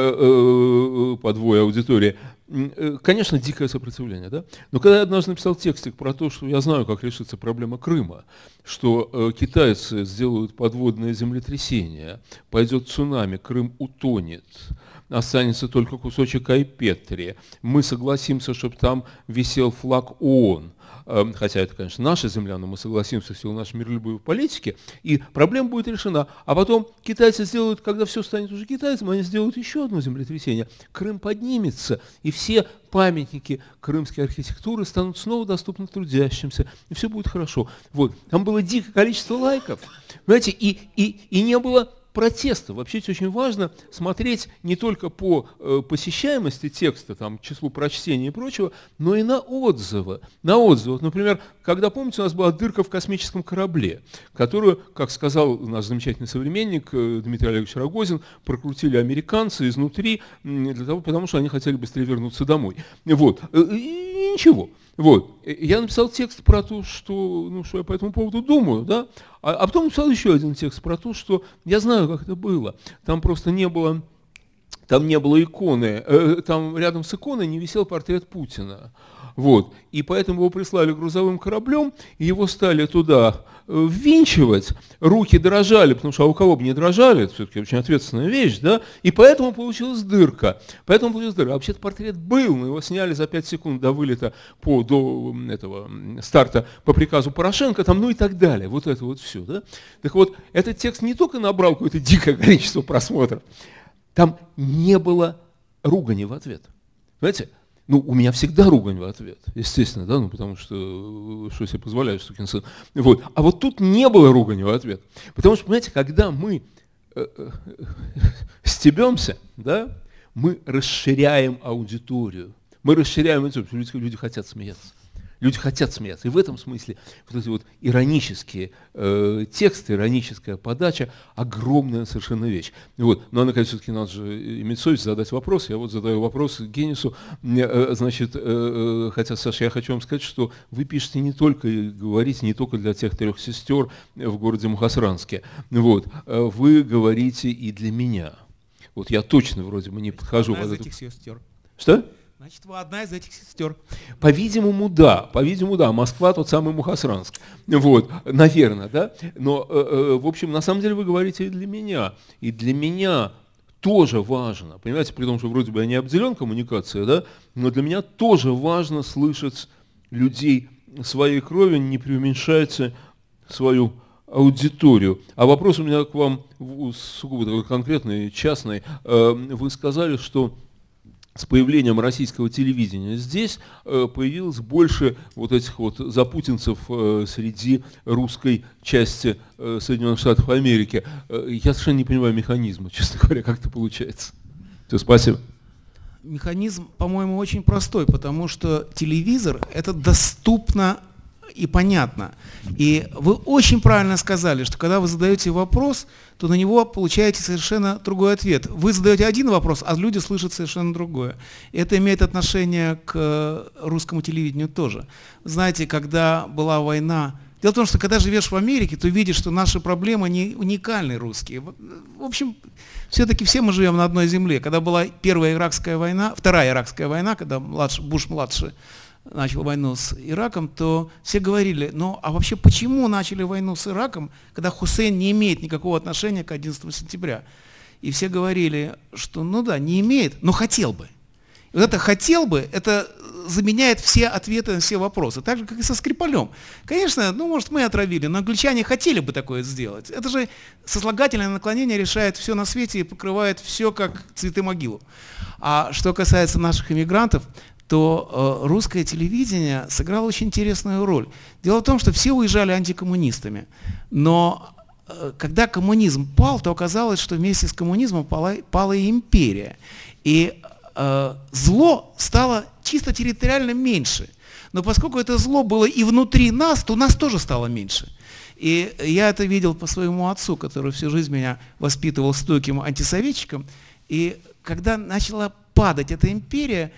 подвое аудитории, конечно, дикое сопротивление, да? Но когда я однажды написал текстик про то, что я знаю, как решится проблема Крыма, что китайцы сделают подводное землетрясение, пойдет цунами, Крым утонет, останется только кусочек Айпетри, мы согласимся, чтобы там висел флаг ООН, хотя это, конечно, наша земля, но мы согласимся в силу нашей миролюбивой политики, и проблема будет решена. А потом китайцы сделают, когда все станет уже китайцам, они сделают еще одно землетрясение. Крым поднимется, и все памятники крымской архитектуры станут снова доступны трудящимся, и все будет хорошо. Вот. Там было дикое количество лайков, понимаете, и не было протеста. Вообще это очень важно смотреть не только по посещаемости текста, там, числу прочтений и прочего, но и на отзывы. На отзывы. Вот, например, когда, помните, у нас была дырка в космическом корабле, которую, как сказал наш замечательный современник Дмитрий Олегович Рогозин, прокрутили американцы изнутри, потому что они хотели быстрее вернуться домой. Вот. И ничего. Вот. Я написал текст про то, что я по этому поводу думаю, да? А потом написал еще один текст про то, что я знаю, как это было. Там просто не было иконы, там рядом с иконой не висел портрет Путина. Вот. И поэтому его прислали грузовым кораблем, и его стали туда ввинчивать, руки дрожали, потому что у кого бы не дрожали, это все-таки очень ответственная вещь, да, и поэтому получилась дырка. А вообще-то портрет был, но его сняли за 5 секунд до вылета, до этого старта по приказу Порошенко, там, ну и так далее. Вот это вот все, да. Так вот, этот текст не только набрал какое-то дикое количество просмотров, там не было ругани в ответ. Понимаете? Ну, у меня всегда ругань в ответ, естественно, да, ну, потому что себе позволяю, сукин сын. Вот. А вот тут не было ругани в ответ. Потому что, понимаете, когда мы стебемся, да, мы расширяем аудиторию. Люди хотят смеяться. Люди хотят смеяться. И в этом смысле вот эти вот иронические тексты, ироническая подача – огромная совершенно вещь. Вот. Но, наконец, все-таки надо же иметь совесть задать вопрос. Я вот задаю вопрос Генису. Значит, хотя, Саша, я хочу вам сказать, что вы пишете не только и говорите не только для тех 3 сестер в городе Мухосранске. Вот. Вы говорите и для меня. Вот я точно вроде бы не подхожу под эту... сестер. Что? Значит, вы одна из этих сестер. По-видимому, да. Москва тот самый Мухосранск. Вот, наверное, да. Но, в общем, на самом деле вы говорите и для меня. И для меня тоже важно, понимаете, при том, что вроде бы я не обделен коммуникацией, да, но для меня тоже важно слышать людей своей крови, не преуменьшайте свою аудиторию. А вопрос у меня к вам сугубо такой конкретный, частный. Вы сказали, что с появлением российского телевидения здесь появилось больше вот этих вот запутинцев среди русской части Соединенных Штатов Америки. Я совершенно не понимаю механизма, честно говоря, как это получается. Все, спасибо. Механизм, по-моему, очень простой, потому что телевизор – это доступно и понятно. И вы очень правильно сказали, что когда вы задаете вопрос, то на него получаете совершенно другой ответ. Вы задаете один вопрос, а люди слышат совершенно другое. И это имеет отношение к русскому телевидению тоже. Знаете, когда была война... Дело в том, что когда живешь в Америке, то видишь, что наши проблемы не уникальны русские. В общем, все-таки все мы живем на одной земле. Когда была Вторая Иракская война, когда Буш-младший начал войну с Ираком, то все говорили, ну а вообще почему начали войну с Ираком, когда Хусейн не имеет никакого отношения к 11 сентября? И все говорили, что ну да, не имеет, но хотел бы. И вот это «хотел бы» это заменяет все ответы на все вопросы, так же, как и со Скрипалем. Конечно, ну может мы отравили, но англичане хотели бы такое сделать. Это же сослагательное наклонение решает все на свете и покрывает все, как цветы могилу. А что касается наших иммигрантов, то русское телевидение сыграло очень интересную роль. Дело в том, что все уезжали антикоммунистами, но когда коммунизм пал, то оказалось, что вместе с коммунизмом пала и империя. И зло стало чисто территориально меньше. Но поскольку это зло было и внутри нас, то нас тоже стало меньше. И я это видел по своему отцу, который всю жизнь меня воспитывал стойким антисоветчиком. И когда начала падать эта империя,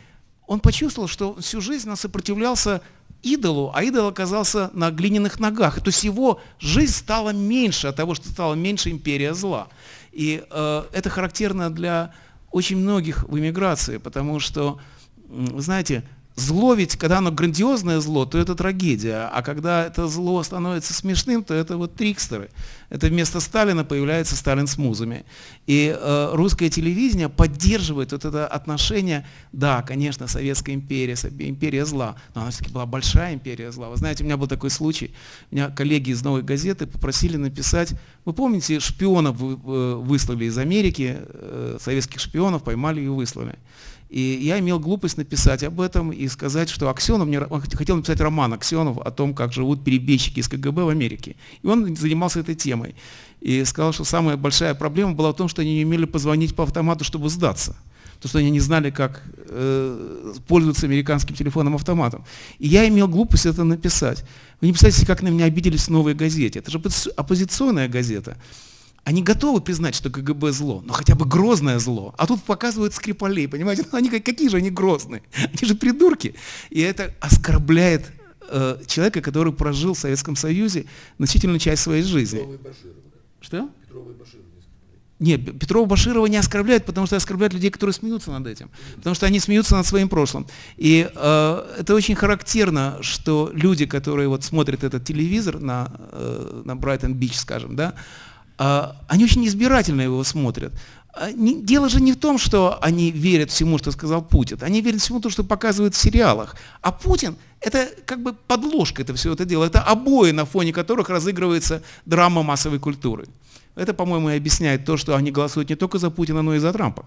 он почувствовал, что всю жизнь он сопротивлялся идолу, а идол оказался на глиняных ногах. То есть его жизнь стала меньше от того, что стала меньше империя зла. И это характерно для очень многих в эмиграции, потому что, вы знаете, зло ведь, когда оно грандиозное зло, то это трагедия, а когда это зло становится смешным, то это вот трикстеры. Это вместо Сталина появляется Сталин с музами. И русское телевидение поддерживает вот это отношение, да, конечно, Советская империя, империя зла, но она все-таки была большая империя зла. Вы знаете, у меня был такой случай, меня коллеги из «Новой газеты» попросили написать, вы помните, шпионов выслали из Америки, советских шпионов поймали и выслали. И я имел глупость написать об этом и сказать, что Аксенов, он хотел написать роман Аксенов о том, как живут перебежчики из КГБ в Америке. И он занимался этой темой. И сказал, что самая большая проблема была в том, что они не умели позвонить по автомату, чтобы сдаться. Потому что они не знали, как пользоваться американским телефоном-автоматом. И я имел глупость это написать. Вы не представляете, как на меня обиделись в «Новой газете». Это же оппозиционная газета. Они готовы признать, что КГБ зло, но хотя бы грозное зло. А тут показывают Скрипалей, понимаете? Ну, они какие же они грозные? Они же придурки. И это оскорбляет человека, который прожил в Советском Союзе значительную часть своей жизни. Что? Нет, Петрова-Баширова не оскорбляют, потому что оскорбляют людей, которые смеются над этим. Потому что они смеются над своим прошлым. И это очень характерно, что люди, которые вот смотрят этот телевизор на Брайтон-Бич, скажем, да, они очень избирательно его смотрят. Дело же не в том, что они верят всему, что сказал Путин. Они верят всему, что показывают в сериалах. А Путин – это как бы подложка, это все это дело. Это обои, на фоне которых разыгрывается драма массовой культуры. Это, по-моему, и объясняет то, что они голосуют не только за Путина, но и за Трампа.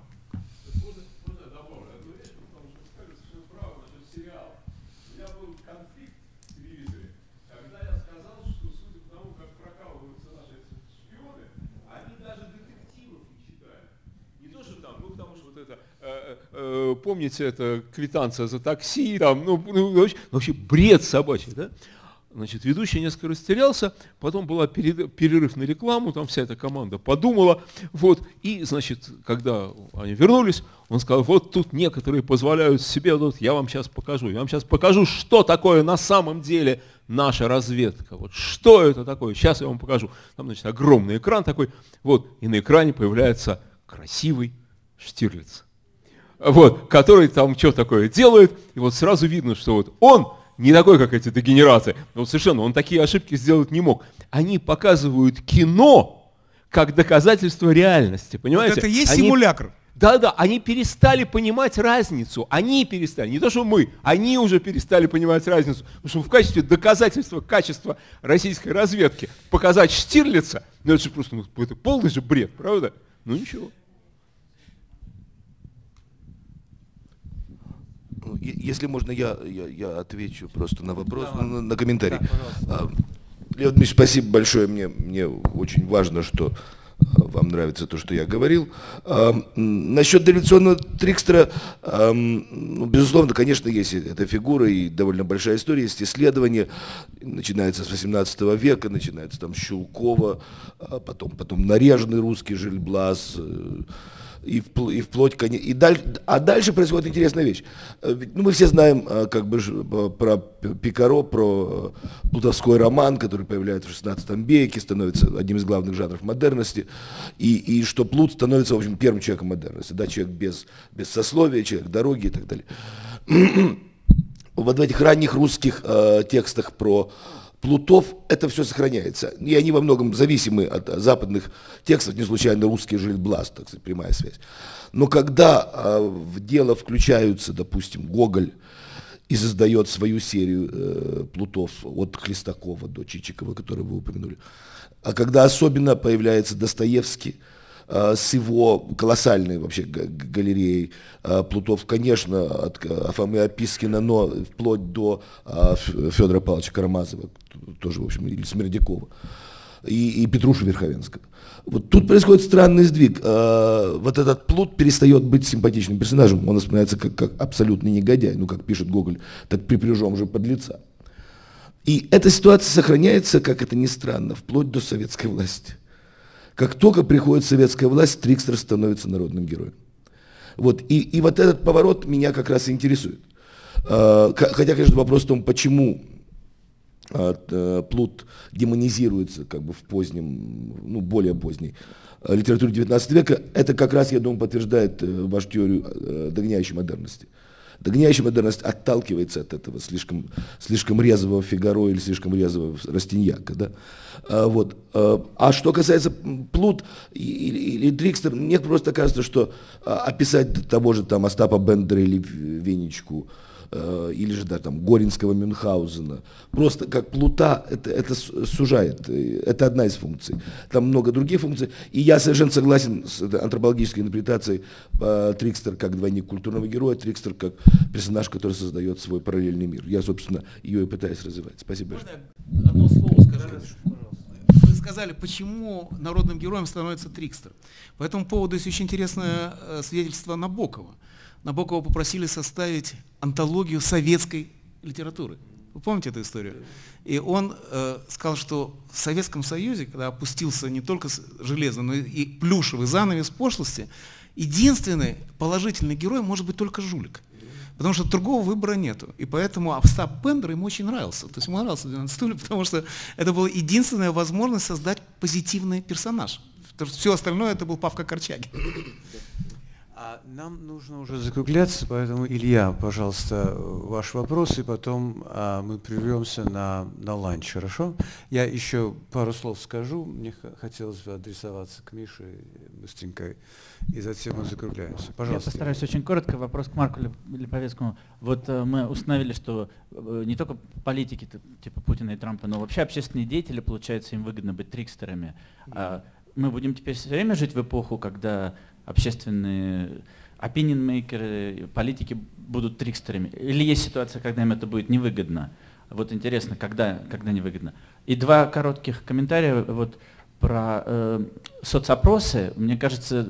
Помните, это квитанция за такси, там, вообще бред собачий, да? Значит, ведущий несколько растерялся, потом был перерыв на рекламу, там вся эта команда подумала, вот, и, значит, когда они вернулись, он сказал, вот тут некоторые позволяют себе, вот я вам сейчас покажу, что такое на самом деле наша разведка, вот, что это такое, сейчас я вам покажу. Там, значит, огромный экран такой, вот, и на экране появляется красивый Штирлиц. Вот, который там что такое делает, и вот сразу видно, что вот он не такой, как эти дегенераты, вот совершенно, он такие ошибки сделать не мог. Они показывают кино как доказательство реальности, понимаете? Вот это и есть симулякр. Да, они перестали понимать разницу, они перестали, не то что мы, они уже перестали понимать разницу, потому что в качестве доказательства качества российской разведки показать Штирлица, ну это же просто, это полный же бред, правда? Ну ничего. Если можно, я отвечу просто на вопрос, на комментарий. Леонид Дмитриевич, спасибо большое, мне очень важно, что вам нравится то, что я говорил. Насчет дореволюционного трикстера, безусловно, конечно, есть эта фигура и довольно большая история, есть исследования, начинается с 18 века, начинается там с Щелкова, потом нареженный русский Жильблас, и вплоть, а дальше происходит интересная вещь. Мы все знаем как бы про Пикаро, про плутовской роман, который появляется в 16 веке, становится одним из главных жанров модерности, и что Плут становится, в общем, первым человеком модерности, да, человек без сословия, человек дороги и так далее. Вот в этих ранних русских текстах про Плутов это все сохраняется. И они во многом зависимы от западных текстов, не случайно русский Жильблас, так сказать, прямая связь. Но когда в дело включаются, допустим, Гоголь и создает свою серию Плутов от Хлестакова до Чичикова, который вы упомянули, а когда особенно появляется Достоевский с его колоссальной вообще галереей Плутов, конечно, от Фомы Опискина, но вплоть до Федора Павловича Карамазова, тоже, в общем, или Смердякова, и Петруши Верховенского. Вот тут происходит странный сдвиг. Вот этот Плут перестает быть симпатичным персонажем, он воспринимается как абсолютный негодяй, ну, как пишет Гоголь, так припряжем же подлеца. И эта ситуация сохраняется, как это ни странно, вплоть до советской власти. Как только приходит советская власть, трикстер становится народным героем. Вот, и вот этот поворот меня как раз и интересует. Хотя, конечно, вопрос в том, почему Плут демонизируется как бы в позднем, ну, более поздней литературе 19 века, это как раз, я думаю, подтверждает вашу теорию догоняющей модерности. Догоняющая модерность отталкивается от этого слишком резвого Фигаро или слишком резвого Растиньяка. Да? Вот. А что касается Плут или Трикстер, мне просто кажется, что описать того же там Остапа Бендера или Венечку, или же да, там, Горинского Мюнхгаузена, просто как Плута, это сужает, это одна из функций. Там много других функций, и я совершенно согласен с антропологической интерпретацией Трикстер как двойник культурного героя, Трикстер как персонаж, который создает свой параллельный мир. Я, собственно, ее и пытаюсь развивать. Спасибо большое. Одно слово скажу. Вы сказали, почему народным героем становится Трикстер. По этому поводу есть очень интересное свидетельство Набокова. Набокова попросили составить антологию советской литературы. Вы помните эту историю? И он сказал, что в Советском Союзе, когда опустился не только железный, но и плюшевый занавес пошлости, единственный положительный герой может быть только жулик. Потому что другого выбора нету. И поэтому Остап Бендер ему очень нравился. То есть ему нравился 12 стульев, потому что это была единственная возможность создать позитивный персонаж. Потому что все остальное это был Павка Корчагин. Нам нужно уже закругляться, поэтому, Илья, пожалуйста, ваш вопрос, и потом мы прервемся на ланч, хорошо? Я еще пару слов скажу, мне хотелось бы адресоваться к Мише быстренько, и затем мы закругляемся. Пожалуйста. Я постараюсь очень коротко. Вопрос к Марку Липовецкому. Вот мы установили, что не только политики типа Путина и Трампа, но вообще общественные деятели, получается, им выгодно быть трикстерами. Мы будем теперь все время жить в эпоху, когда общественные opinion-мейкеры, политики будут трикстерами? Или есть ситуация, когда им это будет невыгодно? Вот интересно, когда невыгодно. И два коротких комментария вот про соцопросы. Мне кажется,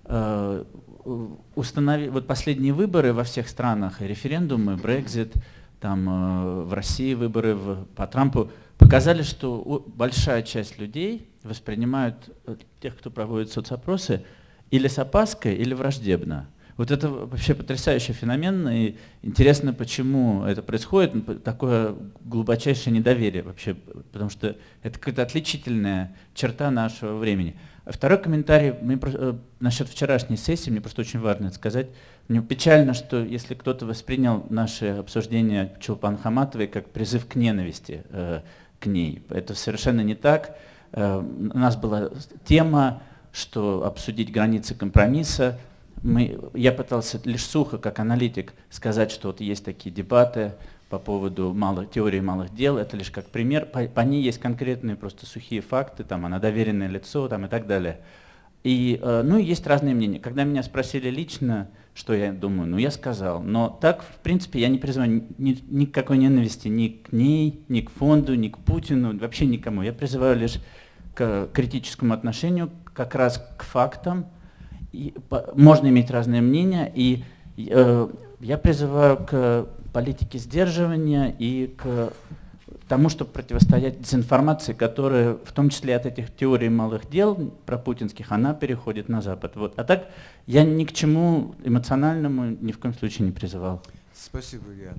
вот последние выборы во всех странах, и референдумы, Брексит, там в России выборы по Трампу, показали, что большая часть людей воспринимают тех, кто проводит соцопросы, или с опаской, или враждебно. Вот это вообще потрясающий феномен, и интересно, почему это происходит, такое глубочайшее недоверие вообще, потому что это какая-то отличительная черта нашего времени. Второй комментарий насчет вчерашней сессии, мне просто очень важно это сказать. Мне печально, что если кто-то воспринял наши обсуждения Чулпан Хаматовой как призыв к ненависти к ней. Это совершенно не так. У нас была тема, что обсудить границы компромисса. Я пытался лишь сухо, как аналитик, сказать, что вот есть такие дебаты по поводу теории малых дел. Это лишь как пример. По ней есть конкретные просто сухие факты, там, она доверенное лицо там, и так далее. И есть разные мнения. Когда меня спросили лично, что я думаю, я сказал. Но так, в принципе, я не призываю ни к какой ненависти ни к ней, ни к фонду, ни к Путину, вообще никому. Я призываю лишь к критическому отношению, как раз к фактам. И можно иметь разные мнения, и я призываю к политике сдерживания и к тому, чтобы противостоять дезинформации, которая, в том числе от этих теорий малых дел про путинских, она переходит на Запад. Вот. А так я ни к чему эмоциональному ни в коем случае не призывал. Спасибо, Илья.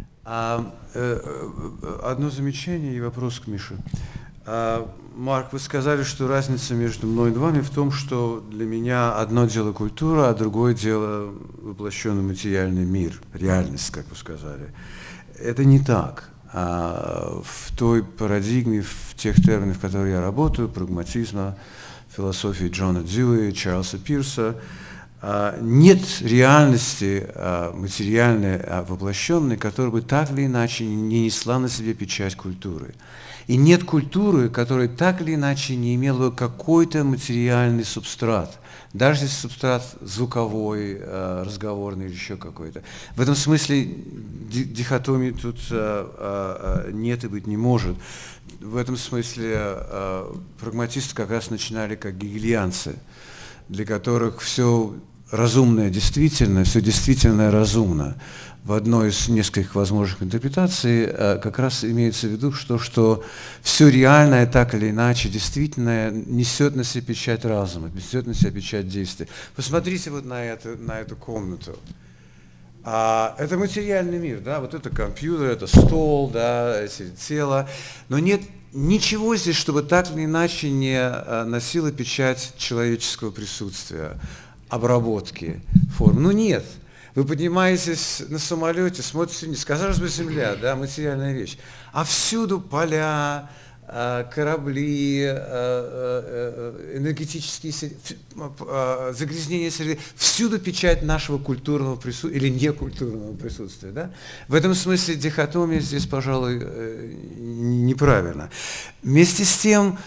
Одно замечание и вопрос к Мише. Марк, вы сказали, что разница между мной и вами в том, что для меня одно дело культура, а другое дело воплощенный материальный мир, реальность, как вы сказали. Это не так. В той парадигме, в тех терминах, в которых я работаю, прагматизма, философии Джона Дьюи, Чарльза Пирса, нет реальности материальной, воплощенной, которая бы так или иначе не несла на себе печать культуры. И нет культуры, которая так или иначе не имела бы какой-то материальный субстрат, даже если субстрат звуковой, разговорный или еще какой-то. В этом смысле дихотомии тут нет и быть не может. В этом смысле прагматисты как раз начинали как гегельянцы, для которых все разумное действительно, все действительное разумно. В одной из нескольких возможных интерпретаций как раз имеется в виду, что все реальное так или иначе действительно несет на себе печать разума, несет на себя печать действия. Посмотрите вот на эту комнату. Это материальный мир, да, вот это компьютер, это стол, да, эти тело, но нет ничего здесь, чтобы так или иначе не носило печать человеческого присутствия, обработки форм. Ну нет. Вы поднимаетесь на самолете, смотрите вниз, казалось бы, земля, да, материальная вещь, а всюду поля, корабли, энергетические загрязнения среды, всюду печать нашего культурного присутствия или некультурного присутствия. Да? В этом смысле дихотомия здесь, пожалуй, неправильна. Вместе с тем,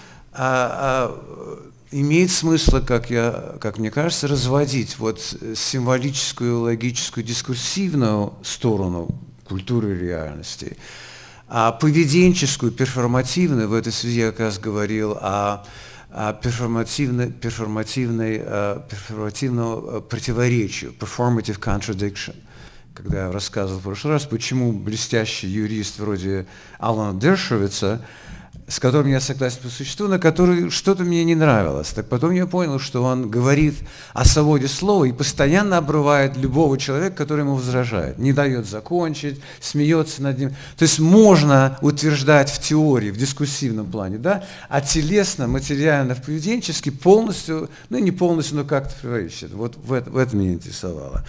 имеет смысл, как мне кажется, разводить вот символическую, логическую, дискурсивную сторону культуры и реальности, а поведенческую, перформативную, в этой связи я как раз говорил о перформативном противоречию, performative contradiction. Когда я рассказывал в прошлый раз, почему блестящий юрист вроде Алана Дершовица, с которым я согласен по существу, на который что-то мне не нравилось. Так потом я понял, что он говорит о свободе слова и постоянно обрывает любого человека, который ему возражает, не дает закончить, смеется над ним. То есть можно утверждать в теории, в дискурсивном плане, да, а телесно, материально, поведенчески полностью, ну не полностью, но как-то противоречит. Вот в этом меня интересовало.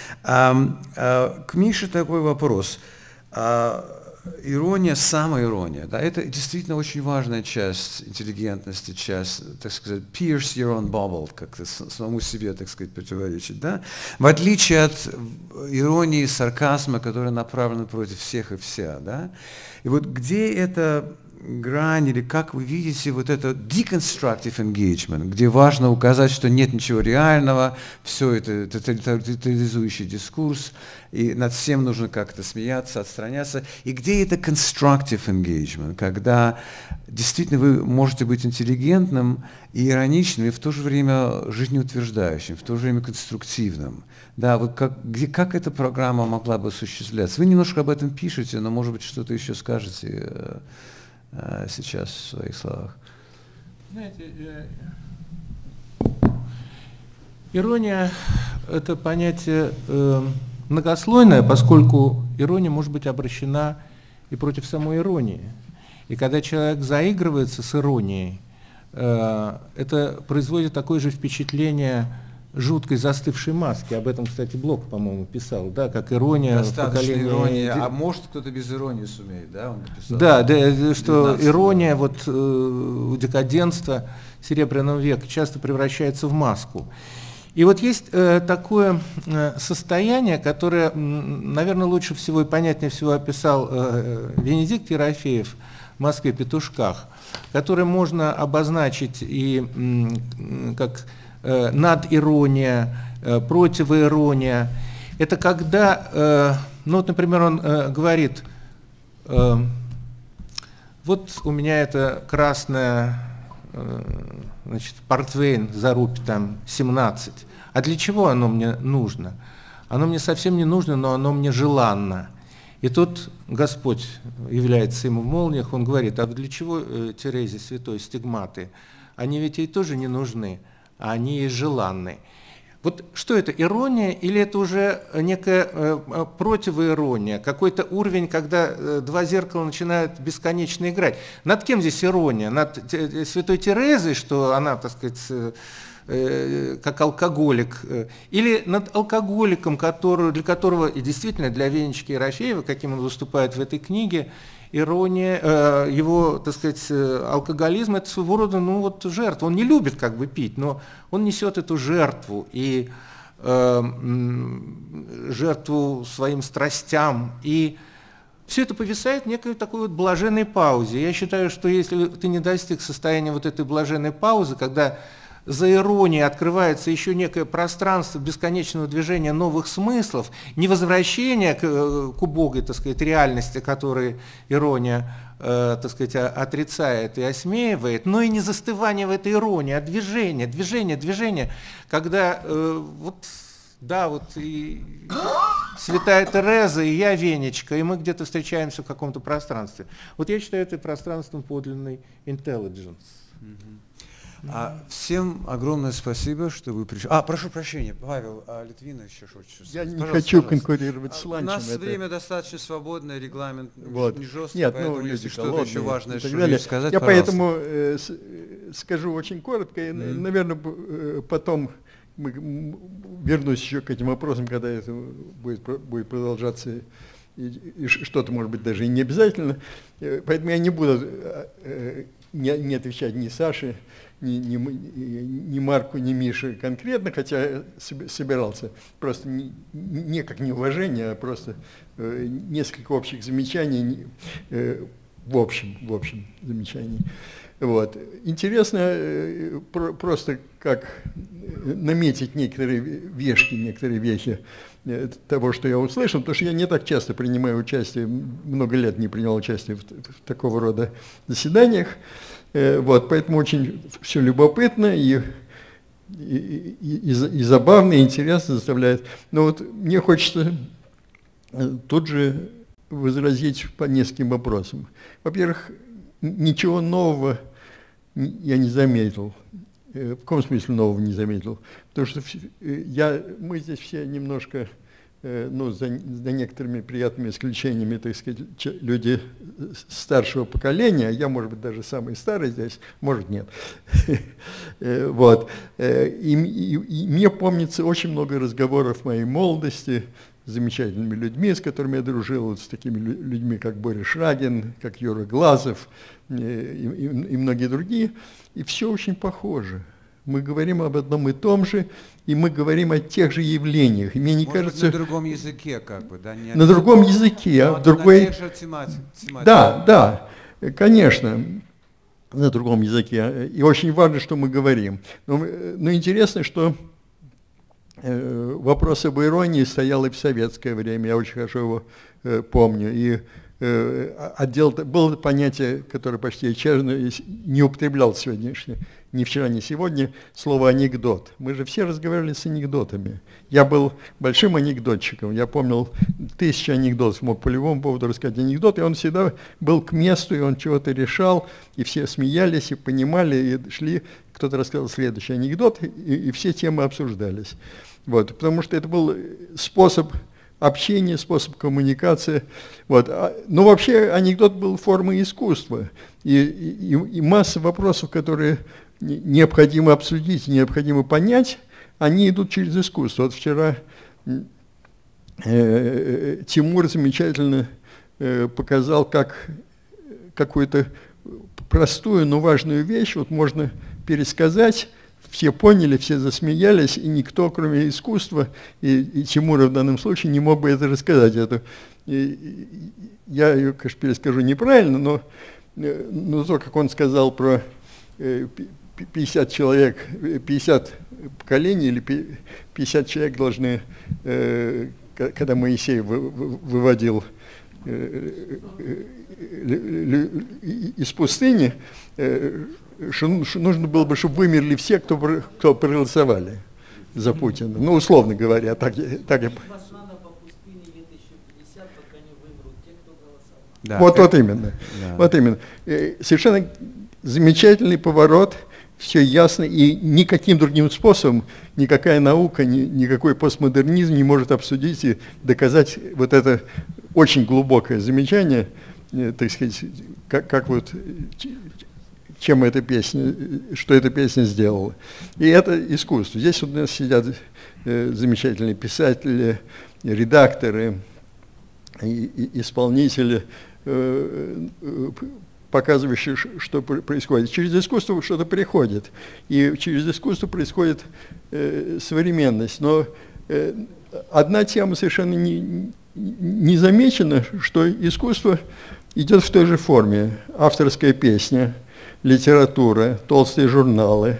К Мише такой вопрос. Ирония, самоирония, да, это действительно очень важная часть интеллигентности, часть, так сказать, pierce your own bubble, как-то самому себе, так сказать, противоречить, да, в отличие от иронии, сарказма, которые направлены против всех и вся, да, и вот где эта грань, или как вы видите вот это deconstructive engagement, где важно указать, что нет ничего реального, все это тотализующий дискурс, и над всем нужно как-то смеяться, отстраняться, и где это constructive engagement, когда действительно вы можете быть интеллигентным и ироничным, и в то же время жизнеутверждающим, в то же время конструктивным. Да, вот как эта программа могла бы осуществляться? Вы немножко об этом пишете, но, может быть, что-то еще скажете сейчас в своих словах. Знаете, ирония – это понятие многослойное, поскольку ирония может быть обращена и против самой иронии. И когда человек заигрывается с иронией, это производит такое же впечатление жуткой застывшей маски. Об этом, кстати, Блок, по-моему, писал, да, как ирония. Достаточно иронии, а может кто-то без иронии сумеет, да, он написал. Да, что ирония вот у декаденства Серебряного века часто превращается в маску. И вот есть такое состояние, которое, наверное, лучше всего и понятнее всего описал Венедикт Ерофеев в «Москве-петушках», которое можно обозначить и как надирония, противоирония. Это когда, ну вот, например, он говорит, вот у меня это красная, значит, портвейн за рупий там 17. А для чего оно мне нужно? Оно мне совсем не нужно, но оно мне желанно. И тут Господь является ему в молниях, он говорит, а для чего Терезе святой стигматы? Они ведь ей тоже не нужны, а они ей желанны. Вот что это, ирония или это уже некая противоирония, какой-то уровень, когда два зеркала начинают бесконечно играть? Над кем здесь ирония? Над святой Терезой, что она, так сказать, как алкоголик, или над алкоголиком, для которого, и действительно для Венечки Ерофеева, каким он выступает в этой книге, ирония, его, так сказать, алкоголизм – это своего рода, ну вот, жертва. Он не любит как бы пить, но он несет эту жертву, и жертву своим страстям, и все это повисает в некой такой вот блаженной паузе. Я считаю, что если ты не достиг состояния вот этой блаженной паузы, когда за иронией открывается еще некое пространство бесконечного движения новых смыслов, не возвращение к убогой, так сказать, реальности, которую ирония, так сказать, отрицает и осмеивает, но и не застывание в этой иронии, а движение, когда вот, да, вот и святая Тереза, и я Венечка, и мы где-то встречаемся в каком-то пространстве. Вот я считаю это пространством подлинной intelligence. Всем огромное спасибо, что вы пришли. Прошу прощения, Павел Литвинов еще хочет. Я не хочу конкурировать с ланчем. У нас время достаточно свободное, регламент не жесткий, нет, поэтому люди если что-то еще важное сказать, я пожалуйста. Поэтому скажу очень коротко, и, наверное, потом вернусь еще к этим вопросам, когда это будет продолжаться, и что-то, может быть, даже и не обязательно. Поэтому я не буду не отвечать ни Саше, ни Марку, ни Мише конкретно, хотя собирался. Просто не как неуважение, а просто несколько общих замечаний, в общем замечаний. Вот. Интересно просто как наметить некоторые вехи того, что я услышал, потому что я не так часто принимаю участие, много лет не принял участие в такого рода заседаниях. Вот, поэтому очень все любопытно и забавно, и интересно заставляет. Но вот мне хочется тут же возразить по нескольким вопросам. Во-первых, ничего нового я не заметил. В каком смысле нового не заметил? Потому что мы здесь все немножко, за некоторыми приятными исключениями, так сказать, люди старшего поколения, я, может быть, даже самый старый здесь, может, нет. Вот. И мне помнится очень много разговоров в моей молодости с замечательными людьми, с которыми я дружил, вот с такими людьми, как Борис Шрагин, как Юра Глазов и многие другие, и все очень похоже. Мы говорим об одном и том же, и мы говорим о тех же явлениях. И мне не кажется, на другом языке, как бы, да? На другом языке, в другой... На тех же тематиках. Да, конечно, на другом языке. И очень важно, что мы говорим. Но интересно, что вопрос об иронии стоял и в советское время, я очень хорошо его помню. И было понятие, которое почти исчезло, не употреблял сегодняшнее, ни вчера, ни сегодня, слово «анекдот». Мы же все разговаривали с анекдотами. Я был большим анекдотчиком, я помнил 1000 анекдотов, мог по любому поводу рассказать анекдот, и он всегда был к месту, и он чего-то решал, и все смеялись, и понимали, и шли, кто-то рассказал следующий анекдот, и все темы обсуждались. Вот, потому что это был способ общения, способ коммуникации. Вот. Но вообще анекдот был формой искусства. И масса вопросов, которые необходимо обсудить, необходимо понять, они идут через искусство. Вот вчера Тимур замечательно показал, как какую-то простую, но важную вещь вот можно пересказать. Все поняли, все засмеялись, и никто, кроме искусства, и Тимура в данном случае, не мог бы это рассказать. Я ее, конечно, перескажу неправильно, но то, как он сказал про 50 человек, 50 поколений или 50 человек должны, когда Моисей выводил из пустыни, что нужно было бы, чтобы вымерли все, кто проголосовали за Путина. Ну, условно говоря, так я... Да, вот именно. Да. Вот именно. Совершенно замечательный поворот, все ясно, и никаким другим способом никакая наука, никакой постмодернизм не может обсудить и доказать вот это очень глубокое замечание, так сказать, как вот... чем эта песня, что эта песня сделала. И это искусство. Здесь у нас сидят замечательные писатели, редакторы, исполнители, показывающие, что происходит. Через искусство что-то приходит. И через искусство происходит современность. Но одна тема совершенно не замечена, что искусство идет в той же форме. Авторская песня, литература, толстые журналы.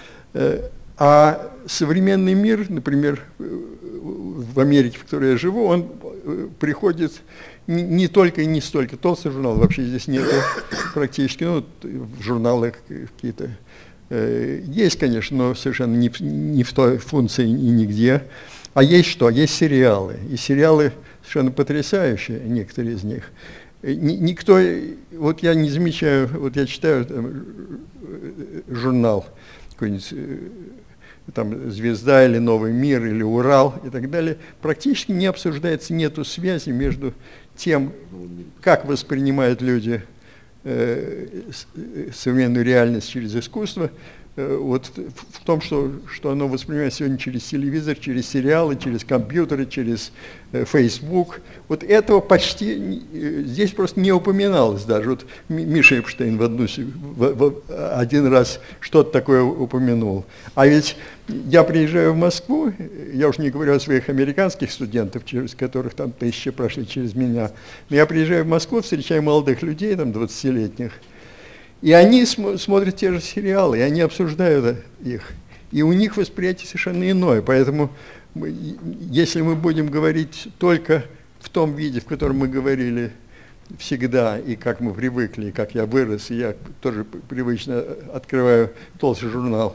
А современный мир, например, в Америке, в которой я живу, он приходит не только и не столько. Толстый журнал вообще здесь нет практически. Ну, в журналах какие-то есть, конечно, но совершенно не в той функции и нигде. А есть что? Есть сериалы. И сериалы совершенно потрясающие, некоторые из них. никто, вот я не замечаю, вот я читаю там, журнал какой-нибудь, там «Звезда» или «Новый мир» или «Урал» и так далее, практически не обсуждается, нету связи между тем, как воспринимают люди современную реальность через искусство, вот в том, что оно воспринимается сегодня через телевизор, через сериалы, через компьютеры, через Facebook. Вот этого почти здесь просто не упоминалось даже. Вот Миша Эпштейн один раз что-то такое упомянул. А ведь я приезжаю в Москву, я уж не говорю о своих американских студентах, через которых там тысячи прошли через меня, но я приезжаю в Москву, встречаю молодых людей, там 20-летних, и они смотрят те же сериалы, и они обсуждают их. И у них восприятие совершенно иное. Поэтому, если мы будем говорить только в том виде, в котором мы говорили всегда, и как мы привыкли, и как я вырос, и я тоже привычно открываю толстый журнал,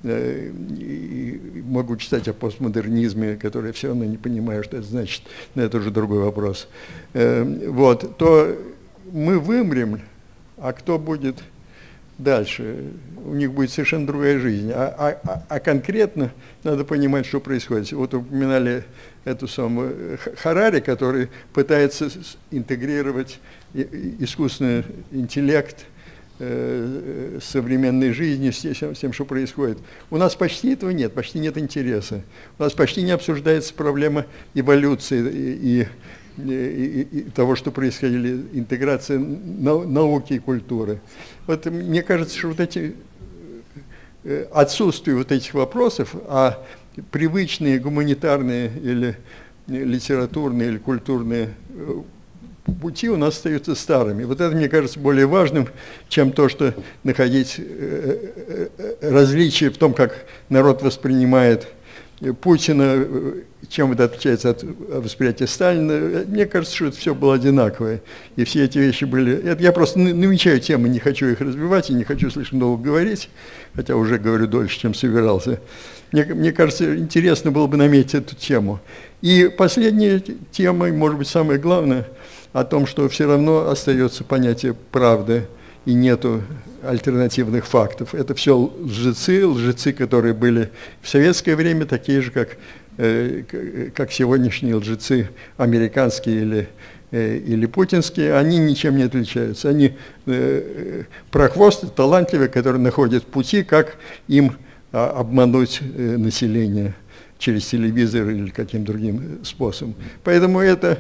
и могу читать о постмодернизме, который я все равно не понимаю, что это значит, но это уже другой вопрос, вот, то мы вымрем. А кто будет дальше? У них будет совершенно другая жизнь. А конкретно надо понимать, что происходит. Вот упоминали эту самую Харари, который пытается интегрировать искусственный интеллект с современной жизнью, с тем, что происходит. У нас почти этого нет, почти нет интереса. У нас почти не обсуждается проблема эволюции и того, что происходили, интеграция науки и культуры. Вот мне кажется, что вот эти отсутствие вот этих вопросов, а привычные гуманитарные или литературные или культурные пути у нас остаются старыми. Вот это, мне кажется, более важным, чем то, что находить различия в том, как народ воспринимает Путина, чем это отличается от восприятия Сталина. Мне кажется, что это все было одинаковое. И все эти вещи были... Я просто намечаю темы, не хочу их развивать и не хочу слишком долго говорить, хотя уже говорю дольше, чем собирался. Мне кажется, интересно было бы наметить эту тему. И последняя тема, может быть, самое главное, о том, что все равно остается понятие правды и нету альтернативных фактов. Это все лжецы, которые были в советское время, такие же, как сегодняшние лжецы американские или путинские, они ничем не отличаются. Они прохвосты, талантливые, которые находят пути, как им обмануть население через телевизор или каким другим способом. Поэтому это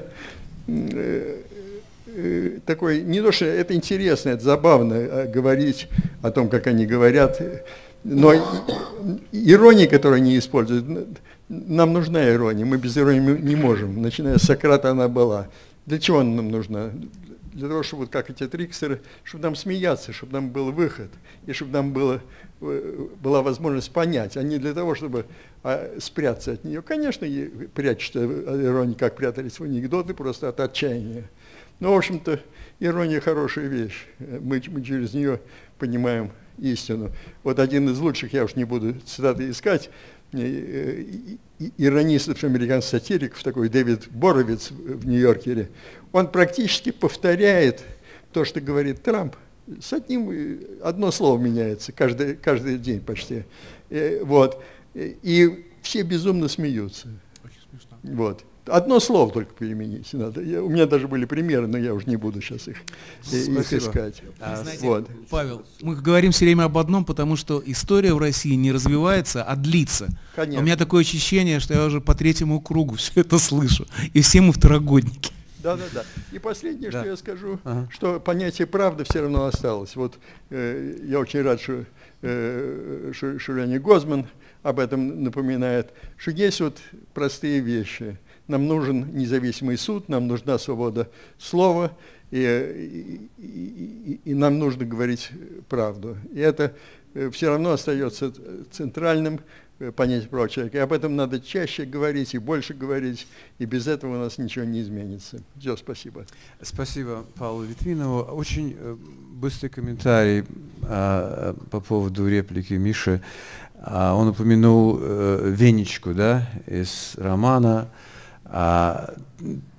такой, не то, что это интересно, это забавно говорить о том, как они говорят, но ирония, которую они используют, нам нужна ирония, мы без иронии не можем. Начиная с Сократа она была. Для чего она нам нужна? Для того, чтобы, вот как эти трикстеры, чтобы нам смеяться, чтобы нам был выход, и чтобы нам была возможность понять, а не для того, чтобы спрятаться от нее. Конечно, прячутся иронии, как прятались в анекдоты, просто от отчаяния. Но, в общем-то, ирония хорошая вещь. Мы через нее понимаем истину. Вот один из лучших, я уж не буду цитаты искать, иронистов, американских сатириков, такой Дэвид Боровиц в Нью-Йоркере, он практически повторяет то, что говорит Трамп. С одним одно слово меняется каждый день почти. Вот. И все безумно смеются. Очень смешно. Вот. Одно слово только переменить надо. У меня даже были примеры, но я уже не буду сейчас их искать. Знаете, вот. Павел, мы говорим все время об одном, потому что история в России не развивается, а длится. Конечно. У меня такое ощущение, что я уже по третьему кругу все это слышу. И все мы второгодники. Да. И последнее, что я скажу, что понятие правды все равно осталось. Вот я очень рад, что Леня Гозман об этом напоминает, что есть вот простые вещи. Нам нужен независимый суд, нам нужна свобода слова, и нам нужно говорить правду. И это все равно остается центральным понятием права человека. И об этом надо чаще говорить и больше говорить, и без этого у нас ничего не изменится. Все, спасибо. Спасибо Павлу Литвинову. Очень быстрый комментарий по поводу реплики Миши. Он упомянул Венечку, да, из романа.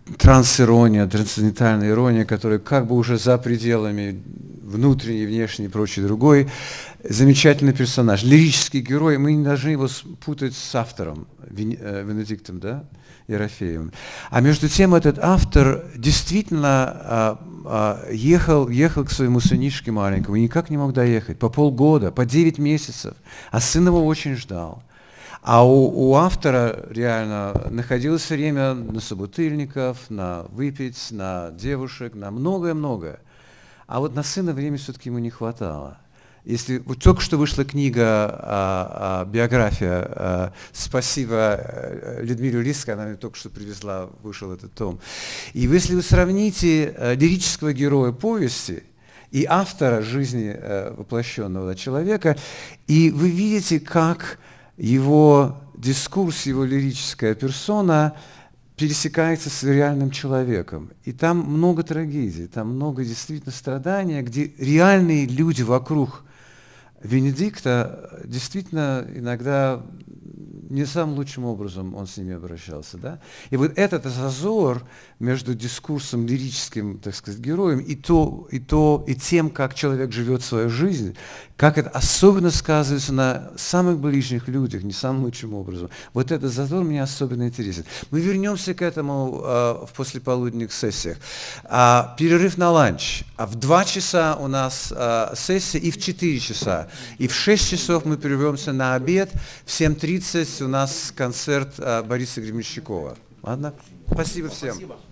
трансирония, трансцендентальная ирония, которая как бы уже за пределами внутренней, внешней и прочей другой. Замечательный персонаж, лирический герой, мы не должны его путать с автором, Венедиктом, да, Ерофеевым. А между тем этот автор действительно ехал к своему сынишке маленькому и никак не мог доехать, по полгода, по 9 месяцев, а сын его очень ждал. А у автора реально находилось время на собутыльников, на выпить, на девушек, на многое-многое. А вот на сына времени все-таки ему не хватало. Если вот только что вышла книга, биография, спасибо Людмиле Лисской, она мне только что привезла, вышел этот том. И если вы сравните лирического героя повести и автора жизни воплощенного человека, и вы видите, как его дискурс, его лирическая персона пересекается с реальным человеком. И там много трагедий, там много действительно страдания, где реальные люди вокруг Венедикта действительно иногда не самым лучшим образом он с ними обращался. Да? И вот этот зазор между дискурсом лирическим, так сказать, героем и тем, как человек живет свою жизнь, как это особенно сказывается на самых ближних людях, не самым лучшим образом. Вот этот зазор мне особенно интересен. Мы вернемся к этому в послеполуденных сессиях. Перерыв на ланч. В 2 часа у нас сессия и в 4 часа. И в 6 часов мы прервемся на обед. В 7:30 у нас концерт Бориса Гребенщикова. Ладно? Спасибо всем.